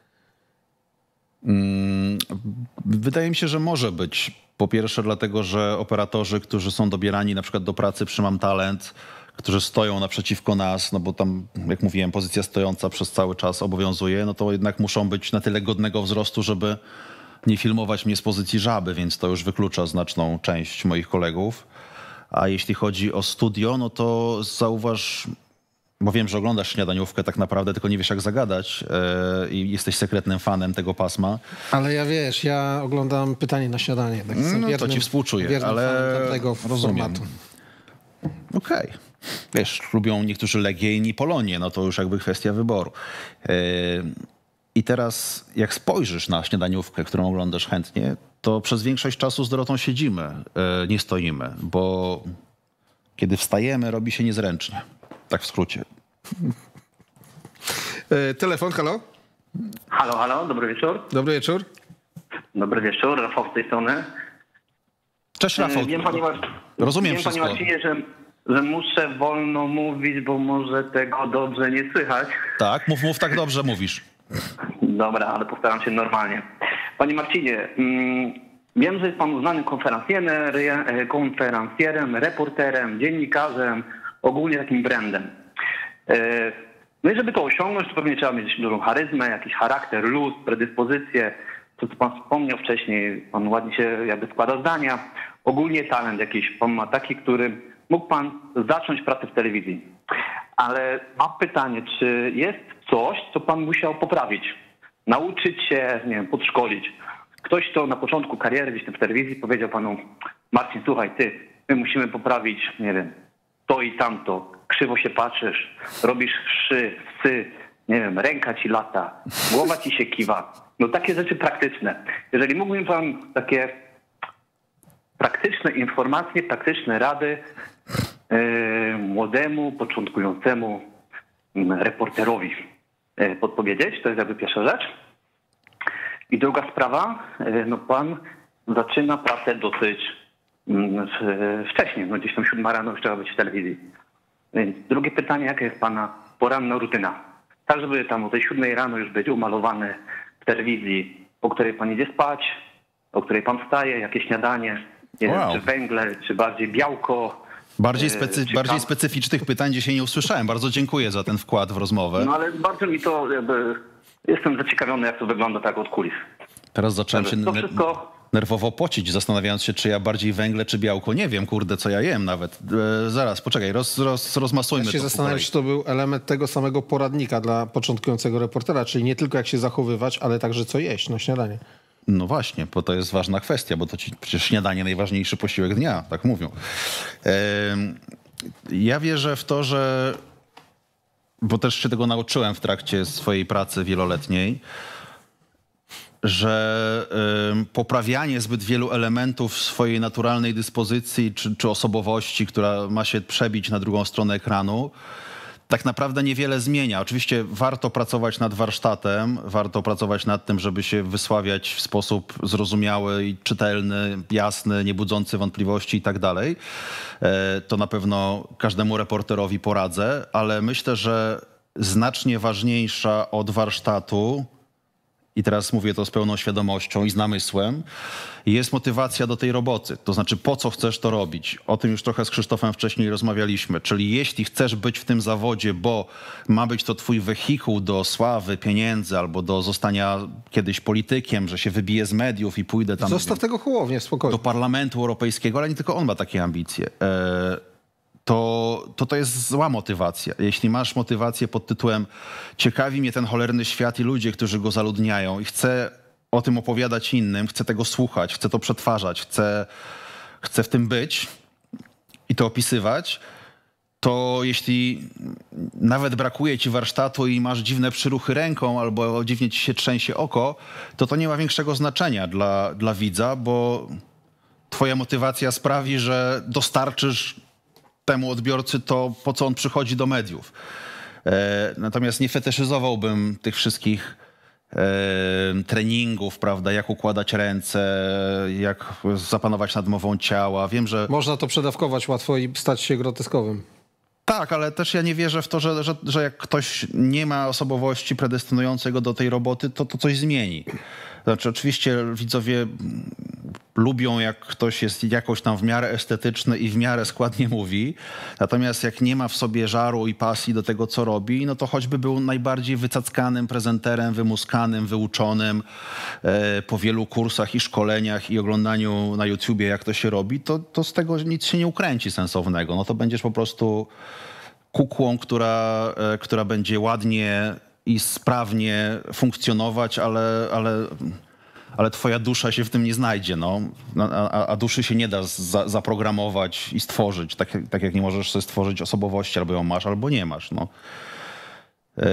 Mm, wydaje mi się, że może być. Po pierwsze dlatego, że operatorzy, którzy są dobierani na przykład do pracy przy Mam Talent, którzy stoją naprzeciwko nas, no bo tam, jak mówiłem, pozycja stojąca przez cały czas obowiązuje, no to jednak muszą być na tyle godnego wzrostu, żeby nie filmować mnie z pozycji żaby, więc to już wyklucza znaczną część moich kolegów. A jeśli chodzi o studio, no to zauważ, bo wiem, że oglądasz Śniadaniówkę tak naprawdę, tylko nie wiesz jak zagadać yy, i jesteś sekretnym fanem tego pasma. Ale ja wiesz, ja oglądam Pytanie na śniadanie. Tak no wiernym, to ci współczuję, ale rozumiem. Okej. Okay. Wiesz, lubią niektórzy Legię, inni Polonię, no to już jakby kwestia wyboru. Yy, I teraz jak spojrzysz na Śniadaniówkę, którą oglądasz chętnie, to przez większość czasu z Dorotą siedzimy, yy, nie stoimy, bo kiedy wstajemy, robi się niezręcznie. Tak w skrócie. E, telefon, halo? Halo, halo, dobry wieczór. Dobry wieczór. Dobry wieczór, Rafał z tej strony. Cześć Rafał. Wiem, panie, Rozumiem wiem, wszystko. Panie Marcinie, że, że muszę wolno mówić, bo może tego dobrze nie słychać. Tak, mów, mów, tak dobrze mówisz. Dobra, ale postaram się normalnie. Panie Marcinie, mm, wiem, że jest pan uznanym konferencjerem, konferencjerem, reporterem, dziennikarzem, ogólnie takim brandem. No i żeby to osiągnąć, to pewnie trzeba mieć dużą charyzmę, jakiś charakter, luz, predyspozycje. To, co pan wspomniał wcześniej, pan ładnie się jakby składa zdania. Ogólnie talent jakiś pan ma taki, który mógł pan zacząć pracę w telewizji. Ale mam pytanie, czy jest coś, co pan musiał poprawić? Nauczyć się, nie wiem, podszkolić. Ktoś, kto na początku kariery gdzieś tam w telewizji powiedział panu: Marcin, słuchaj, ty, my musimy poprawić, nie wiem, to i tamto, krzywo się patrzysz, robisz wszy, psy, nie wiem, ręka ci lata, głowa ci się kiwa. No takie rzeczy praktyczne. Jeżeli mógłbym pan takie praktyczne informacje, praktyczne rady yy, młodemu, początkującemu yy, reporterowi yy, podpowiedzieć, to jest jakby pierwsza rzecz. I druga sprawa, yy, no pan zaczyna pracę dosyć wcześniej, no gdzieś tam siódma rano już trzeba być w telewizji. Więc drugie pytanie, jaka jest pana poranna rutyna? Tak, żeby tam o tej siódmej rano już być umalowany w telewizji, o której pan idzie spać, o której pan wstaje, jakie śniadanie, nie wow. wiem, czy węgle, czy bardziej białko. Bardziej, specy bardziej specyficznych pytań dzisiaj nie usłyszałem. Bardzo dziękuję za ten wkład w rozmowę. No ale bardzo mi to jakby, jestem zaciekawiony, jak to wygląda tak od kulis. Teraz zacząłem się to wszystko... nerwowo pocić, zastanawiając się, czy ja bardziej węgle, czy białko. Nie wiem, kurde, co ja jem nawet. E, zaraz, poczekaj, roz, roz, rozmasujmy ja się to. Zastanawiam się, czy to był element tego samego poradnika dla początkującego reportera, czyli nie tylko jak się zachowywać, ale także co jeść na śniadanie. No właśnie, bo to jest ważna kwestia, bo to ci, przecież śniadanie najważniejszy posiłek dnia, tak mówią. Ja wierzę w to, że, bo też się tego nauczyłem w trakcie swojej pracy wieloletniej, że y, poprawianie zbyt wielu elementów swojej naturalnej dyspozycji czy, czy osobowości, która ma się przebić na drugą stronę ekranu, tak naprawdę niewiele zmienia. Oczywiście warto pracować nad warsztatem, warto pracować nad tym, żeby się wysławiać w sposób zrozumiały i czytelny, jasny, nie budzący wątpliwości i tak dalej. To na pewno każdemu reporterowi poradzę, ale myślę, że znacznie ważniejsza od warsztatu, i teraz mówię to z pełną świadomością i z namysłem, jest motywacja do tej roboty. To znaczy, po co chcesz to robić? O tym już trochę z Krzysztofem wcześniej rozmawialiśmy. Czyli jeśli chcesz być w tym zawodzie, bo ma być to twój wehikuł do sławy, pieniędzy albo do zostania kiedyś politykiem, że się wybije z mediów i pójdę tam... Zostaw tego Hołownię, spokojnie. Do Parlamentu Europejskiego, ale nie tylko on ma takie ambicje. E To, to to jest zła motywacja. Jeśli masz motywację pod tytułem ciekawi mnie ten cholerny świat i ludzie, którzy go zaludniają i chcę o tym opowiadać innym, chcę tego słuchać, chcę to przetwarzać, chcę, chcę w tym być i to opisywać, to jeśli nawet brakuje ci warsztatu i masz dziwne przyruchy ręką albo dziwnie ci się trzęsie oko, to to nie ma większego znaczenia dla, dla widza, bo twoja motywacja sprawi, że dostarczysz temu odbiorcy to, po co on przychodzi do mediów. E, natomiast nie fetyszyzowałbym tych wszystkich e, treningów, prawda, jak układać ręce, jak zapanować nad mową ciała. Wiem, że... Można to przedawkować łatwo i stać się groteskowym. Tak, ale też ja nie wierzę w to, że, że, że jak ktoś nie ma osobowości predestynującej go do tej roboty, to to coś zmieni. Znaczy oczywiście widzowie lubią, jak ktoś jest jakoś tam w miarę estetyczny i w miarę składnie mówi. Natomiast jak nie ma w sobie żaru i pasji do tego, co robi, no to choćby był najbardziej wycackanym prezenterem, wymuskanym, wyuczonym e, po wielu kursach i szkoleniach i oglądaniu na YouTubie, jak to się robi, to, to z tego nic się nie ukręci sensownego. No to będziesz po prostu kukłą, która, e, która będzie ładnie i sprawnie funkcjonować, ale... ale ale twoja dusza się w tym nie znajdzie, no. A, a duszy się nie da za, zaprogramować i stworzyć, tak, tak jak nie możesz sobie stworzyć osobowości, albo ją masz, albo nie masz, no. Yy,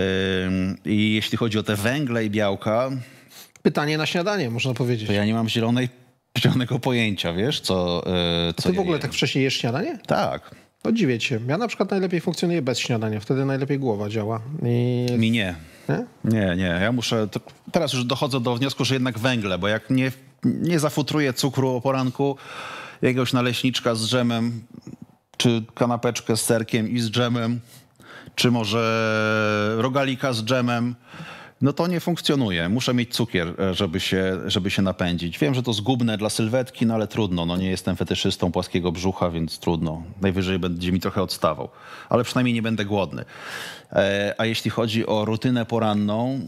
I jeśli chodzi o te węgle i białka... Pytanie na śniadanie, można powiedzieć. To ja nie mam zielonej, zielonego pojęcia, wiesz, co... Yy, co ty w ja ogóle jem. Tak wcześniej jesz śniadanie? Tak. To dziwię cię. Ja na przykład najlepiej funkcjonuję bez śniadania. Wtedy najlepiej głowa działa. I... Mi nie. Nie? Nie, nie. Ja muszę... To teraz już dochodzę do wniosku, że jednak węgle, bo jak nie, nie zafutruję cukru o poranku, jakiegoś naleśniczka z dżemem, czy kanapeczkę z serkiem i z dżemem, czy może rogalika z dżemem, no to nie funkcjonuje. Muszę mieć cukier, żeby się, żeby się napędzić. Wiem, że to zgubne dla sylwetki, no ale trudno. No nie jestem fetyszystą płaskiego brzucha, więc trudno. Najwyżej będzie mi trochę odstawał. Ale przynajmniej nie będę głodny. A jeśli chodzi o rutynę poranną,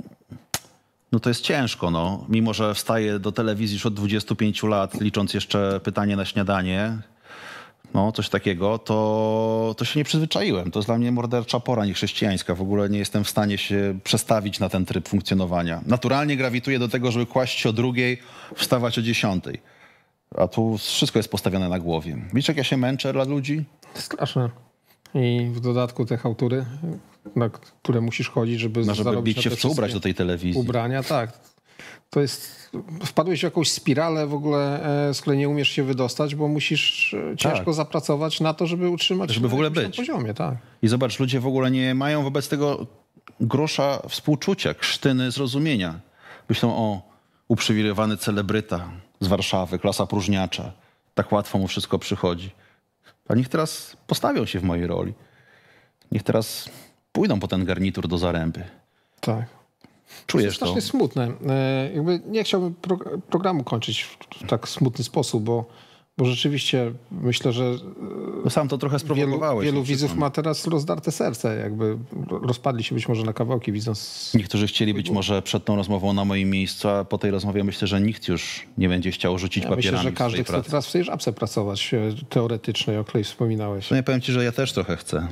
no to jest ciężko. No. Mimo że wstaję do telewizji już od dwudziestu pięciu lat, licząc jeszcze pytanie na śniadanie, no coś takiego, to, to się nie przyzwyczaiłem. To jest dla mnie mordercza pora niechrześcijańska. W ogóle nie jestem w stanie się przestawić na ten tryb funkcjonowania. Naturalnie grawituję do tego, żeby kłaść się o drugiej, wstawać o dziesiątej. A tu wszystko jest postawione na głowie. Widzisz, jak ja się męczę dla ludzi? Straszne. I w dodatku te chałtury, na które musisz chodzić, żeby no, żeby zarobić mieć się w co ubrać do tej telewizji. Ubrania, tak. To jest... Wpadłeś w jakąś spiralę w ogóle, z której nie umiesz się wydostać, bo musisz ciężko tak. zapracować na to, żeby utrzymać żeby w ogóle być. poziomie. Tak. I zobacz, ludzie w ogóle nie mają wobec tego grosza współczucia, krztyny zrozumienia. Myślą, o, uprzywilejowany celebryta z Warszawy, klasa próżniacza. Tak łatwo mu wszystko przychodzi. A niech teraz postawią się w mojej roli. Niech teraz pójdą po ten garnitur do Zaręby. Tak. Czujesz to? To jest smutne. Jakby nie chciałbym pro, programu kończyć w tak smutny sposób, bo, bo rzeczywiście myślę, że no sam to trochę sprowokowałeś. Wielu, wielu widzów ma teraz rozdarte serce. Jakby rozpadli się być może na kawałki, widząc... Niektórzy chcieli być może przed tą rozmową na moim miejscu, a po tej rozmowie myślę, że nikt już nie będzie chciał rzucić ja papierami. Myślę, że każdy chce pracy. teraz w tej żabce pracować teoretycznej, o której wspominałeś. No ja powiem ci, że ja też trochę chcę.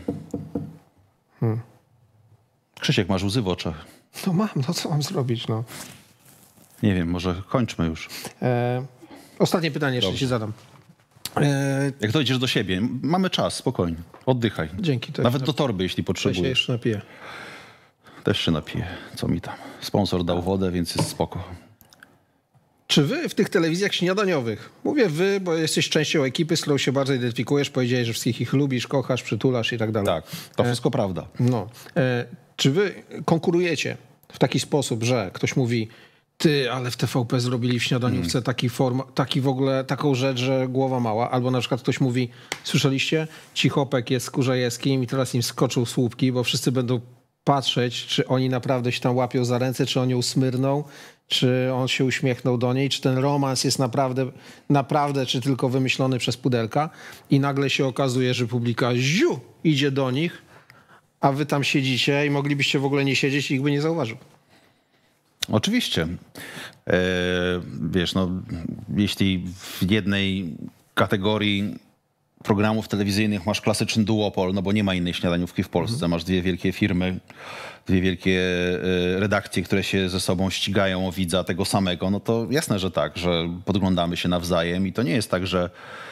Hmm. Krzysiek, masz łzy w oczach. No mam, no co mam zrobić, no. Nie wiem, może kończmy już. E, ostatnie pytanie jeszcze ci zadam. E, Jak dojdziesz do siebie, mamy czas, spokojnie, oddychaj. Dzięki. To Nawet do torby, jeśli potrzebujesz. Ja się jeszcze napiję. Też się napiję, co mi tam. Sponsor dał wodę, więc jest spoko. Czy wy w tych telewizjach śniadaniowych, mówię wy, bo jesteś częścią ekipy, z którą się bardzo identyfikujesz, powiedziałeś, że wszystkich ich lubisz, kochasz, przytulasz i tak dalej. Tak, to wszystko e, prawda. No. E, czy wy konkurujecie w taki sposób, że ktoś mówi, ty, ale w T V P zrobili w śniadaniówce hmm. taki, form, taki w ogóle, taką rzecz, że głowa mała, albo na przykład ktoś mówi, słyszeliście, Cichopek jest Kurzajewskim i teraz im skoczył słupki, bo wszyscy będą patrzeć, czy oni naprawdę się tam łapią za ręce, czy on ją smyrnął, czy on się uśmiechnął do niej, czy ten romans jest naprawdę, naprawdę, czy tylko wymyślony przez pudelka i nagle się okazuje, że publika ziu idzie do nich, a wy tam siedzicie i moglibyście w ogóle nie siedzieć i ich by nie zauważył. Oczywiście. E, wiesz, no, jeśli w jednej kategorii programów telewizyjnych masz klasyczny duopol, no bo nie ma innej śniadaniówki w Polsce. Mhm. Masz dwie wielkie firmy, dwie wielkie redakcje, które się ze sobą ścigają o widza tego samego, no to jasne, że tak, że podglądamy się nawzajem i to nie jest tak, że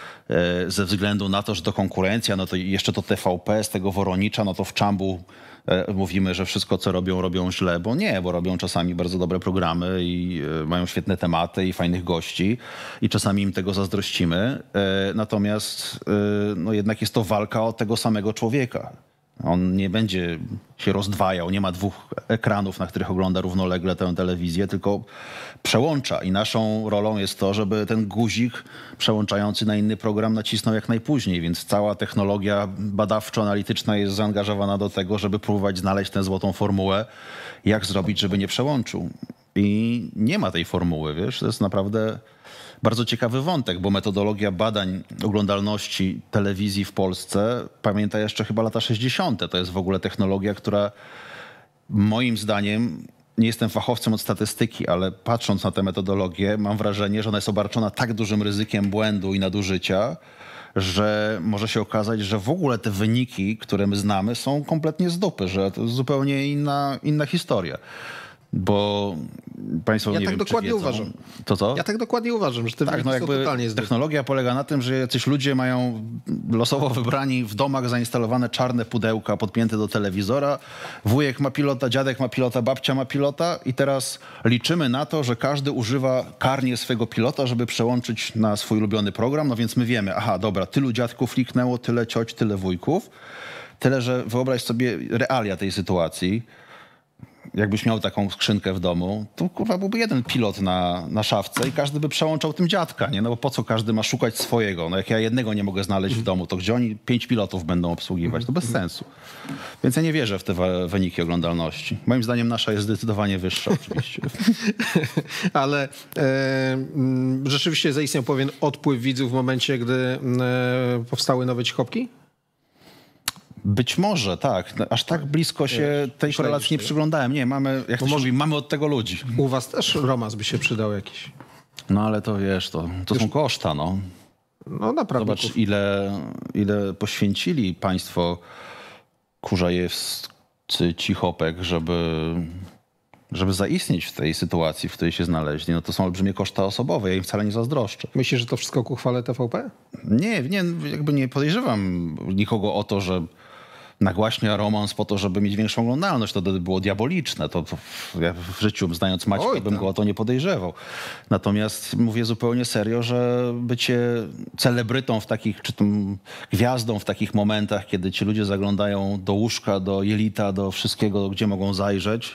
ze względu na to, że to konkurencja, no to jeszcze to T V P z tego Woronicza, no to w Czambu mówimy, że wszystko, co robią, robią źle, bo nie, bo robią czasami bardzo dobre programy i mają świetne tematy i fajnych gości i czasami im tego zazdrościmy. Natomiast no jednak jest to walka o tego samego człowieka. On nie będzie się rozdwajał, nie ma dwóch ekranów, na których ogląda równolegle tę telewizję, tylko przełącza. I naszą rolą jest to, żeby ten guzik przełączający na inny program nacisnął jak najpóźniej. Więc cała technologia badawczo-analityczna jest zaangażowana do tego, żeby próbować znaleźć tę złotą formułę, jak zrobić, żeby nie przełączył. I nie ma tej formuły, wiesz, to jest naprawdę bardzo ciekawy wątek, bo metodologia badań oglądalności telewizji w Polsce pamięta jeszcze chyba lata sześćdziesiąte. To jest w ogóle technologia, która moim zdaniem, nie jestem fachowcem od statystyki, ale patrząc na tę metodologię, mam wrażenie, że ona jest obarczona tak dużym ryzykiem błędu i nadużycia, że może się okazać, że w ogóle te wyniki, które my znamy, są kompletnie z dupy, że to jest zupełnie inna, inna historia. Bo państwo ja nie tak wiem, dokładnie czy wiedzą, uważam. To co? Ja tak dokładnie uważam, że te tak, no jakby totalnie technologia polega na tym, że jacyś ludzie mają losowo wybrani w domach zainstalowane czarne pudełka podpięte do telewizora. Wujek ma pilota, dziadek ma pilota, babcia ma pilota i teraz liczymy na to, że każdy używa karnie swego pilota, żeby przełączyć na swój ulubiony program. No więc my wiemy, aha, dobra, tylu dziadków kliknęło, tyle cioć, tyle wujków. Tyle, że wyobraź sobie realia tej sytuacji. Jakbyś miał taką skrzynkę w domu, to kurwa byłby jeden pilot na, na szafce i każdy by przełączał tym dziadka, nie? No bo po co każdy ma szukać swojego? No jak ja jednego nie mogę znaleźć w domu, to gdzie oni pięć pilotów będą obsługiwać? To bez sensu. Więc ja nie wierzę w te wyniki oglądalności. Moim zdaniem nasza jest zdecydowanie wyższa oczywiście. Ale e, rzeczywiście zaistniał pewien odpływ widzów w momencie, gdy e, powstały nowe Cichopki? Być może, tak. Aż tak blisko się tej korelacji nie przyglądałem. Nie, mamy, jak to się mówi, mamy od tego ludzi. U was też romans by się przydał jakiś. No ale to wiesz, to, to są koszta, no. No naprawdę. Zobacz, ile, ile poświęcili państwo Kurzajewscy, Cichopek, żeby, żeby zaistnieć w tej sytuacji, w której się znaleźli. No to są olbrzymie koszta osobowe. Ja im wcale nie zazdroszczę. Myślisz, że to wszystko ku chwale T V P? Nie, nie, jakby nie podejrzewam nikogo o to, że nagłaśnia romans po to, żeby mieć większą oglądalność. To by było diaboliczne. To, to ja w życiu, znając Maćka, Oj, bym go o to nie podejrzewał. Natomiast mówię zupełnie serio, że bycie celebrytą w takich, czy tym gwiazdą w takich momentach, kiedy ci ludzie zaglądają do łóżka, do jelita, do wszystkiego, gdzie mogą zajrzeć,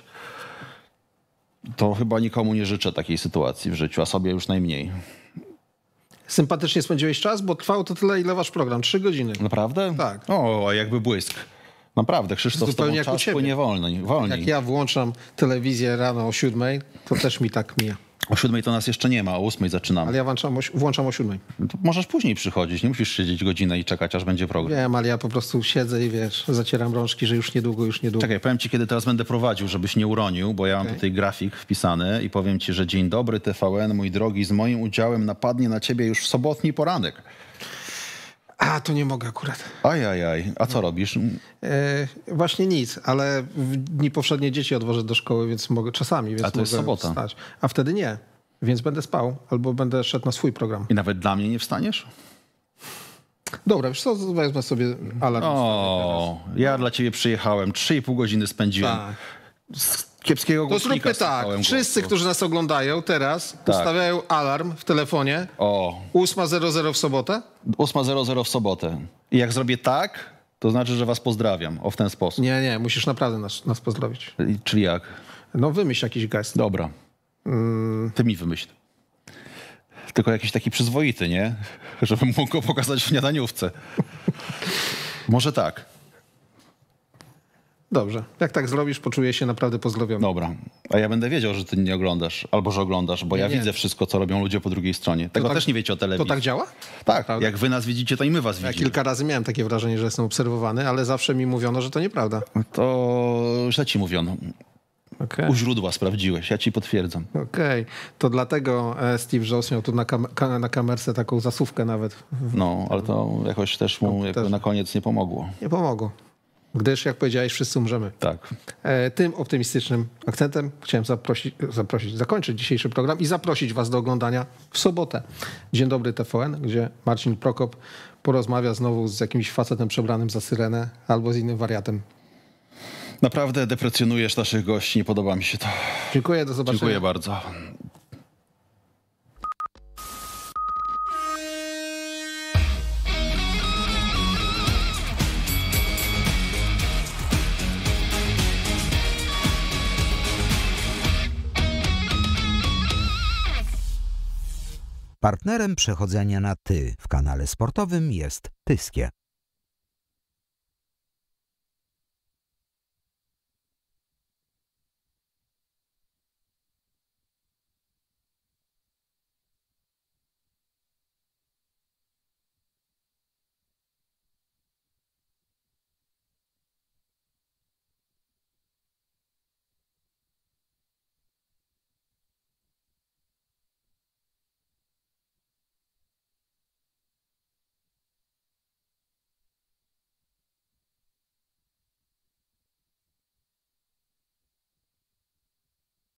to chyba nikomu nie życzę takiej sytuacji w życiu, a sobie już najmniej. Sympatycznie spędziłeś czas, bo trwało to tyle, ile wasz program. Trzy godziny. Naprawdę? Tak. O, jakby błysk. Naprawdę, Krzysztof, zupełnie z tobą czas płynie wolniej, wolniej. Jak ja włączam telewizję rano o siódmej, to też mi tak mija. O siódmej to nas jeszcze nie ma, o ósmej zaczynamy. Ale ja włączam o, włączam o siódmej. No to możesz później przychodzić, nie musisz siedzieć godzinę i czekać, aż będzie program. Wiem, ale ja po prostu siedzę i wiesz, zacieram rączki, że już niedługo, już niedługo. Czekaj, powiem ci, kiedy teraz będę prowadził, żebyś nie uronił, bo ja mam okay. tutaj grafik wpisany i powiem ci, że dzień dobry T V N, mój drogi, z moim udziałem napadnie na ciebie już w sobotni poranek. A, to nie mogę akurat. Ajajaj, a co robisz? E, właśnie nic, ale w dni powszednie dzieci odwożę do szkoły, więc mogę czasami, więc A to mogę jest sobota. wstać. A wtedy nie, więc będę spał albo będę szedł na swój program. I nawet dla mnie nie wstaniesz? Dobra, wiesz co, wezmę sobie alarm. O, ja dla ciebie przyjechałem, trzy i pół godziny spędziłem. Tak. Z kiepskiego To głośnika zróbmy tak, słuchałem wszyscy, głosu. którzy nas oglądają teraz, Tak. ustawiają alarm w telefonie. O. ósma zero zero w sobotę? ósma zero zero w sobotę. I jak zrobię tak, to znaczy, że was pozdrawiam. O, w ten sposób. Nie, nie, musisz naprawdę nas, nas pozdrowić. I- Czyli jak? No wymyśl jakiś gest. Dobra. Mm, Ty mi wymyśl. Tylko jakiś taki przyzwoity, nie? Żebym mógł go pokazać w śniadaniówce. Może tak. dobrze, jak tak zrobisz, poczuję się naprawdę pozdrowiony. Dobra. A ja będę wiedział, że ty nie oglądasz, albo że oglądasz, bo Nie, ja nie. widzę wszystko, co robią ludzie po drugiej stronie. Tego tak- też nie wiecie o telewizji. To tak działa? Tak, Prawda? jak wy nas widzicie, to i my was Ja widzimy. kilka razy miałem takie wrażenie, że jestem obserwowany, ale zawsze mi mówiono, że to nieprawda. To źle ci mówiono. Okay. U źródła sprawdziłeś, ja ci potwierdzam. Okej, to dlatego e, Steve Jobs miał tu na, kam ka- na kamerce taką zasówkę nawet. No, ale to jakoś też mu jakby też. na koniec nie pomogło. Nie pomogło, gdyż jak powiedziałeś, wszyscy umrzemy. Tak. E, tym optymistycznym akcentem chciałem zaprosić, zaprosić, zakończyć dzisiejszy program i zaprosić was do oglądania w sobotę. Dzień dobry T V N, gdzie Marcin Prokop porozmawia znowu z jakimś facetem przebranym za syrenę albo z innym wariatem. Naprawdę deprecjonujesz naszych gości, nie podoba mi się to. Dziękuję, do zobaczenia. Dziękuję bardzo. Partnerem przechodzenia na ty w kanale sportowym jest Tyskie.